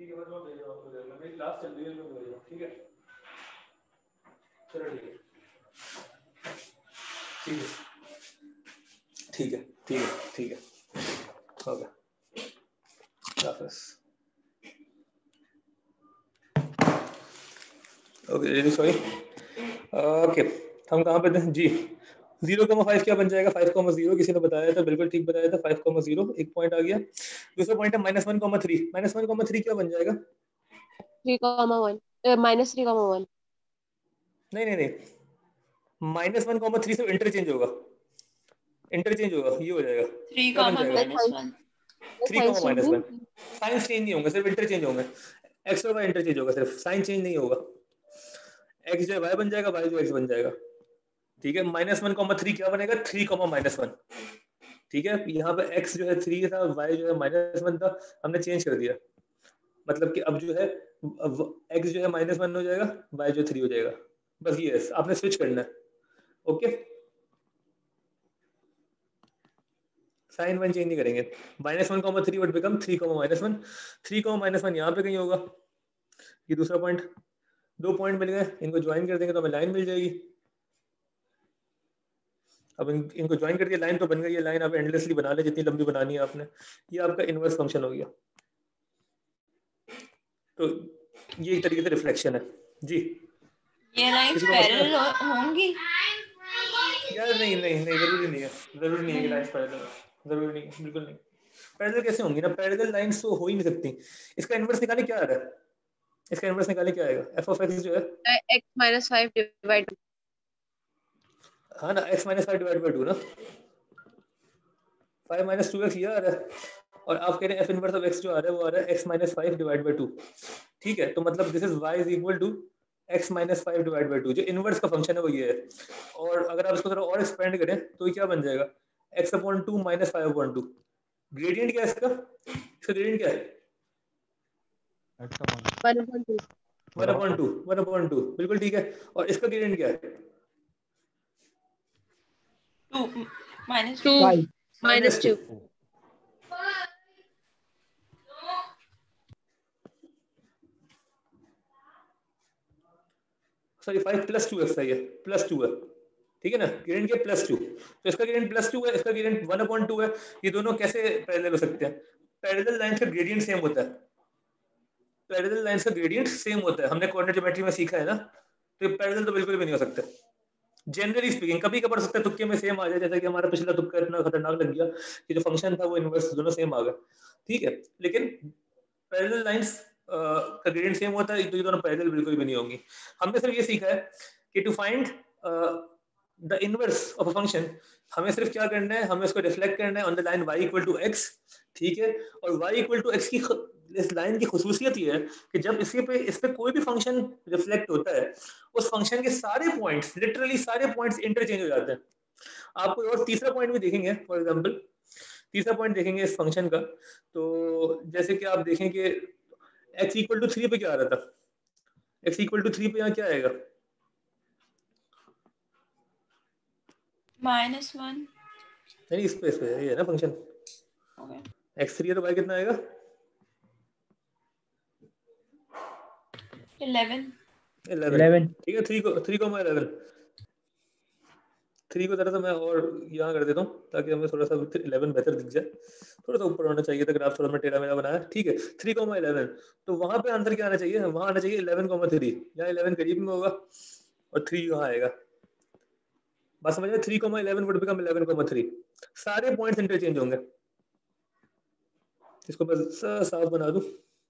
ठीक है, मैं भेज रहा हूँ आपको, मेरी क्लास चल रही है, मैं भेज रहा हूँ, ठीक है, चलो ठीक है, ठीक है, ठीक है, ठीक है, ठीक है, ओके, हाफिज़। Okay, really sorry. ओके, हम कहाँ पे थे जी? 0,5 क्या बन जाएगा? 5,0 किसी ने बताया था, बिल्कुल ठीक बताया था, 5,0 एक पॉइंट आ गया। दूसरा पॉइंट है -1,3। -1,3 क्या बन जाएगा? 3,1 -3,1 नहीं नहीं नहीं, -1,3 से इंटरचेंज होगा, इंटरचेंज होगा, ये हो जाएगा, 3, क्या बन जाएगा? -1 3, -1 साइन चेंज नहीं होंगे, सिर्फ इंटरचेंज होंगे, एक्स और वाई इंटरचेंज होगा, सिर्फ साइन चेंज नहीं होगा। एक्स जो है वाई बन जाएगा, वाई जो एक्स बन जाएगा, ठीक है। -1,3 क्या बनेगा? 3,-1, ठीक है। यहाँ पे x जो है 3 था, y जो है -1 था, हमने चेंज कर दिया, मतलब कि अब जो है x जो है -1 हो जाएगा, y जो 3 हो जाएगा, बस ये है, आपने स्विच करना है, ओके। साइन 1 चेंज नहीं करेंगे, -1,3 वुड बिकम 3,-1, 3,-1 यहाँ पे कहीं होगा, ये दूसरा पॉइंट। 2 पॉइंट मिल गए, इनको ज्वाइन कर देंगे तो हमें लाइन मिल जाएगी। अब इनको ज्वाइन कर दिया, लाइन तो बन गई है, लाइन आप एंडलेसली बना ले, जितनी लंबी बनानी है आपने। ये आपका इनवर्स फंक्शन हो गया, तो ये एक तरीके से रिफ्लेक्शन है जी। ये लाइंस किसी को मसला? पैरेलल होंगी? यार नहीं नहीं नहीं, जरूरी नहीं है, जरूरी नहीं है कि लाइंस पैरेलल, जरूरी नहीं है, बिल्कुल नहीं। पैरेलल कैसे होंगी ना, पैरेलल लाइंस तो हो ही नहीं सकती। इसका इनवर्स निकाले क्या आ रहा है, इसका इनवर्स निकाले क्या आएगा? f of x जो है x - 5 डिवाइड, हाँ ना, x - 5 डिवाइड बाय 2 ना, 5 - 2x ये आ रहा है, और आप कह रहे हैं f इनवर्स ऑफ x जो आ रहा है वो आ रहा है x - 5 डिवाइड बाय 2, ठीक है। तो मतलब this is y is equal to x - 5 divide by 2, जो इनवर्स का फंक्शन है वो ये है। और अगर आप इसको थोड़ा और एक्सपेंड करें तो ये क्या बन जाएगा? x/2 - 5/2। ग्रेडियंट क्या है इसका? इसका ग्रेडियंट क्या है? 1/2 1/2, बिल्कुल ठीक है। और इसका ग्रेडियंट क्या है? 2 2 -2 सॉरी 5 + 2x है, ये +2 है, ठीक है ना। ग्रेडियंट क्या? +2, तो इसका ग्रेडियंट +2 है, इसका ग्रेडियंट 1/2 है। ये दोनों कैसे पैरेलल हो सकते हैं? पैरेलल लाइंस का ग्रेडियंट सेम होता है, पैरेलल लाइंस का ग्रेडियंट सेम होता है, हमने कोऑर्डिनेट ज्योमेट्री में सीखा है ना। तो ये पैरेलल तो बिल्कुल भी नहीं हो सकते, जनरली स्पीकिंग। कभी कभार सकता है तुक्के में सेम आ जाए, जैसे कि हमारा पिछला तुक्का इतना खतरनाक लग गया कि जो फंक्शन था वो इनवर्स दोनों सेम आ गए, ठीक है। लेकिन पैरेलल लाइंस का ग्रेडियंट सेम होता है, तो ये दोनों पैरेलल बिल्कुल भी नहीं होंगी। हमने सिर्फ ये सीखा है कि to find the inverse of a function, हमें सिर्फ क्या करना है, हमें उसको रिफ्लेक्ट करना है on the line y = x, ठीक है। और y = x की इस लाइन की खुसूसियत ये है कि जब इस पे कोई भी फंक्शन रिफ्लेक्ट होता है, उस फंक्शन के सारे पॉइंट्स, लिटरली सारे पॉइंट्स इंटरचेंज हो जाते हैं। आपको और तीसरा पॉइंट भी देखेंगे, फॉर एग्जांपल तीसरा पॉइंट देखेंगे इस फंक्शन का, तो जैसे कि आप देखें कि x = 3 पे क्या आ रहा था, x = 3 पे यहाँ क्या आएगा? -1 नहीं, इस पे ये है ना फंक्शन, ओके, x3 है तो y कितना आएगा? 11 ठीक है। 3,11, 3 को जरा सा मैं और यहाँ कर देता हूँ ताकि हमें थोड़ा सा 11 बेहतर दिख जाए, थोड़ा सा ऊपर होना चाहिए था ग्राफ, थोड़ा मैं टेढ़ा मेढ़ा बनाया, ठीक है। 3,11, तो वहां पे आंसर क्या आना चाहिए? वहां आना चाहिए 11,3, यहाँ 11 करीब में होगा और 3 यहाँ आएगा, बस समझ में। 3,11 वुड बिकम 11,3, सारे पॉइंट्स इंटरचेंज होंगे। इसको बस साफ बना दूं।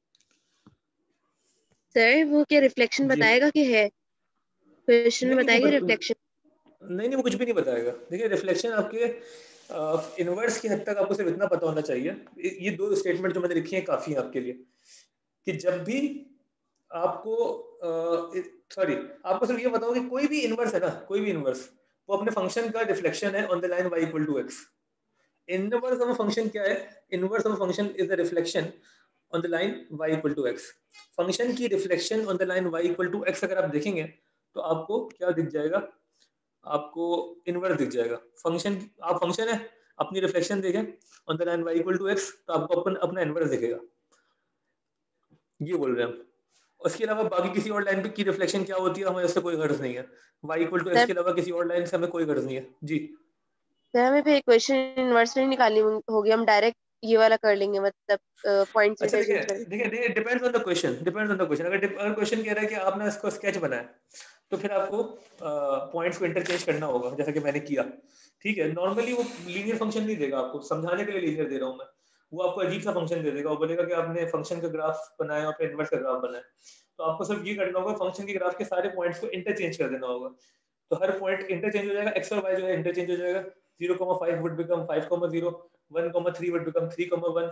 सर वो क्या रिफ्लेक्शन जी। बताएगा कि है? क्वेश्चन में नहीं बताएगा वो रिफ्लेक्शन? नहीं, वो कुछ भी नहीं बताएगा। देखिए रिफ्लेक्शन आपके इनवर्स की हद तक आपको सिर्फ इतना पता होना चाहिए, ये 2 स्टेटमेंट जो मैंने लिखी है काफी है आपके लिए, कि जब भी आपको सॉरी आपको सिर्फ ये बताओ कि कोई भी इनवर्स है ना, कोई भी इनवर्स, वो अपने फंक्शन का रिफ्लेक्शन है on the line y = x। Inverse of a function क्या है? Inverse of a function is the reflection on the line y = x। Function की reflection on the line y = x अगर आप देखेंगे तो आपको क्या दिख जाएगा? आपको इनवर्स दिख जाएगा। फंक्शन, आप फंक्शन है, अपनी रिफ्लेक्शन देखें on the line y = x, तो आपको अपना इनवर्स दिखेगा। ये बोल रहे हैं हम। उसके अलावा बाकी किसी और लाइन पे की रिफ्लेक्शन क्या होती है हमें उससे कोई गर्ज नहीं है। y इक्वल टू x सर के अलावा किसी और लाइन से हमें कोई गर्ज नहीं है जी। सर हमें फिर इक्वेशन इनवर्स नहीं निकालनी होगी, हम डायरेक्ट ये वाला कर लेंगे, मतलब पॉइंट्स अच्छा देखिए इंटरचेंज कर। देखिए depends on the question, depends on the question. अगर क्वेश्चन कह रहा है कि आपने इसको स्केच बनाया तो फिर आपको पॉइंट्स को इंटरचेंज करना होगा जैसा कि मैंने किया। ठीक है, नॉर्मली वो लीनियर फंक्शन नहीं देगा आपको, समझाने के लिए लीनियर दे रहा हूँ मैं। वो आपको अजीब सा फंक्शन दे देगा, वो बोलेगा कि आपने फंक्शन का ग्राफ बनाया और फिर इनवर्स का ग्राफ बनाया, तो आपको सिर्फ ये करना होगा फंक्शन के ग्राफ के सारे पॉइंट्स को इंटरचेंज कर देना होगा। तो हर पॉइंट इंटरचेंज हो जाएगा, एक्स और वाई जो है इंटरचेंज हो जाएगा। 0,5 would become 5,0, 1,3 would become 3,1,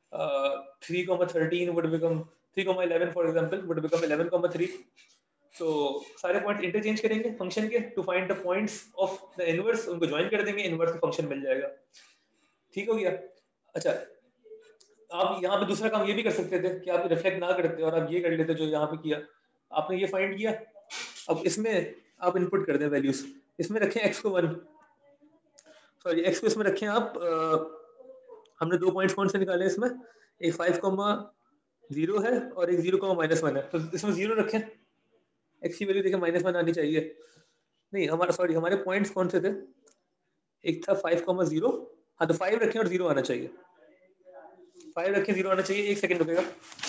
3,13 would become 3,11 for example would become 11,3। so सारे पॉइंट इंटरचेंज करेंगे फंक्शन के to find the points of the inverse, उनको ज्वाइन कर देंगे, इनवर्स का फंक्शन मिल जाएगा। ठीक हो गया। अच्छा, आप यहाँ पे दूसरा काम ये भी कर सकते थे कि आप रिफ्लेक्ट ना करते और आप ये कर लेते जो यहाँ पे किया, आपने ये फाइंड किया। अब इसमें आप इनपुट कर दें वैल्यूज, इसमें रखें x को 1, सॉरी x को इसमें रखें आप हमने दो पॉइंट्स कौन से निकाले इसमें, एक 5,0 है और एक 0,-1 है, तो इसमें 0 रखें, x की वैल्यू देखें -1 आनी चाहिए। नहीं हमारा सॉरी हमारे पॉइंट्स कौन से थे, एक था 5,0, हाँ तो 5 रखें और 0 आना चाहिए, 5 रखें 0 आना चाहिए। एक सेकंड रुकेगा।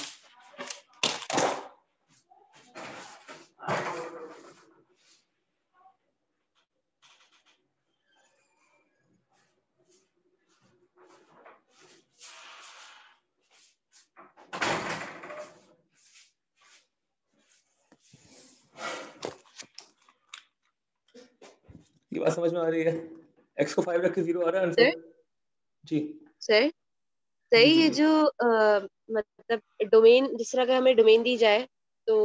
ये बात समझ में आ रही है? x को 5 रख के 0 आ रहा है आंसर जी। सर जी ये जी जो मतलब डोमेन, जिस तरह का हमें डोमेन दी जाए तो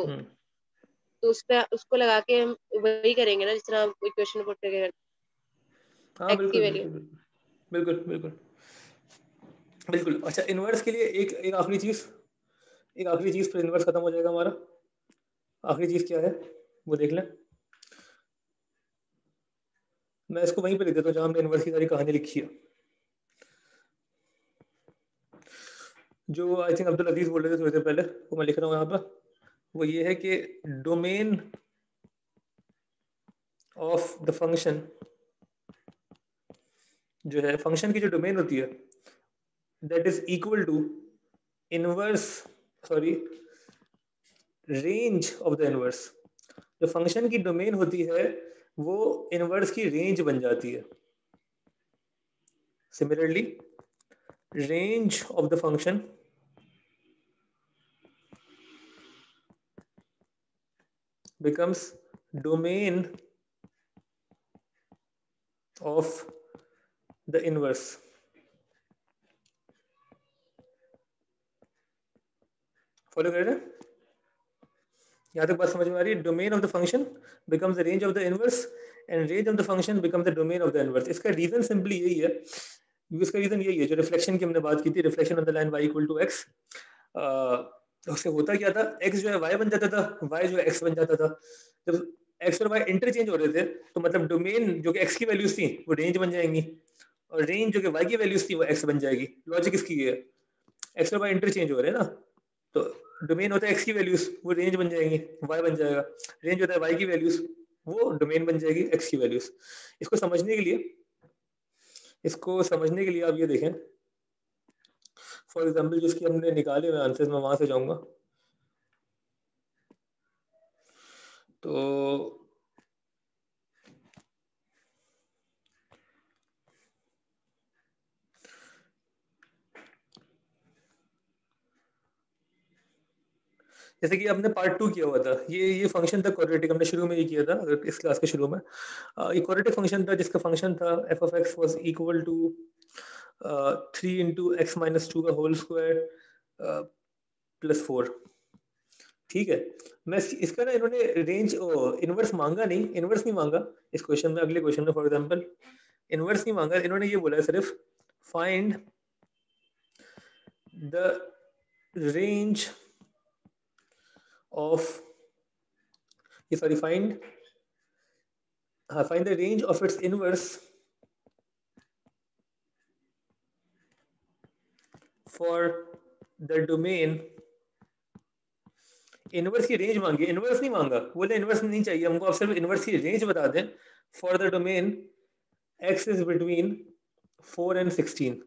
उसको लगा के हम वही करेंगे ना, जिस तरह इक्वेशन पुट करके हाँ x की बिल्कुल वैल्यू। बिल्कुल बिल्कुल बिल्कुल बिल्कुल। अच्छा इनवर्स के लिए एक आखिरी चीज फिर इनवर्स खत्म हो जाएगा हमारा। आखिरी चीज क्या है वो देख लें। मैं इसको वहीं पे लिख देता हूँ जहाँ हमने इनवर्स की सारी कहानी लिखी है, जो आई थिंक अब्दुल अजीज बोल रहे थे थोड़ी देर पहले, वो मैं लिख रहा हूँ यहाँ पर। वो ये है कि डोमेन ऑफ द फंक्शन, जो है फंक्शन की जो डोमेन होती है, that is equal to inverse sorry range of the inverse. जो फंक्शन की डोमेन होती है वो इनवर्स की रेंज बन जाती है। Similarly range of the function becomes domain of the inverse। Follow कर रहे हैं? यहाँ तक बात समझ में आ रही है? Domain of the function becomes the range of the inverse and range of the function becomes the domain of the inverse। इसका रीजन सिंपली यही है, इसका रीजन यही है जो रिफ्लेक्शन की हमने बात की थी, reflection on the line y equal to x। उससे होता क्या था, x जो है y बन जाता था, y जो है x बन जाता था। जब x और y इंटरचेंज हो रहे थे तो मतलब डोमेन जो कि x की वैल्यूज थी वो रेंज बन जाएंगी और रेंज जो कि y की वैल्यूज थी वो x बन जाएगी। लॉजिक इसकी है, x और y इंटरचेंज हो रहे हैं ना, तो डोमेन होता है x की वैल्यूज, वो रेंज बन जाएंगी, y बन जाएगा। रेंज होता है y की वैल्यूज, वो डोमेन बन जाएगी x की वैल्यूज। इसको समझने के लिए आप ये देखें, फॉर एग्जाम्पल जिसकी हमने निकाले हुए आंसर्स, मैं वहां से जाऊंगा तो जैसे कि हमने पार्ट 2 किया हुआ था, ये फंक्शन था क्वाड्रेटिक, हमने शुरू में ये किया था अगर इस क्लास के शुरू में। ये क्वाड्रेटिक फंक्शन था जिसका फंक्शन था f of x was equal to 3 into x minus 2 का होल स्क्वायर प्लस 4। ठीक है, मैं इसका ना इन्होंने रेंज इनवर्स मांगा नहीं, इनवर्स नहीं मांगा इस क्वेश्चन में। अगले क्वेश्चन में फॉर एग्जांपल इनवर्स नहीं मांगा, इन्होंने ये बोला है सिर्फ find the range of find the range of its inverse for the domain inverse की रेंज मांगी, इनवर्स नहीं मांगा, बोले इनवर्स नहीं चाहिए हमको, आप सिर्फ इनवर्स की रेंज बता दें for the domain x is between 4 and 16।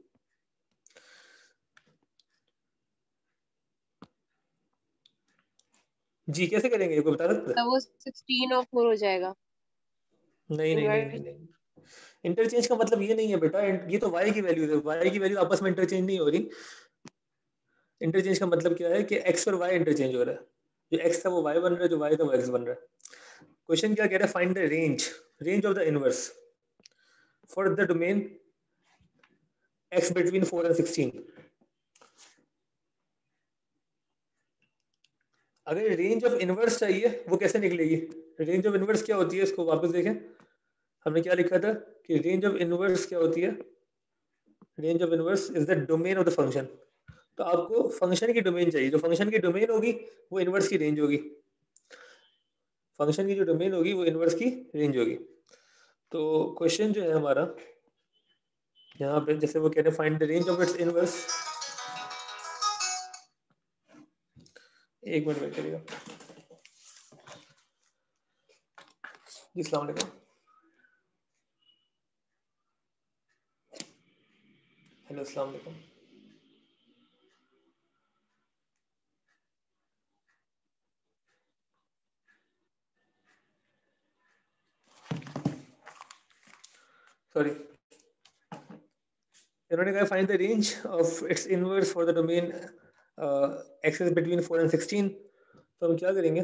जी कैसे करेंगे ये कोई बता सकते हैं? तो वो 16 और 4 हो जाएगा। नहीं नहीं नहीं नहीं नहीं, इंटरचेंज का मतलब ये नहीं है बेटा, ये तो y की वैल्यू है, y की वैल्यू आपस में इंटरचेंज नहीं हो रही। इंटरचेंज का मतलब क्या है कि x और y इंटरचेंज हो रहा है, जो x था वो y बन रहा है, जो y था वो x बन रहा है। क्वेश्चन क्या कह रहा है, find the range of the inverse for the domain x between 4 and 16। अगर रेंज ऑफ इनवर्स चाहिए वो कैसे निकलेगी? रेंज ऑफ इनवर्स क्या होती है, इसको वापस देखें, हमने क्या लिखा था कि रेंज ऑफ इनवर्स क्या होती है, range of inverse is the domain of the function. तो आपको फंक्शन की डोमेन चाहिए, जो फंक्शन की डोमेन होगी वो इनवर्स की रेंज होगी, फंक्शन की जो डोमेन होगी वो इनवर्स की रेंज होगी। तो क्वेश्चन जो है हमारा यहाँ पे, जैसे वो कह रहे हैं find the range of its inverse, एक मिनट वेट करिएगा जी, अस्सलाम वालेकुम। हेलो अस्सलाम वालेकुम। सॉरी, इन्होंने कहा find the range of its inverse for the domain x is between 4 and 16। तो हम क्या करेंगे,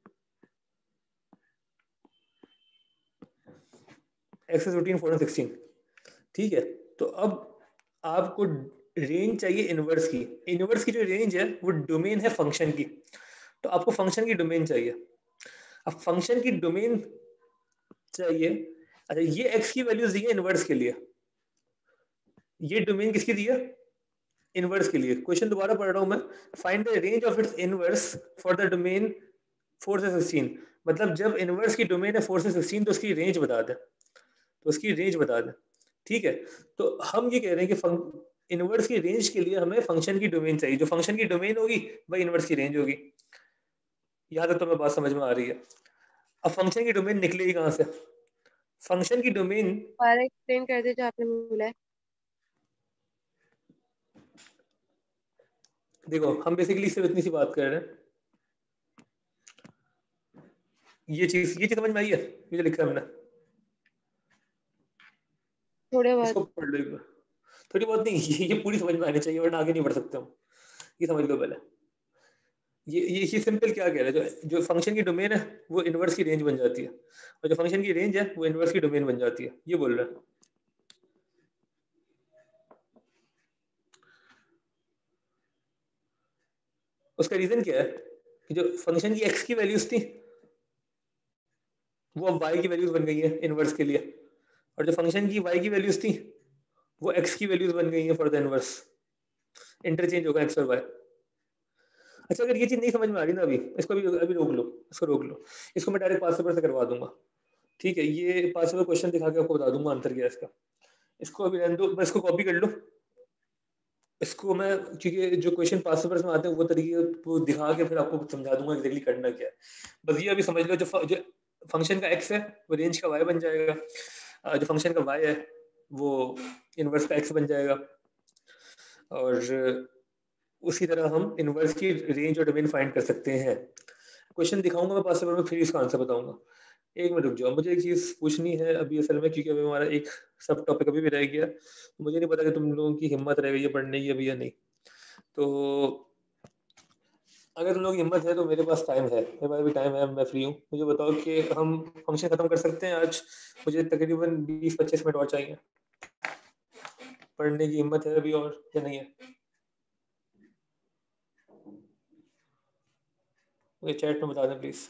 x इज बिटवीन 4 and 16, ठीक है। तो अब आपको रेंज चाहिए इनवर्स की, इनवर्स की जो रेंज है वो डोमेन है फंक्शन की, तो आपको फंक्शन की डोमेन चाहिए। अब फंक्शन की डोमेन चाहिए, अच्छा ये x की वैल्यूज दी है इनवर्स के लिए, ये डोमेन किसकी दी है, इनवर्स के लिए। क्वेश्चन दोबारा पढ़ रहा हूं मैं, find the range of its inverse for the domain 4 से 16। मतलब जब इनवर्स की डोमेन है 4 से 16 तो उसकी रेंज बता दें, तो उसकी रेंज बता दें, ठीक है। तो हम ये कह रहे हैं कि इनवर्स की रेंज के लिए हमें फंक्शन की डोमेन चाहिए, जो फंक्शन की डोमेन होगी वही इनवर्स की रेंज होगी। यहाँ तक तो मैं बात समझ में आ रही है। अब फंक्शन की डोमेन निकलेगी कहाँ से, फंक्शन की डोमेन, दोबारा एक्सप्लेन कर दे जो आपने बोला है। देखो हम बेसिकली सिर्फ इतनी सी बात कर रहे हैं, ये चीज समझ में आई है, ये जो लिखा है हमने, थोड़े बहुत। इसको पढ़ लो एक बार, थोड़ी बहुत नहीं, ये पूरी समझ में आनी चाहिए वरना आगे नहीं बढ़ सकते हम, ये समझ लो पहले। ये सिंपल क्या कह रहा है, जो फंक्शन की डोमेन है वो इनवर्स की रेंज बन जाती है, और जो फंक्शन की रेंज है वो इनवर्स की डोमेन बन जाती है, ये बोल रहा है। उसका रीजन क्या है कि जो फंक्शन की एक्स की वैल्यूज थी वो अब वाई की वैल्यूज बन गई है इनवर्स के लिए, और जो फंक्शन की वाई की वैल्यूज थी वो एक्स की वैल्यूज बन गई है फॉर द इनवर्स, इंटरचेंज होगा एक्स और वाई। अच्छा अगर ये चीज नहीं समझ में आ रही ना अभी, इसको अभी रोक लो, इसको रोक लो, इसको मैं डायरेक्ट पास पेपर से करवा दूंगा, ठीक है। ये पास पेपर क्वेश्चन दिखा के आपको बता दूंगा आंसर क्या है इसका, इसको अभी रहने दो, बस इसको कॉपी कर लो, इसको मैं, क्योंकि जो क्वेश्चन पास पेपर्स में आते हैं वो तरीके वो दिखा के फिर आपको समझा दूंगा एग्जैक्टली करना क्या है। बस ये अभी समझ लो, जो फंक्शन का एक्स है वो रेंज का वाई बन जाएगा, जो फंक्शन का वाई है वो इनवर्स का एक्स बन जाएगा, और उसी तरह हम इनवर्स की रेंज और डोमेन फाइंड कर सकते हैं। क्वेश्चन दिखाऊंगा मैं पास पेपर में, फिर इसका आंसर बताऊंगा। एक मिनट रुक जाओ, मुझे एक चीज पूछनी है अभी असल में, क्योंकि अभी हमारा एक सब टॉपिक अभी भी रह गया, मुझे नहीं पता कि तुम लोगों की हिम्मत रह गई है पढ़ने की अभी या नहीं। तो अगर तुम लोगों की हिम्मत है तो मेरे पास टाइम है, मेरे पास भी टाइम है, मैं फ्री हूँ। मुझे बताओ कि हम फंक्शन खत्म कर सकते हैं आज, मुझे तकरीबन 20-25 मिनट और चाहिए, पढ़ने की हिम्मत है अभी और या नहीं है? मुझे चैट में बता दें प्लीज।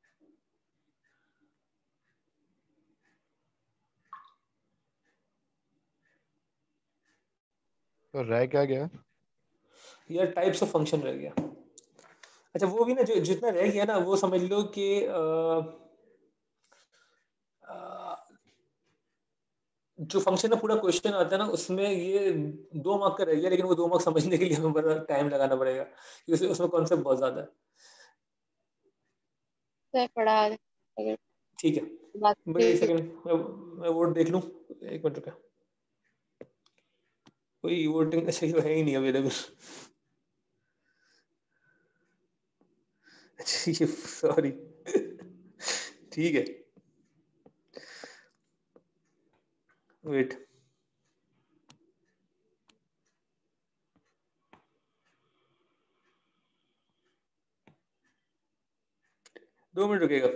तो रह क्या गया? यार टाइप्स ऑफ फंक्शन रह गया। अच्छा वो भी ना, जो जितना रह गया ना वो समझ लो कि जो फंक्शन का पूरा क्वेश्चन आता है ना उसमें ये 2 मार्क का रह गया, लेकिन वो 2 मार्क समझने के लिए हमें बड़ा टाइम लगाना पड़ेगा क्योंकि उसमें कॉन्सेप्ट बहुत ज्यादा है। सर पढ़ा अगर ठीक है, भाई एक सेकंड, मैं वोट देख लूँ, एक मिनट रुका। कोई वोटिंग अच्छा ये है ही नहीं अवेलेबल। अच्छा ये सॉरी ठीक है, वेट। दो मिनट रुकेगा।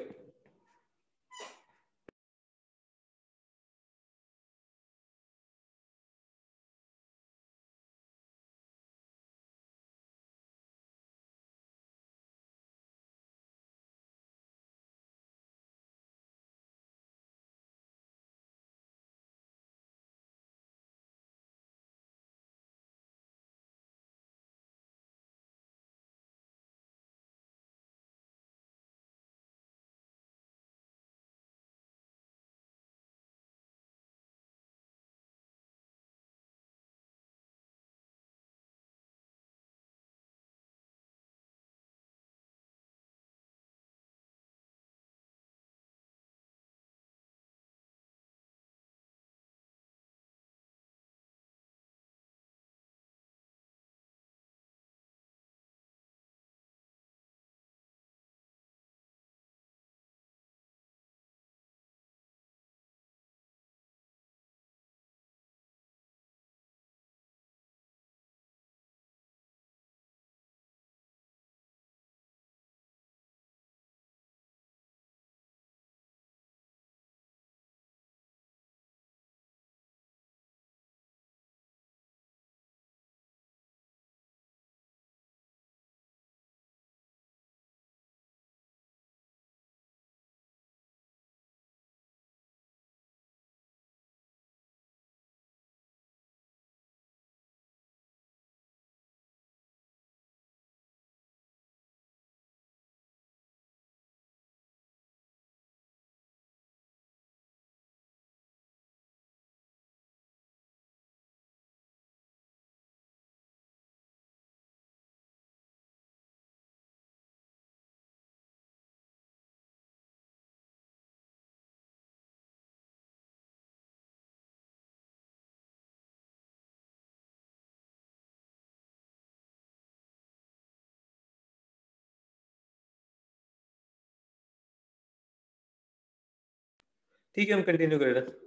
ठीक है, हम कंटिन्यू कर रहे हैं।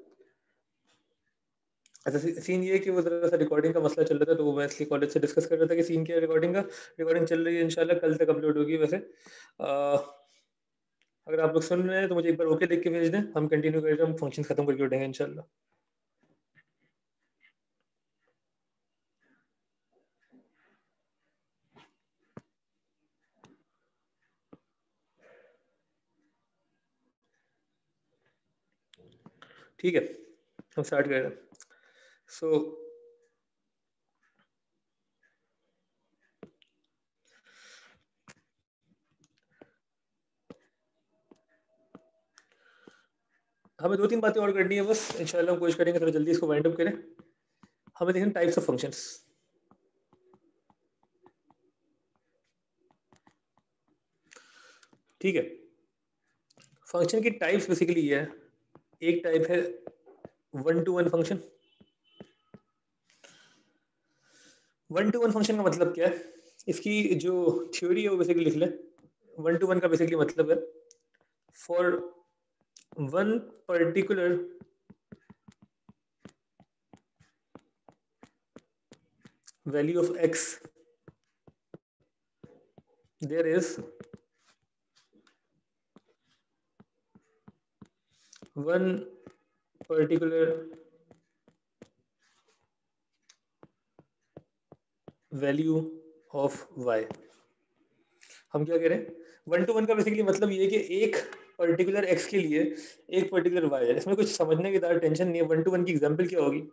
अच्छा सीन ये है कि वो जरा सा रिकॉर्डिंग का मसला चल रहा था, तो वो मैं इसलिए कॉलेज से डिस्कस कर रहा था कि सीन क्या है रिकॉर्डिंग का। रिकॉर्डिंग चल रही है, इंशाल्लाह कल तक अपलोड होगी। वैसे अगर आप लोग सुन रहे हैं तो मुझे एक बार ओके लिख के भेज दें, हम कंटिन्यू कर रहे हैं, हम फंक्शन खत्म करके उठेंगे इंशाल्लाह। ठीक है, हम स्टार्ट कर रहे हैं। सो हमें दो तीन बातें और करनी है बस, इंशाल्लाह हम कोशिश करेंगे थोड़ा जल्दी इसको वाइंड अप करें। हमें देखें टाइप्स ऑफ फंक्शंस। ठीक है, फंक्शन की टाइप्स बेसिकली ये है। एक टाइप है one to one function. One to one function का मतलब क्या है, इसकी जो थ्योरी है वो बेसिकली लिख लें। वन टू वन का बेसिकली मतलब है for one particular value of x there is one particular value of y। हम क्या कह रहे हैं, वन टू वन का बेसिकली मतलब ये है कि एक पर्टिकुलर x के लिए एक पर्टिकुलर y है। इसमें कुछ समझने की ज़्यादा टेंशन नहीं है। वन टू वन की एग्जांपल क्या होगी,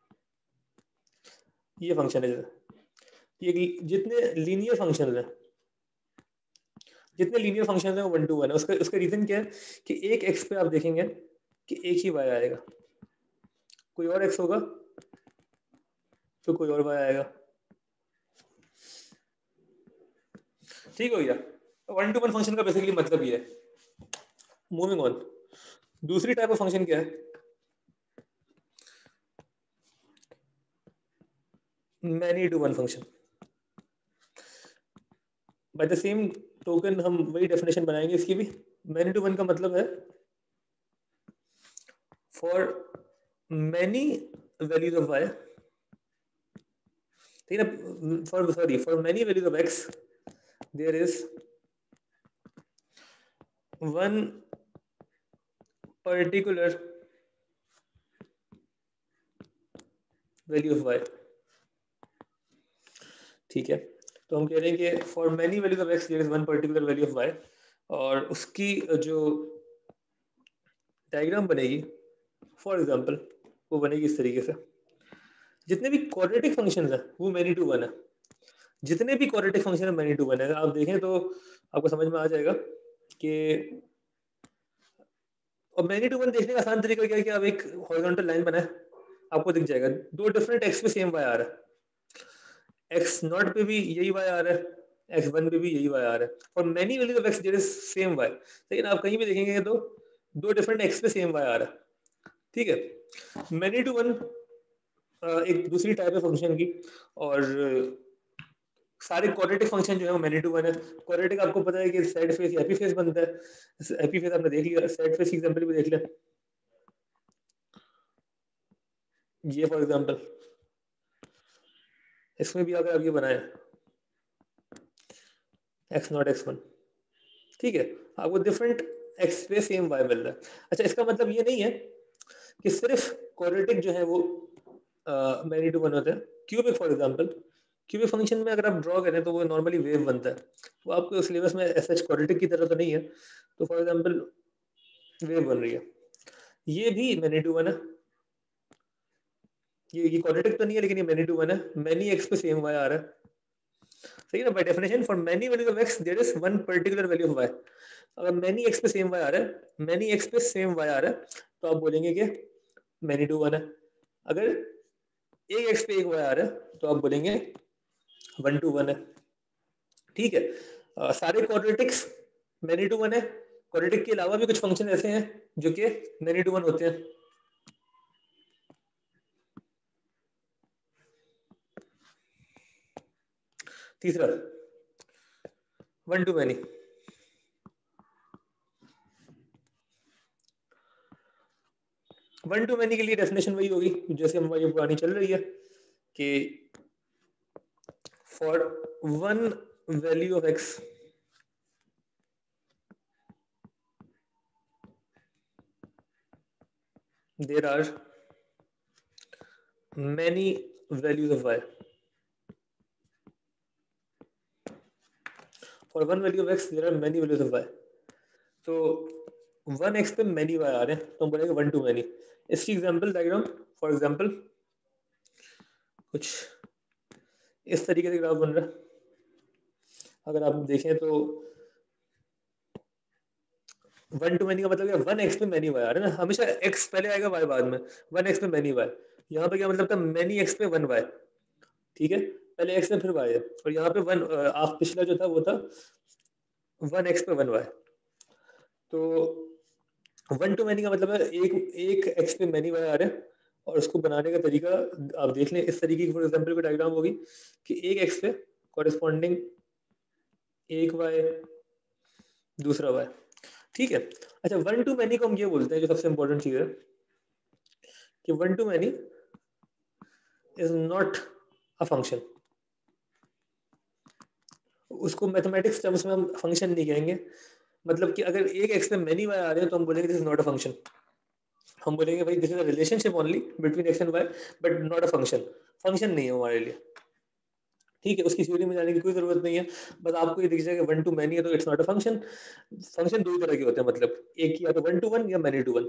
ये फंक्शन है। ये जितने लीनियर फंक्शन है, जितने लीनियर फंक्शन है वो वन टू वन है। उसका उसका रीजन क्या है कि एक x पे आप देखेंगे कि एक ही y आएगा, कोई और x होगा तो कोई और y आएगा। ठीक हो गया। वन टू वन फंक्शन का बेसिकली मतलब ये है। मूविंग ऑन, दूसरी टाइप ऑफ फंक्शन क्या है? Many to one function. By the same token हम वही डेफिनेशन बनाएंगे इसकी भी। मैनी टू वन का मतलब है for many values of y, ठीक है ना, for many values of x there is one particular value of y, ठीक है। तो हम कह रहे हैं कि for many values of x there is one particular value of y, और उसकी जो डायग्राम बनेगी फॉर एग्जांपल वो बनेगी इस तरीके से। जितने भी क्वाड्रेटिक फंक्शंस हैं वो मैनी टू वन है, जितने भी क्वाड्रेटिक फंक्शन है मैनी टू वन है। अगर आप देखें तो आपको समझ में आ जाएगा कि, और मैनी टू वन देखने का आसान तरीका क्या है कि आप एक हॉरिजॉन्टल लाइन बनाए, आपको दिख जाएगा दो डिफरेंट एक्स पे सेम y आ रहा है, एक्स नॉट पे भी यही y आ रहा है, एक्स वन पे भी यही y आ रहा है, और many values of X there is same y, लेकिन आप कहीं भी देखेंगे तो दो डिफरेंट एक्स पे सेम y आ रहा है, ठीक है। मैनी टू वन एक दूसरी टाइप है फंक्शन की, और सारे क्वाड्रेटिक फंक्शन जो है वो मैनी टू वन है। क्वाड्रेटिक आपको पता है कि सेड फेस या एपी फेस बनता है, एपी फेस आपने देख लिया, सेड फेस एग्जांपल भी देख लिया, ये फॉर एग्जांपल इसमें भी अगर आप ये बनाए एक्स नॉट एक्स वन, ठीक है, आपको डिफरेंट एक्स पे सेम वाई मिल रहा है। अच्छा, इसका मतलब ये नहीं है कि सिर्फ क्वाड्रेटिक जो है वो मैनी टू वन होते हैं। Cubic for example, cubic function में अगर आप ड्रॉ करें तो वो नॉर्मली वेव बनता है, वो आपको सिलेबस में ऐसा क्वाड्रेटिक की तरह तो नहीं है, तो फॉर एग्जांपल वेव बन रही है, ये भी मैनी टू वन है, ये क्वाड्रेटिक तो नहीं है लेकिन ये मैनी टू वन है, मैनी एक्स पे सेम वाई आ रहा है, सही है ना। By definition for many values of X there is one particular value of Y. अगर मैनी एक्स पे सेम वाई आ रहा है, मैनी एक्स पे सेम वाई आ रहा है, तो आप बोलेंगे कि मैनी टू वन है। अगर एक एक्स पे एक वाई आ रहा है तो आप बोलेंगे वन टू वन है, ठीक है। सारे क्वाड्रेटिक्स मैनी टू वन है, क्वाड्रेटिक के अलावा भी कुछ फंक्शन ऐसे हैं जो कि मैनी टू वन होते हैं। तीसरा one to many, one to many के लिए डेफिनेशन वही होगी जैसे हमारी पुरानी चल रही है कि for one value of X there are many values of y, for one value of x there are many values of y, तो वन एक्स पे मैनी वाई आ रहे हैं तो हम बोलेंगे वन टू मैनी। इसकी एग्जांपल डायग्राम फॉर एग्जांपल कुछ इस तरीके से ग्राफ बन रहा है, अगर आप देखें तो वन टू मैनी का मतलब क्या, वन एक्स पे मैनी वाई आ रहा है ना, हमेशा एक्स पहले आएगा वाई बाद में, वन एक्स पे मैनी वाई, यहाँ पे क्या मतलब था मैनी एक्स पे वन वाई, ठीक है, पहले एक्स में फिर वाई है, और यहाँ पे वन आप पिछला जो था वो था वन एक्स पे वन वाई। तो वन टू मैनी का मतलब है एक एक एक्स पे मैनी वाई आ रहे हैं, और उसको बनाने का तरीका आप देख लें, इस तरीके की फॉर एग्जांपल की डायग्राम होगी कि एक एक्स पे कॉरेस्पॉन्डिंग एक वाई दूसरा वाई, ठीक है। अच्छा, वन टू मैनी को हम ये बोलते हैं, जो सबसे इंपॉर्टेंट चीज है कि one to many is not a function. उसको मैथमेटिक्स टर्म्स में हम फंक्शन नहीं कहेंगे, मतलब कि अगर एक एक्स पे मैनी वाई आ रहे हैं तो हम बोलेंगे this is not a function, हम बोलेंगे भाई this is a relationship only between X and Y but not a function, function नहीं है हमारे लिए, ठीक है। उसकी थ्योरी में जाने की कोई जरूरत नहीं है, बस आपको ये दिख जाएगा वन टू मैनी है तो it's not a function. Function दो ही तरह के होते हैं, मतलब एक या तो वन टू वन या मैनी टू वन,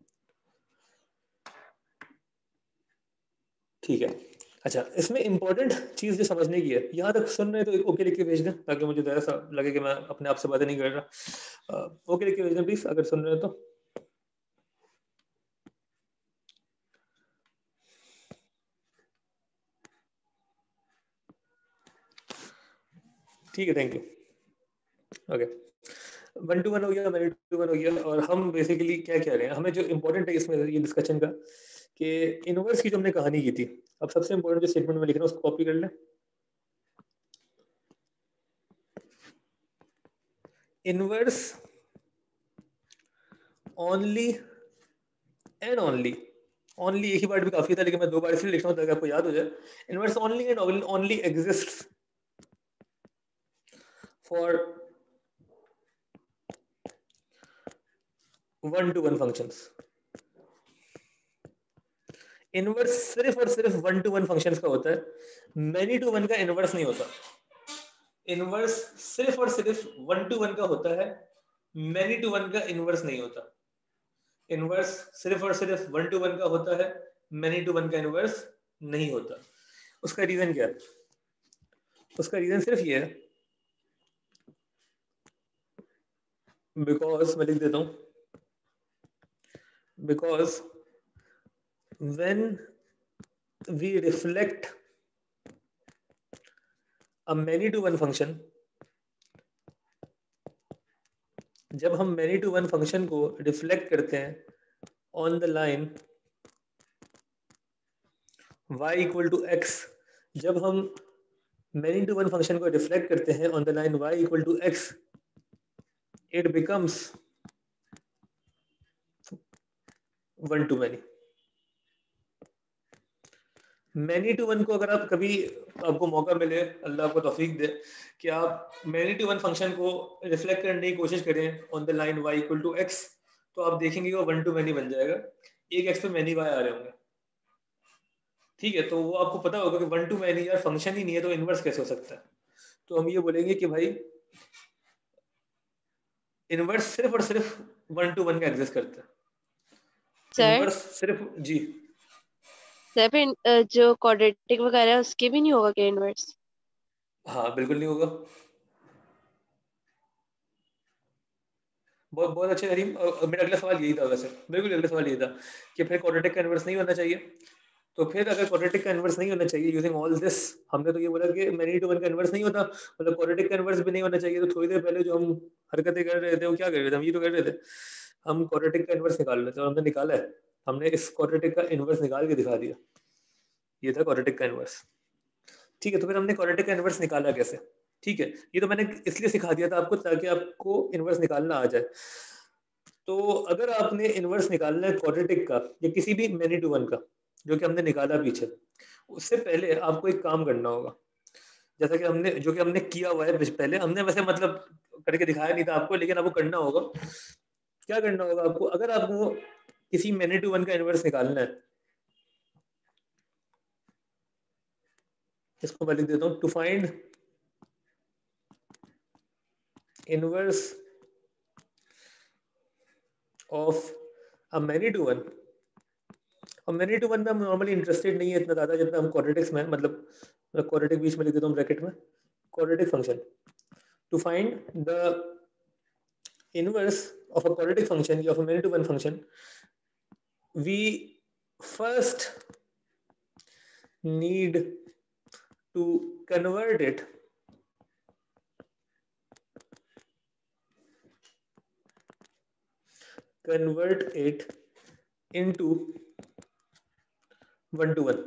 ठीक है। अच्छा, इसमें इंपॉर्टेंट चीज जो समझने की है, यहाँ तक सुन रहे हैं तो एक ओके लिख के भेज दें ताकि मुझे जरा सा लगे कि मैं अपने आप से बातें नहीं कर रहा। ओके लिख के भेज दें प्लीज अगर सुन रहे हैं तो। ठीक है, थैंक यू। ओके, 1 to 1 हो गया, मैनी टू 1 हो गया। और हम बेसिकली क्या कह रहे हैं, हमें जो इम्पोर्टेंट है इसमें ये डिस्कशन का कि इनवर्स की जो हमने कहानी की थी, अब सबसे इम्पोर्टेंट जो स्टेटमेंट में लिख रहा हूँ उसको कॉपी कर लें। इनवर्स ओनली एंड ओनली एक ही बार भी काफी था, लेकिन मैं 2 बार इसलिए लिख रहा हूँ ताकि आपको याद हो जाए। Inverse only and only exist for 1 to 1 functions। Inverse सिर्फ और सिर्फ 1 to 1 फंक्शंस का होता है, मैनी टू 1 का इनवर्स नहीं होता। इनवर्स सिर्फ और सिर्फ 1 to 1 का होता है, मैनी टू 1 का इनवर्स नहीं होता। इनवर्स सिर्फ और सिर्फ 1 to 1 का होता है, मैनी टू 1 का इनवर्स नहीं होता। उसका रीजन क्या है? उसका रीजन सिर्फ ये है, बिकॉज मैं लिख देता हूं, because when we reflect a many to one function, जब हम many to one function को रिफ्लेक्ट करते हैं on the line y equal to x, जब हम many to one function को रिफ्लेक्ट करते हैं on the line y equal to x, it becomes one to many। Many to one को अगर आप कभी आपको मौका मिले, अल्लाह आपको तौफीक दे कि आप मैनी टू वन फंक्शन को रिफ्लेक्ट करने की कोशिश करें on the line y equal to x, तो आप देखेंगे वो 1 to many बन जाएगा। एक x पे मैनी y आ रहे होंगे, ठीक है? तो वो आपको पता होगा कि 1 to many यार फंक्शन ही नहीं है, तो इनवर्स कैसे हो सकता है? तो हम ये बोलेंगे कि भाई इनवर्स सिर्फ और सिर्फ 1 to 1 का एग्जिस्ट करता है। सर इनवर्स सिर्फ जी सर फिर जो क्वाड्रेटिक वगैरह है उसके भी नहीं होगा क्या इनवर्स? हाँ बिल्कुल नहीं होगा। बहुत बहुत अच्छे करीम। मेरा अगला सवाल यही था, वैसे बिल्कुल अगला सवाल यही था कि फिर क्वाड्रेटिक का इनवर्स नहीं होना चाहिए। तो फिर अगर क्वाड्रेटिक का इनवर्स नहीं होना चाहिए यूजिंग ऑल दिस, हमने तो ये बोला कि मैनी टू वन का इनवर्स नहीं होता, मतलब क्वाड्रेटिक का इनवर्स भी नहीं होना चाहिए। तो थोड़ी देर पहले जो हम हरकतें कर रहे थे वो क्या कर रहे थे? हम ये तो कर रहे थे, हम क्वाड्रेटिक का इनवर्स निकाल रहे थे और हमने निकाला है। हमने इस क्वाड्रेटिक का इनवर्स निकाल के दिखा दिया, ये था क्वाड्रेटिक का इनवर्स। ठीक है, तो फिर हमने क्वाड्रेटिक का इनवर्स निकाला कैसे? ठीक है, ये तो मैंने इसलिए सिखा दिया था आपको ताकि आपको इनवर्स निकालना आ जाए। तो अगर आपने इनवर्स निकालना है क्वाड्रेटिक का या किसी भी मैनी टू वन का जो कि हमने निकाला पीछे, उससे पहले आपको एक काम करना होगा, जैसा कि हमने जो कि हमने किया हुआ है पहले। हमने वैसे मतलब करके दिखाया नहीं था आपको, लेकिन आपको करना होगा। क्या करना होगा आपको? अगर आपको किसी मैनी टू वन का इनवर्स निकालना है, इसको मैं लिख देता हूँ, to find inverse of a many to one. और मैनी टू वन में हम नॉर्मली इंटरेस्टेड नहीं है इतना ज़्यादा जितना हम क्वाड्रेटिक्स में, मतलब क्वाड्रेटिक बीच में लिख देता हूँ ब्रैकेट में, quadratic function. To find the inverse of a quadratic function या of a many to one function, we first need to convert it into 1 to 1।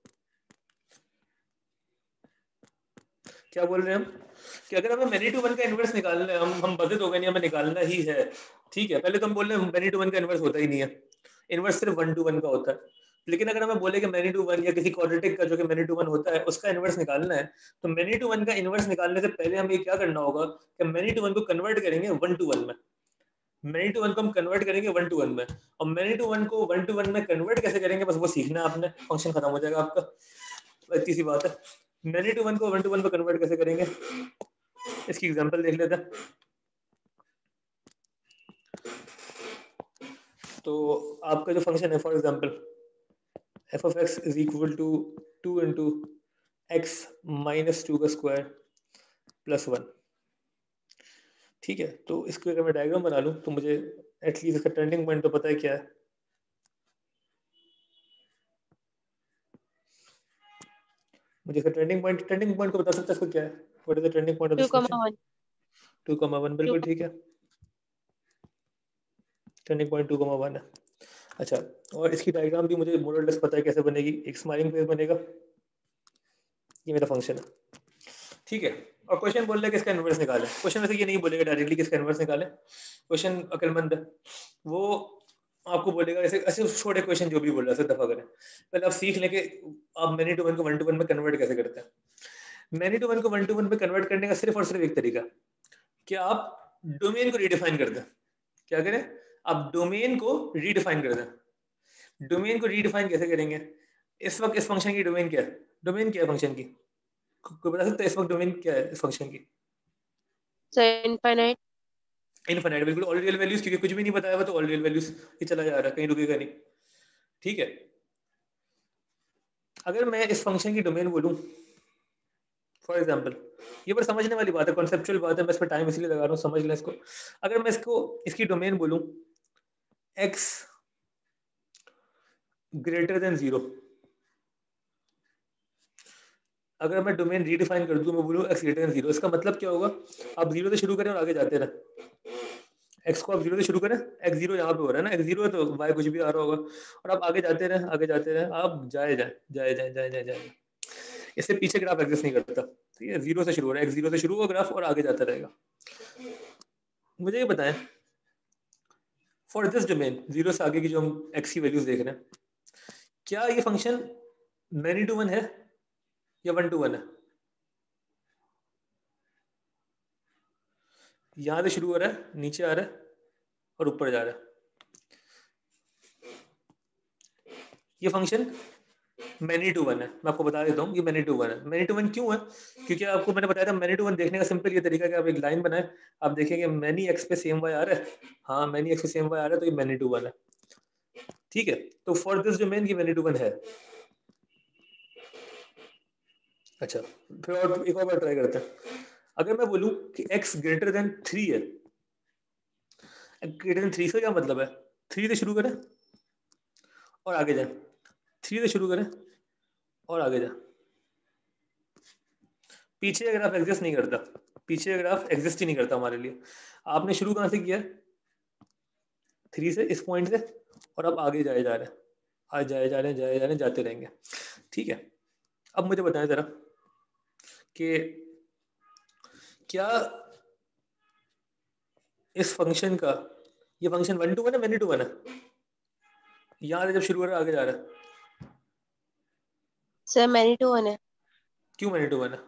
क्या बोल रहे हैं हम कि अगर हमें मैनी टू वन का इनवर्स निकालना है, हम बजे तो गए नहीं, हमें निकालना ही है। ठीक है, पहले तो हम बोल रहे हैं मैनी टू वन का इनवर्स होता ही नहीं है, इनवर्स सिर्फ 1 to 1 का होता है। लेकिन अगर हमें बोले कि मैनी टू वन या किसी क्वाड्रेटिक का जो कि मैनी टू वन होता है उसका इनवर्स निकालना है, तो मैनी टू वन का इनवर्स निकालने से पहले हमें क्या करना होगा कि मैनी टू वन को कन्वर्ट करेंगे 1 to 1 में। मैनी टू वन को हम कन्वर्ट करेंगे 1 to 1 में, और मैनी टू वन को 1 to 1 में कन्वर्ट कैसे करेंगे बस वो सीखना है आपने, फंक्शन खत्म हो जाएगा आपका। इतनी सी बात है। मैनी टू वन को 1 to 1 में कन्वर्ट कैसे करेंगे, इसकी एग्जांपल देख लेते हैं। तो आपका जो फंक्शन है, for example f of x is equal to 2 into x minus 2 का स्क्वायर प्लस 1। ठीक है, तो इसको अगर मैं डायग्राम बना लूं तो मुझे एटलीस्ट इसका टर्निंग पॉइंट तो पता है क्या है। मुझे इसका टर्निंग पॉइंट को बता सकता है इसको क्या है? What is the turning point of this function? 2,1 2,1 बिल्कुल ठीक है। टर्निंग पॉइंट 2,1 है। अच्छा, और इसकी डायग्राम भी मुझे मोर और लेस पता है कैसे बनेगी। एक स्माइलिंग फेस बनेगा, ये मेरा फंक्शन है, ठीक है। और क्वेश्चन बोल रहा है कि इसका इन्वर्स निकालें। क्वेश्चन वैसे ये नहीं बोलेगा डायरेक्टली कि इसका इन्वर्स निकालें, क्वेश्चन अकलमंद है, वो आपको बोलेगा ऐसे ऐसे छोटे क्वेश्चन जो भी बोल रहा है दफा करें। पहले आप सीख लें कि आप मैनी टू वन को 1 to 1 में कन्वर्ट कैसे करते हैं। मैनी टू वन को 1 to 1 में कन्वर्ट करने का सिर्फ और सिर्फ एक तरीका कि आप डोमेन को रीडिफाइन कर दें। क्या करें? आप डोमेन को रीडिफाइन कर दें। डोमेन को रीडिफाइन कैसे करेंगे? इस वक्त इस फंक्शन की डोमेन क्या है? डोमेन क्या है फंक्शन की? कोई बता सकता है इस वक्त डोमेन क्या है इस फंक्शन की? Sir infinite. इनफाइनाइट, बिल्कुल। ऑल रियल वैल्यूज, क्योंकि कुछ भी नहीं बताया हुआ तो ऑल रियल वैल्यूज ये चला जा रहा है, कहीं रुकेगा नहीं, ठीक है। अगर मैं इस फंक्शन की डोमेन बोलूं फॉर एग्जांपल, ये बस समझने वाली बात है, कॉन्सेप्चुअल बात है, मैं इस पर टाइम इसलिए लगा रहा हूँ, समझ लें इसको। अगर मैं इसकी डोमेन बोलूं x ग्रेटर देन 0, अगर मैं डोमेन रीडिफाइन कर दूं, मैं बोलूं x ग्रेटर देन 0, इसका मतलब क्या होगा? आप 0 से शुरू करें और आगे जाते रहे। x को आप 0 से शुरू करें, x 0 यहाँ पे हो रहा है ना, x 0 है तो y कुछ भी आ रहा होगा, और आप आगे जाते रहे, आगे जाते रहे, आप जाए। इससे पीछे ग्राफ एग्जिस्ट नहीं करता, ठीक है। 0 से शुरू हो रहा है, x 0 से शुरू हुआ ग्राफ और आगे जाता रहेगा। मुझे ये बताएं, फॉर दिस डोमेन 0 से आगे की जो हम x की वैल्यूज देख रहे हैं, क्या ये फंक्शन मैनी टू वन है या 1 to 1 है? यहां से शुरू हो रहा है, नीचे आ रहा है और ऊपर जा रहा है। ये फंक्शन मैनी टू वन है, मैं आपको बता देता हूँ, ये मैनी टू वन है। मैनी टू वन क्यों है? क्योंकि आपको मैंने बताया था मैनी टू वन देखने का सिंपल ये तरीका कि आप एक लाइन बनाए, आप देखेंगे मैनी एक्स पे सेम वाई आ रहा है, हाँ मैनी एक्स पे सेम वाई आ रहा है, तो ये मैनी टू वन है, ठीक है। तो फॉर दिस डोमेन ये मैनी टू वन है। अच्छा, फिर और एक और बार ट्राई करते हैं। अगर मैं बोलूं कि x ग्रेटर देन 3 है, ग्रेटर देन 3 से क्या मतलब है? 3 से शुरू करें और आगे जाए, 3 से शुरू करें और आगे जाए। पीछे ग्राफ एग्जिस्ट नहीं करता, पीछे ग्राफ एग्जिस्ट ही नहीं करता हमारे लिए। आपने शुरू कहाँ से किया? 3 से, इस पॉइंट से, और अब आगे जाए जा रहे हैं, आज जाए जा रहे हैं, जाते रहेंगे, ठीक है। अब मुझे बताएं जरा कि क्या इस फंक्शन का ये फंक्शन 1 to 1 है, मैनी टू वन है? यहां से जब शुरू हो रहा है आगे जा रहा है, सर मैनी टू वन है। क्यों मैनी टू वन है?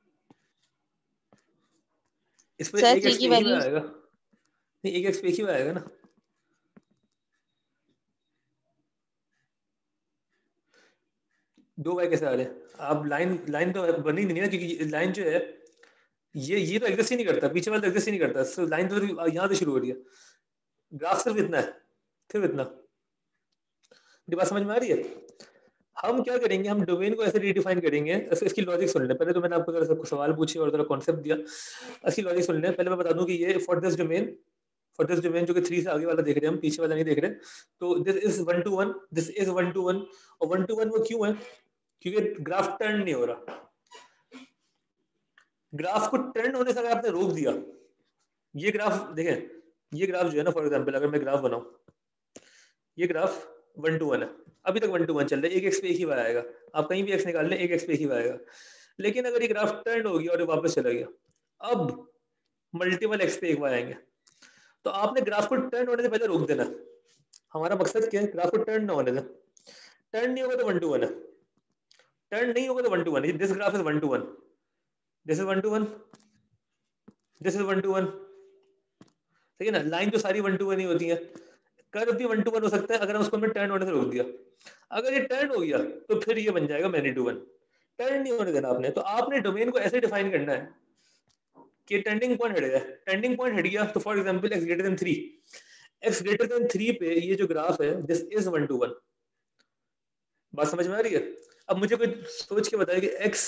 इस पे सर एक 3 एक्स की पे ही वैल्यू आएगा, नहीं एक एक्स पे ही आएगा ना। दो वाई कैसे आ रहे हैं? आप लाइन तो बनी नहीं ना, क्योंकि लाइन जो है ये तो एग्जिस्ट ही नहीं करता, पीछे वाला तो एग्जिस्ट ही नहीं करता, so लाइन तो यहाँ से शुरू हो रही है, ग्राफ सिर्फ इतना है, सिर्फ इतना। ये बात समझ में आ रही है? हम क्या करेंगे, हम डोमेन को ऐसे रीडिफाइन करेंगे। इसकी लॉजिक सुन लें पहले, तो मैंने आपको जरा सवाल पूछे और जरा कॉन्सेप्ट दिया, इसकी लॉजिक सुन लें। पहले मैं बता दूं कि ये फॉर दिस डोमेन जो कि 3 से आगे वाला देख रहे हैं हम, पीछे वाला नहीं देख रहे, तो this is 1 to 1, this is 1 to 1। और 1 to 1 वो क्यों है? क्योंकि ग्राफ टर्न नहीं हो रहा। ग्राफ को टर्न होने से अगर आपने रोक दिया, ये ग्राफ देखें, ये ग्राफ जो है ना, फॉर एग्जांपल अगर मैं ग्राफ बनाऊं, ये ग्राफ 1 to 1 है, अभी तक 1 to 1 चल रहा है, एक एक्स पे एक ही वाई आएगा, आप कहीं भी एक्स निकाल लें, एक एक्स पे एक ही वाई आएगा। लेकिन अगर ये ग्राफ टर्न हो गया और ये वापस चला गया, अब मल्टीपल एक्स पे एक वाई आएंगे, तो आपने ग्राफ को टर्न होने से पहले रोक देना। हमारा मकसद क्या है? ग्राफ को टर्न ना होने दें। टर्न नहीं होगा तो 1 to 1 है, टर्न नहीं होगा तो 1 to 1। This graph is 1 to 1, this is 1 to 1, this is 1 to 1, ठीक है ना। लाइन तो सारी 1 to 1 ही होती है, कर्व भी 1 to 1 हो सकता है अगर हम उसको हमने टर्न होने से रोक दिया। अगर ये टर्न हो गया तो फिर ये बन जाएगा मैनी टू वन। टर्न नहीं होने देना आपने, तो आपने डोमेन को ऐसे डिफाइन करना है कि टर्निंग पॉइंट हट गया, टर्निंग पॉइंट हट गया तो for example x greater than 3, x greater than 3 पे ये जो ग्राफ है दिस इज 1 to 1। बात समझ में आ रही है? अब मुझे कोई सोच के बताए कि x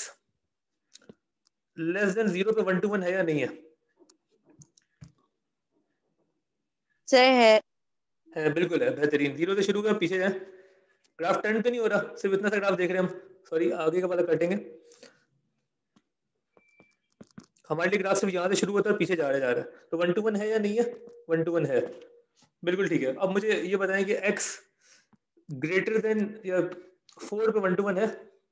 लेस देन 0 पे 1 to 1 है या नहीं है? सर है, बिल्कुल है, बेहतरीन। 0 से शुरू कर, पीछे जाए, ग्राफ टर्न तो नहीं हो रहा, सिर्फ इतना सा ग्राफ देख रहे हैं हम, सॉरी आगे का वाला काटेंगे। हमारे लिए ग्राफ सिर्फ यहाँ से शुरू होता है और पीछे जा रहा है, तो 1 to 1 है या नहीं है? 1 to 1 है, बिल्कुल ठीक है। अब मुझे ये बताएं कि x ग्रेटर देन या 4 पे 1 to 1 है?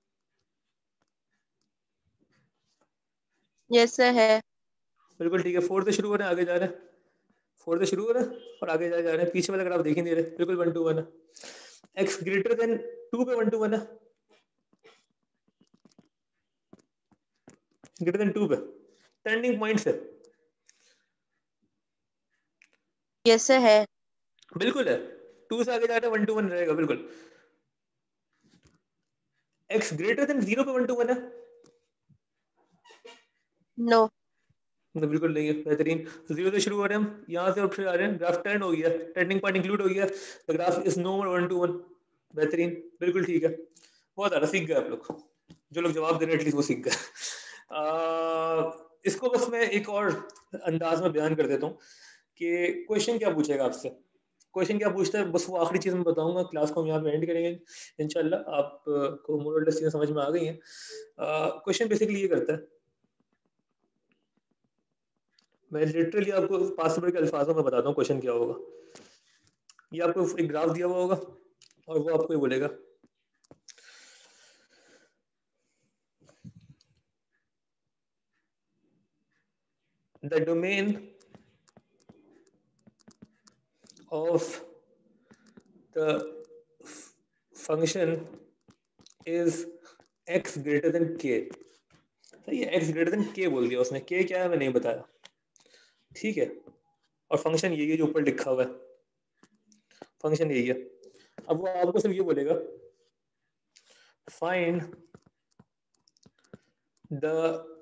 यस सर है। बिल्कुल ठीक है। 4 से शुरू हो रहे हैं, आगे जा रहे हैं। 4 से शुरू हो रहे हैं और आगे जा रहे हैं। पीछे वाला ग्राफ देख ही नहीं रहे, बिल्कुल 1 to 1 है। x ग्रेटर देन 2 पे 1 to 1 है, ग्रेटर देन 2 पे टर्निंग पॉइंट से। यस सर है। बिल्कुल है। 2 से आगे जा रहे हैं 1 to 1 रहेगा बिल्कुल। x ग्रेटर देन 0 पे 1 to 1 है? नो। बिल्कुल नहीं है। बेहतरीन। 0 से शुरू हो रहे हैं हम, यहाँ से और फिर आ रहे हैं, ग्राफ टर्न हो गया, टर्निंग पॉइंट इंक्लूड हो गया, the graph is no more 1 to 1। बेहतरीन, बिल्कुल ठीक है। बहुत ज़्यादा सीख गए आप लोग, जो लोग जवाब दे रहे हैं एटलीस्ट वो सीख गए। इसको बस मैं एक और अंदाज में बयान कर देता हूँ कि क्वेश्चन क्या पूछेगा आपसे। क्वेश्चन क्या पूछता है बस वो आखिरी चीज़ मैं बताऊंगा, क्लास को हम यहाँ पे एंड करेंगे इंशाल्लाह। आपको मोर और लेस चीज़ें समझ में आ गई हैं। क्वेश्चन बेसिकली ये करता है, मैं लिटरली आपको पास के अल्फाजों में बताता हूँ क्वेश्चन क्या होगा। ये आपको एक ग्राफ दिया हुआ होगा और वो आपको ये बोलेगा the domain of the function is x greater than k। सही है, x greater than k बोल दिया उसने, k क्या है मैं नहीं बताया, ठीक है। और फंक्शन यही है जो ऊपर लिखा हुआ है, फंक्शन यही है। अब वो आपको सिर्फ ये बोलेगा find the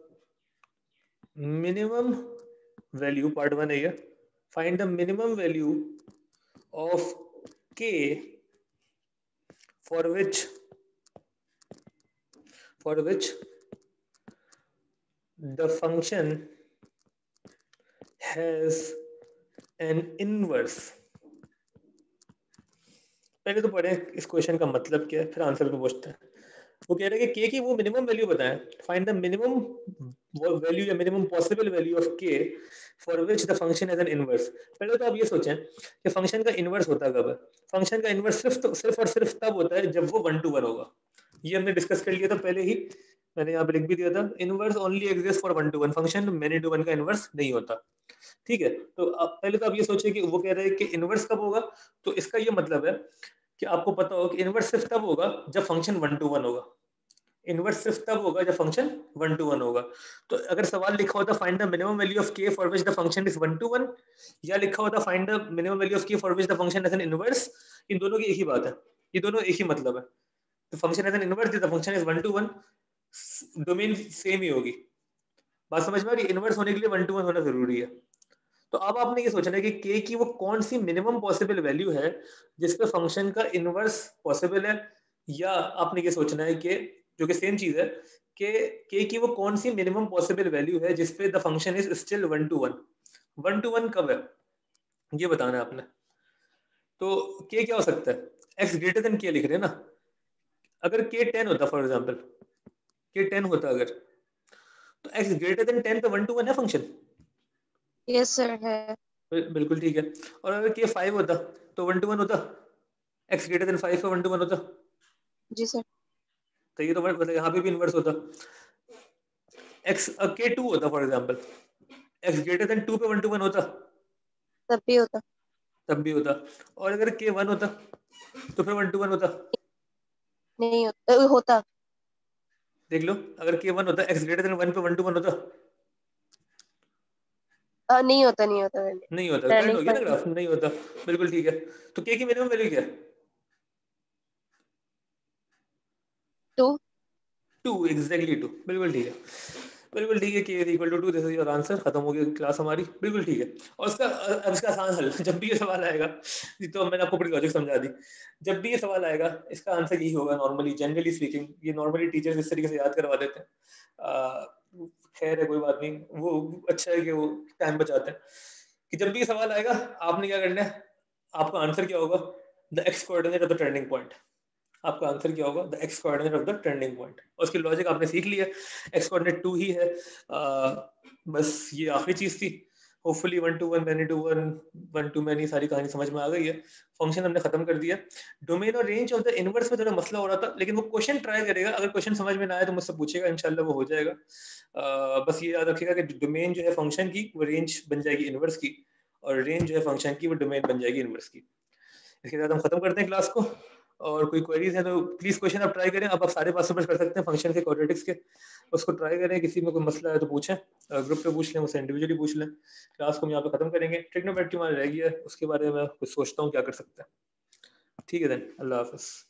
minimum value, part 1 है ये, find the minimum value of k for which the function has an inverse। पहले तो पढ़े इस क्वेश्चन का मतलब क्या है, फिर आंसर पे पूछते हैं। वो कह रहे हैं कि k की वो मिनिमम वैल्यू बताएं, फाइंड द मिनिमम वैल्यू या minimum possible value of k for which the function has an inverse. पहले तो आप ये सोचें कि फंक्शन का इनवर्स होता कब है। फंक्शन का इनवर्स सिर्फ और सिर्फ तब होता है जब वो 1 to 1 होगा। ये हमने डिस्कस कर लिया था पहले ही, मैंने यहाँ पे लिख भी दिया था, inverse only exist for 1 to 1, function many to 1 का इनवर्स नहीं होता, ठीक है। तो आप पहले तो आप ये सोचिए कि वो कह रहे हैं कि इनवर्स कब होगा, तो इसका ये मतलब है कि आपको पता हो कि इनवर्स सिर्फ तब होगा जब फंक्शन 1 to 1 होगा। इनवर्स सिर्फ तब होगा जब फंक्शन 1 to 1 होगा। तो अगर सवाल लिखा होता find the minimum value of k for which the function is 1 to 1, या लिखा होता find the minimum value of k for which the function has an inverse, इन दोनों की एक ही बात है, ये दोनों एक ही मतलब है। तो function has an inverse, the function is 1 to 1, domain same ही होगी। बात समझ में आ रही है? इनवर्स होने के लिए 1 to 1 होना जरूरी है। तो अब आपने ये सोचना है कि k की वो कौन सी मिनिमम पॉसिबल वैल्यू है जिसपे फंक्शन का इनवर्स पॉसिबल है, या आपने ये सोचना है कि जो कि सेम चीज है कि k की वो कौन सी मिनिमम पॉसिबल वैल्यू है जिसपे the function is still 1 to 1। 1 to 1 कब है ये बताना है आपने। तो k क्या हो सकता है, x ग्रेटर देन k लिख रहे हैं ना। अगर k 10 होता, फॉर एग्जाम्पल k 10 होता अगर, तो x ग्रेटर देन 10 पे 1 to 1 है फंक्शन। यस सर है। बिल्कुल ठीक है। और अगर k 5 होता तो 1 to 1 होता, x ग्रेटर देन 5 पे 1 to 1 होता। जी सर। तो ये तो मतलब यहाँ पे भी इनवर्स होता। x k 2 होता for example, x greater than 2 पे 1 to 1 होता, तब भी होता। तब भी होता। और अगर k 1 होता तो फिर 1 to 1 होता। नहीं होता। होता। देख लो, अगर k 1 होता, x ग्रेटर देन 1 पे 1 to 1 होता। नहीं होता, नहीं होता। नहीं होता, करेक्ट हो गया ना ग्राफ, नहीं होता। बिल्कुल ठीक है। तो k की मिनिमम वैल्यू क्या है? 2, एग्जैक्टली 2, बिल्कुल ठीक है, बिल्कुल ठीक है। k is equal to 2, this is your answer. खत्म हो गई क्लास हमारी, बिल्कुल ठीक है। और इसका अब इसका आसान हल, जब भी ये सवाल आएगा, तो मैंने आपको पूरी लॉजिक समझा दी, जब भी ये सवाल आएगा इसका आंसर यही होगा नॉर्मली, जनरली स्पीकिंग। ये नॉर्मली टीचर्स इस तरीके से याद करवा देते हैं, खैर है कोई बात नहीं, वो अच्छा है कि वो टाइम बचाते हैं। कि जब भी ये सवाल आएगा आपने क्या करना है, आपका आंसर क्या होगा, the x coordinate of the turning point. आपका आंसर क्या होगा, the x coordinate of the turning point. और उसकी लॉजिक आपने सीख लिया, एक्स कोऑर्डिनेट 2 ही है। बस ये आखिरी चीज थी। Hopefully 1 to 1 many to 1 1 to many सारी कहानी समझ में आ गई है। फंक्शन हमने खत्म कर दिया। डोमेन और रेंज ऑफ द इनवर्स में थोड़ा मसला हो रहा था, लेकिन वो क्वेश्चन ट्राई करेगा, अगर क्वेश्चन समझ में ना आए तो मुझसे पूछेगा, इंशाल्लाह वो हो जाएगा। बस ये याद रखिएगा कि डोमेन जो है फंक्शन की वो रेंज बन जाएगी इनवर्स की, और रेंज जो है फंक्शन की वो डोमेन बन जाएगी इनवर्स की। इसके साथ हम खत्म करते हैं क्लास को, और कोई क्वेरीज है तो प्लीज क्वेश्चन आप ट्राई करें। अब आप सारे पार्टिसिपेट कर सकते हैं फंक्शन के क्वाड्रेटिक्स के, उसको ट्राई करें। किसी में कोई मसला है तो पूछें, ग्रुप पे पूछ लें, मुझसे इंडिविजुअली पूछ लें। क्लास को हम यहाँ पे खत्म करेंगे। ट्रिग्नोमेट्री हमारी रह गई है, उसके बारे में कुछ सोचता हूँ क्या कर सकते हैं। ठीक है देन, अल्लाह हाफिज़।